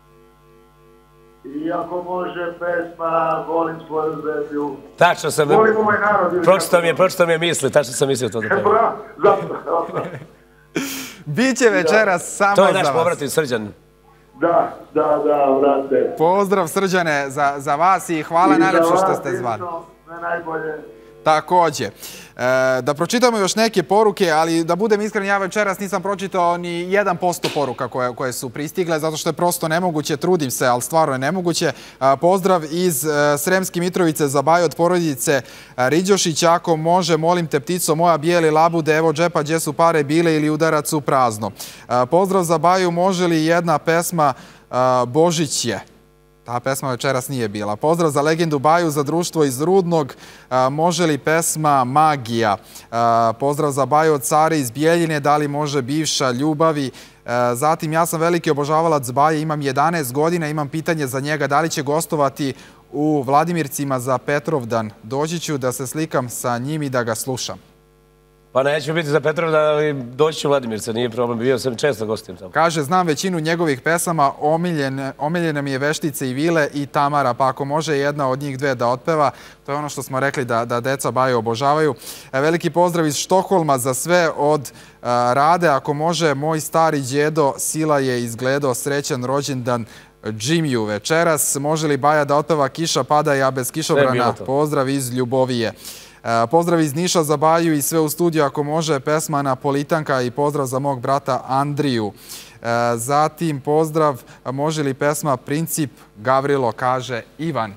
I ako može pesma Volim svoju zemlju. Tačno sam... Volim moj narod. Pročito mi je misli, tačno sam mislio to da pevim. Zato. Biće večeras samo za vas. To je naš povratni Srđan. Da, da, da, vrate. Pozdrav Srđane za vas i hvala najlepše što ste zvali. Na najbolje. Takođe. Da pročitamo još neke poruke, ali da budem iskren, ja večeras nisam pročitao ni jedan posto poruka koje su pristigle, zato što je prosto nemoguće, trudim se, ali stvarno je nemoguće. Pozdrav iz Sremske Mitrovice za Baju od porodice Riđošić. Ako može, molim te, ptico moja, bijeli labude, evo džepa, gdje su pare bile ili udarac u prazno. Pozdrav za Baju, može li jedna pesma Božić je? Ta pesma večeras nije bila. Pozdrav za legendu Baju, za društvo iz Rudnog. Može li pesma Magija? Pozdrav za Baju od Care iz Bijeljine. Da li može bivša ljubavi? Zatim, ja sam veliki obožavalac Baje, imam jedanaest godina, imam pitanje za njega. Da li će gostovati u Vladimircima za Petrovdan? Doći ću da se slikam sa njim i da ga slušam. Pa neću biti za Petrovdan, ali doći ću u Vladimirce, nije problem, bio sam često gostim tamo. Kaže, znam većinu njegovih pesama, omiljene mi je Veštice i Vile i Tamara, pa ako može jedna od njih dve da otpeva, to je ono što smo rekli da deca Baju obožavaju. Veliki pozdrav iz Štokholma za sve od Rade, ako može, moj stari djedo Sila je izgledao, srećan rođendan Džimiju večeras. Može li Baja da otpeva Kiša pada, ja bez kišobrana? Pozdrav iz Ljubovije. Pozdrav iz Niša za Baju i sve u studiju, ako može, pesma Napolitanka i pozdrav za mog brata Andriju. Zatim pozdrav, može li pesma Princip Gavrilo, kaže Ivan.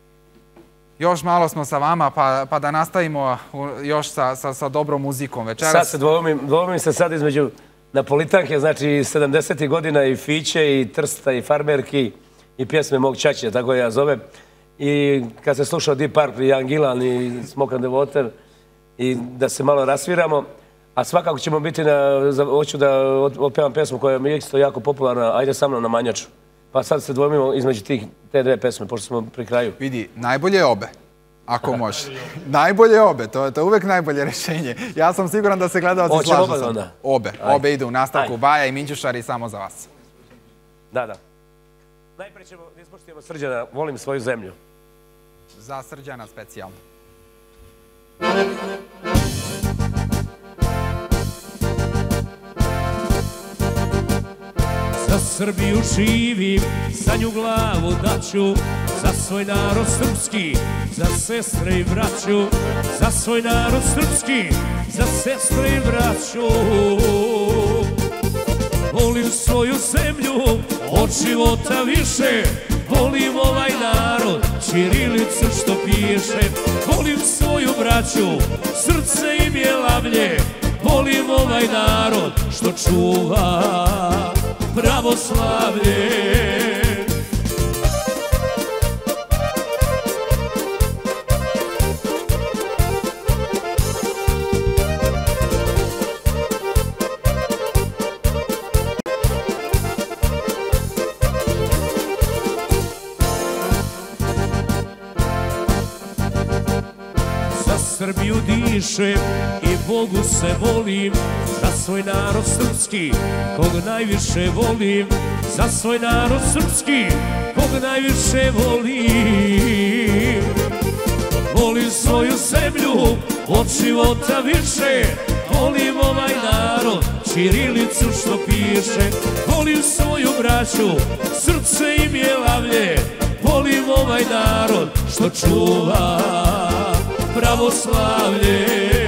Još malo smo sa vama, pa da nastavimo još sa dobrom muzikom večeras. Sad se dvomim se sad između Napolitanke, znači sedamdesetih godina i Fiće i Trsta i Farmerki i pjesme mog ćaće, tako ja zovem. I kad se slušao Deep Purple i Ian Gillan i Smoke and the Water i da se malo rasviramo, a svakako ćemo biti na, hoću da otpevam pesmu koja mi je isto jako popularna, Ajde sa mnom na Manjaču. Pa sad se dvojimo između tih te dve pesme, pošto smo pri kraju. Vidi, najbolje je obe, ako može. Najbolje je obe, to je uvek najbolje rešenje. Ja sam siguran da se gledalci slažu sa mnom. Obe, obe idu u nastavku. Baja i Minđušari samo za vas. Da, da. Najprije ćemo, da ispoštujemo Srđana, volim svoju zemlju. Za Srđana specijalno. Za Srbiju živim, za nju glavu daću, za svoj narod srpski, za sestre i braću, za svoj narod srpski, za sestre i braću. Volim svoju zemlju, od života više, volim ovaj narod, ćirilicu što piše. Volim svoju braću, srce im je lavlje, volim ovaj narod što čuva pravoslavlje. Srbiju dišem i Bogu se molim, za svoj narod srpski, kog najviše volim, za svoj narod srpski, kog najviše volim. Volim svoju zemlju, od života više, volim ovaj narod, ćirilicu što piše. Volim svoju braću, srce im je lavlje, volim ovaj narod što čuva pravoslavlje.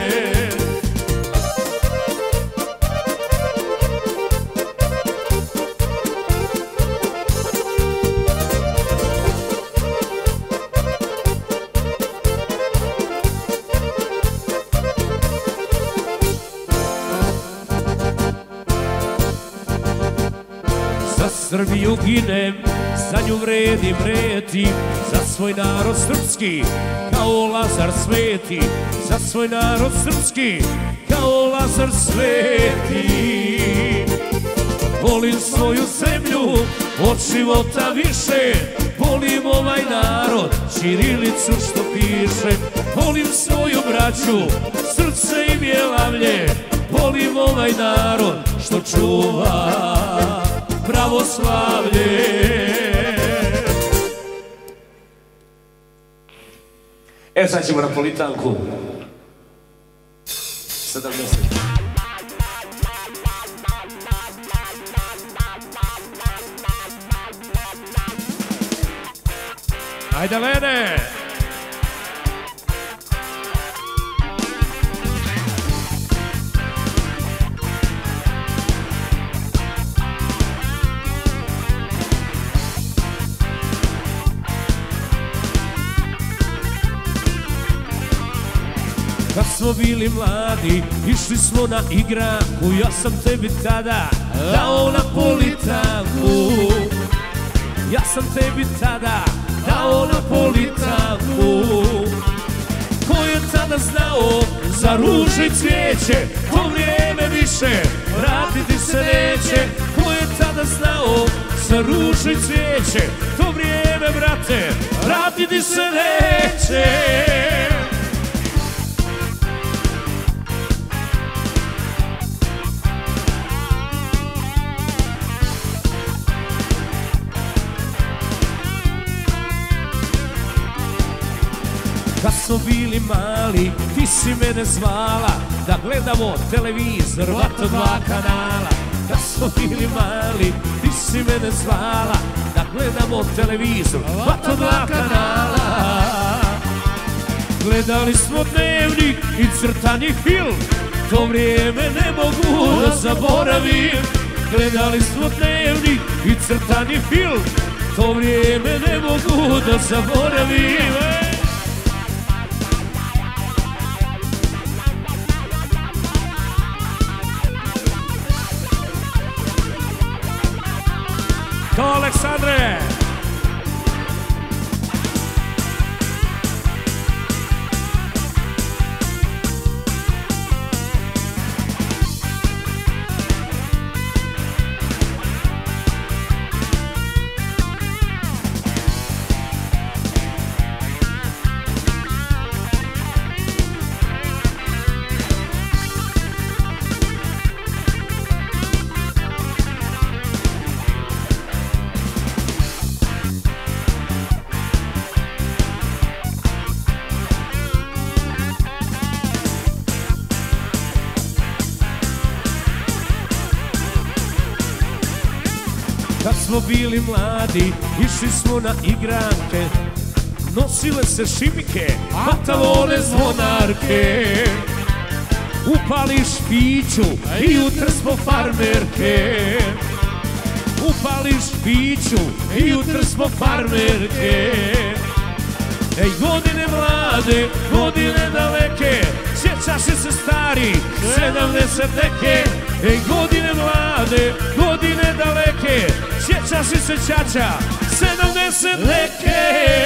Za Srbiju ginem, za nju vredim reti, za svoj narod srpski, kao Lazar sveti, za svoj narod srpski, kao Lazar sveti. Volim svoju zemlju, od života više, volim ovaj narod, ćirilicu što piše. Volim svoju braću, srce im je lavlje, volim ovaj narod što čuva pravoslavlje. E, sad ćemo Napolitanku. sedamdeset. Ajde, Lene! smo bili mladi, išli smo na igranku, ja sam tebi tada dao Napolitanku. Ja sam tebi tada dao Napolitanku. Ko je tada znao za ruže i cvijeće, to vrijeme više vratiti se neće. Ko je tada znao za ruže i cvijeće, to vrijeme, brate, vratiti se neće. Kad smo bili mali, ti si mene zvala da gledamo televizor, vato dva kanala. Kad smo bili mali, ti si mene zvala da gledamo televizor, vato dva kanala. Gledali smo dnevnik i crtani film, to vrijeme ne mogu da zaboravim. Gledali smo dnevnik i crtani film, to vrijeme ne mogu da zaboravim. To Aleksandre! Kad smo bili mladi, išli smo na igranke, nosile se šimike, pantalone zvonarke. Upališ piću i jutra smo farmerke. Upališ piću i jutra smo farmerke. Ej, godine mlade, godine daleke, sjećaš li se stari, sedamdeset neke. Ej, godine mlade, godine daleke, sjećaš li se čača, sedamdeset neke.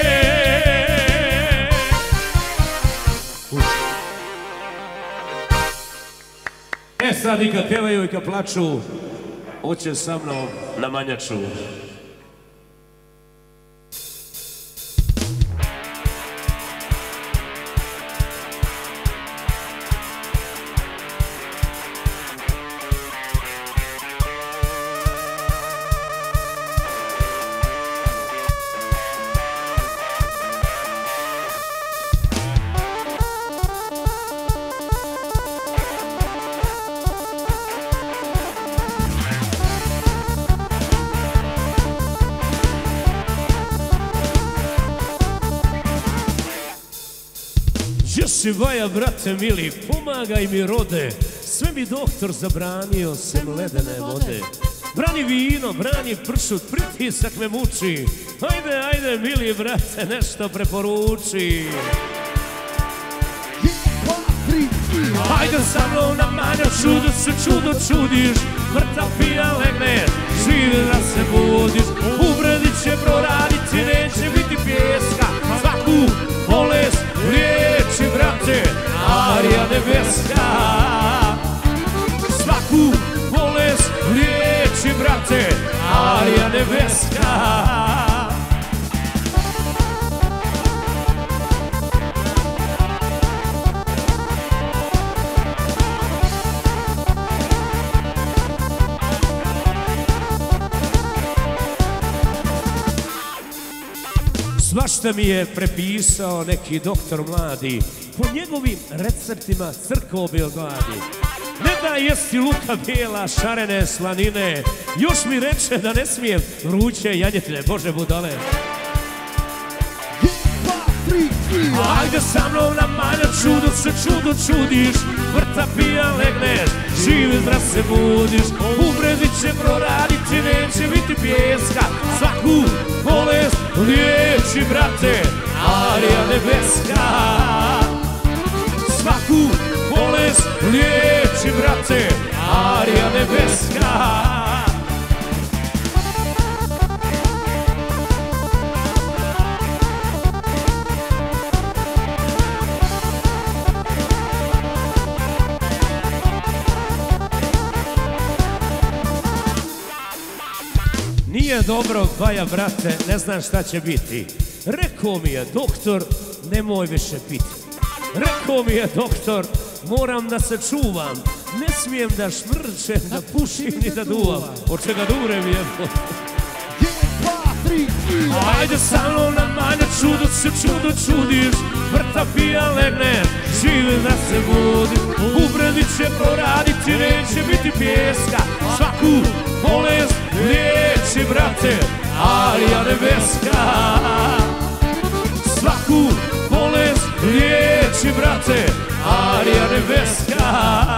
E sad i kad pjevaju i kad plaču, hoće sa mnom na manjaču. Jesi Baja, brate mili, pomagaj mi rode, sve mi doktor zabranio sem ledene vode. Brani vino, brani pršut, pritisak me muči, ajde, ajde mili brate, nešto preporuči. Ajde sa mnom na manjaču da se čudo čudiš, mrtav pijan legne, živi da se budiš. Uvredit će proraditi, neće biti pjeska, svaku bolest liječi, brate, Arija nebeska. Svaku bolest liječi, brate, Arija nebeska. Svašta mi je prepisao neki doktor mladi, po njegovim receptima crkvo bil gladi. Ne da jesti luka bijela, šarene slanine, još mi reče da ne smijem vruće janjetine, bože budale. Ajde sa mnom na manjaču da se čudo čudiš, vrta pijan legneš, živi zdrav se budiš. Uvredit će proraditi, neće biti pjeska, svaku bolest liječi, brate, Arija nebeska. Svaku liječi, brate, arija nebeska. Nije dobro, Baja, brate, ne znam šta će biti. Rekao mi je doktor, nemoj više piti. Rekao mi je doktor, moram da se čuvam. Ne smijem da šmrčem, da pušim ni da duvam. Od čega durem je... Ajde sa mnom na manje, čudo se čudo čudiš. Vrta pija legne, žive da se budi. Ubredi će proraditi, neće biti pjeska. Svaku bolest liječi, brate, arija nebeska. Svaku bolest liječi, brate, arija nebeska.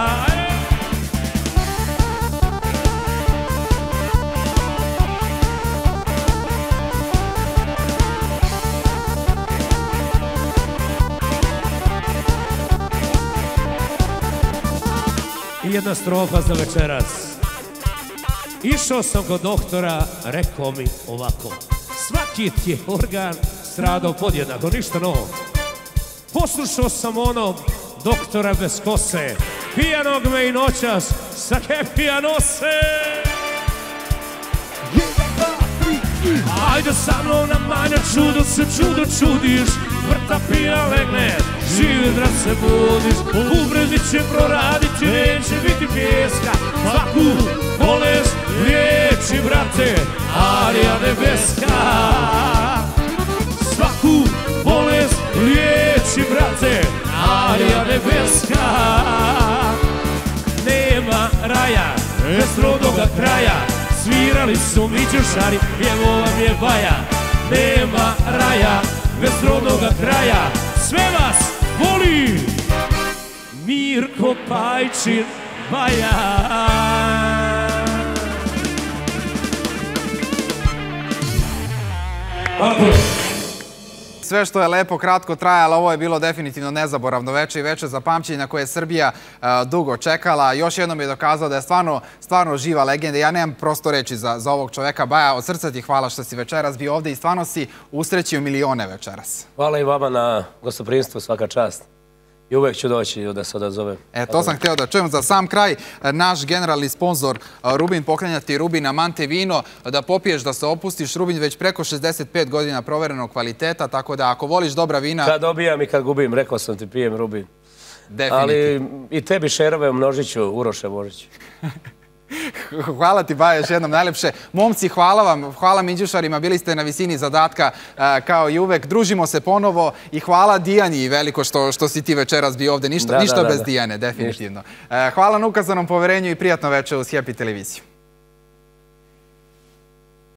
Jedna strofa za večeras. Išao sam kod doktora, rekao mi ovako: svaki ti je organ stradao podjednako, ništa novo. Poslušao sam onog doktora bez kose, pijanog me i noćas sa kepija nose. Ajde sa mnom na manja, čudo se čudo čudiš. Vrta pija legne, živi da se budiš. Ubredi će proraditi, neće biti pjeska. Svaku bolest liječi, brate, arija nebeska. Svaku bolest liječi, brate, arija nebeska. Nema raja bez rodnoga kraja, svirali su miđušari, pjevo vam je Baja. Nema raja bez rodnoga kraja, sve vas voli Mirko Pajčin Baja. Sve što je lepo kratko traje, ali ovo je bilo definitivno nezaboravno veče i veče za pamćenje na koje je Srbija dugo čekala. Još jednom je dokazao da je stvarno živa legenda. Ja nemam prosto reći za ovog čoveka. Baja, od srca ti hvala što si večeras bio ovde i stvarno si usrećio milione večeras. Hvala i vama na gostoprimstvu, svaka čast. I uvek ću doći da se odazovem. E, to sam hteo da čujem. Za sam kraj, naš generalni sponsor Rubin pokrenja ti Rubin Amante vino, da popiješ, da se opustiš. Rubin već preko šezdeset pet godina proverenog kvaliteta, tako da ako voliš dobra vina... Kad dobijam i kad gubim, rekao sam ti, pijem Rubin. Definitivno. Ali i tebi šerove množiću, Uroše Božić. Hvala ti, Baja, još jednom najlepše. Momci, hvala vam, hvala Minđušarima, bili ste na visini zadatka kao i uvek. Družimo se ponovo i hvala Dijani veliko što si ti večeras bio ovde. Ništa bez Dijane, definitivno. Hvala na ukazanom poverenju i prijatno večer uz Happy televiziju.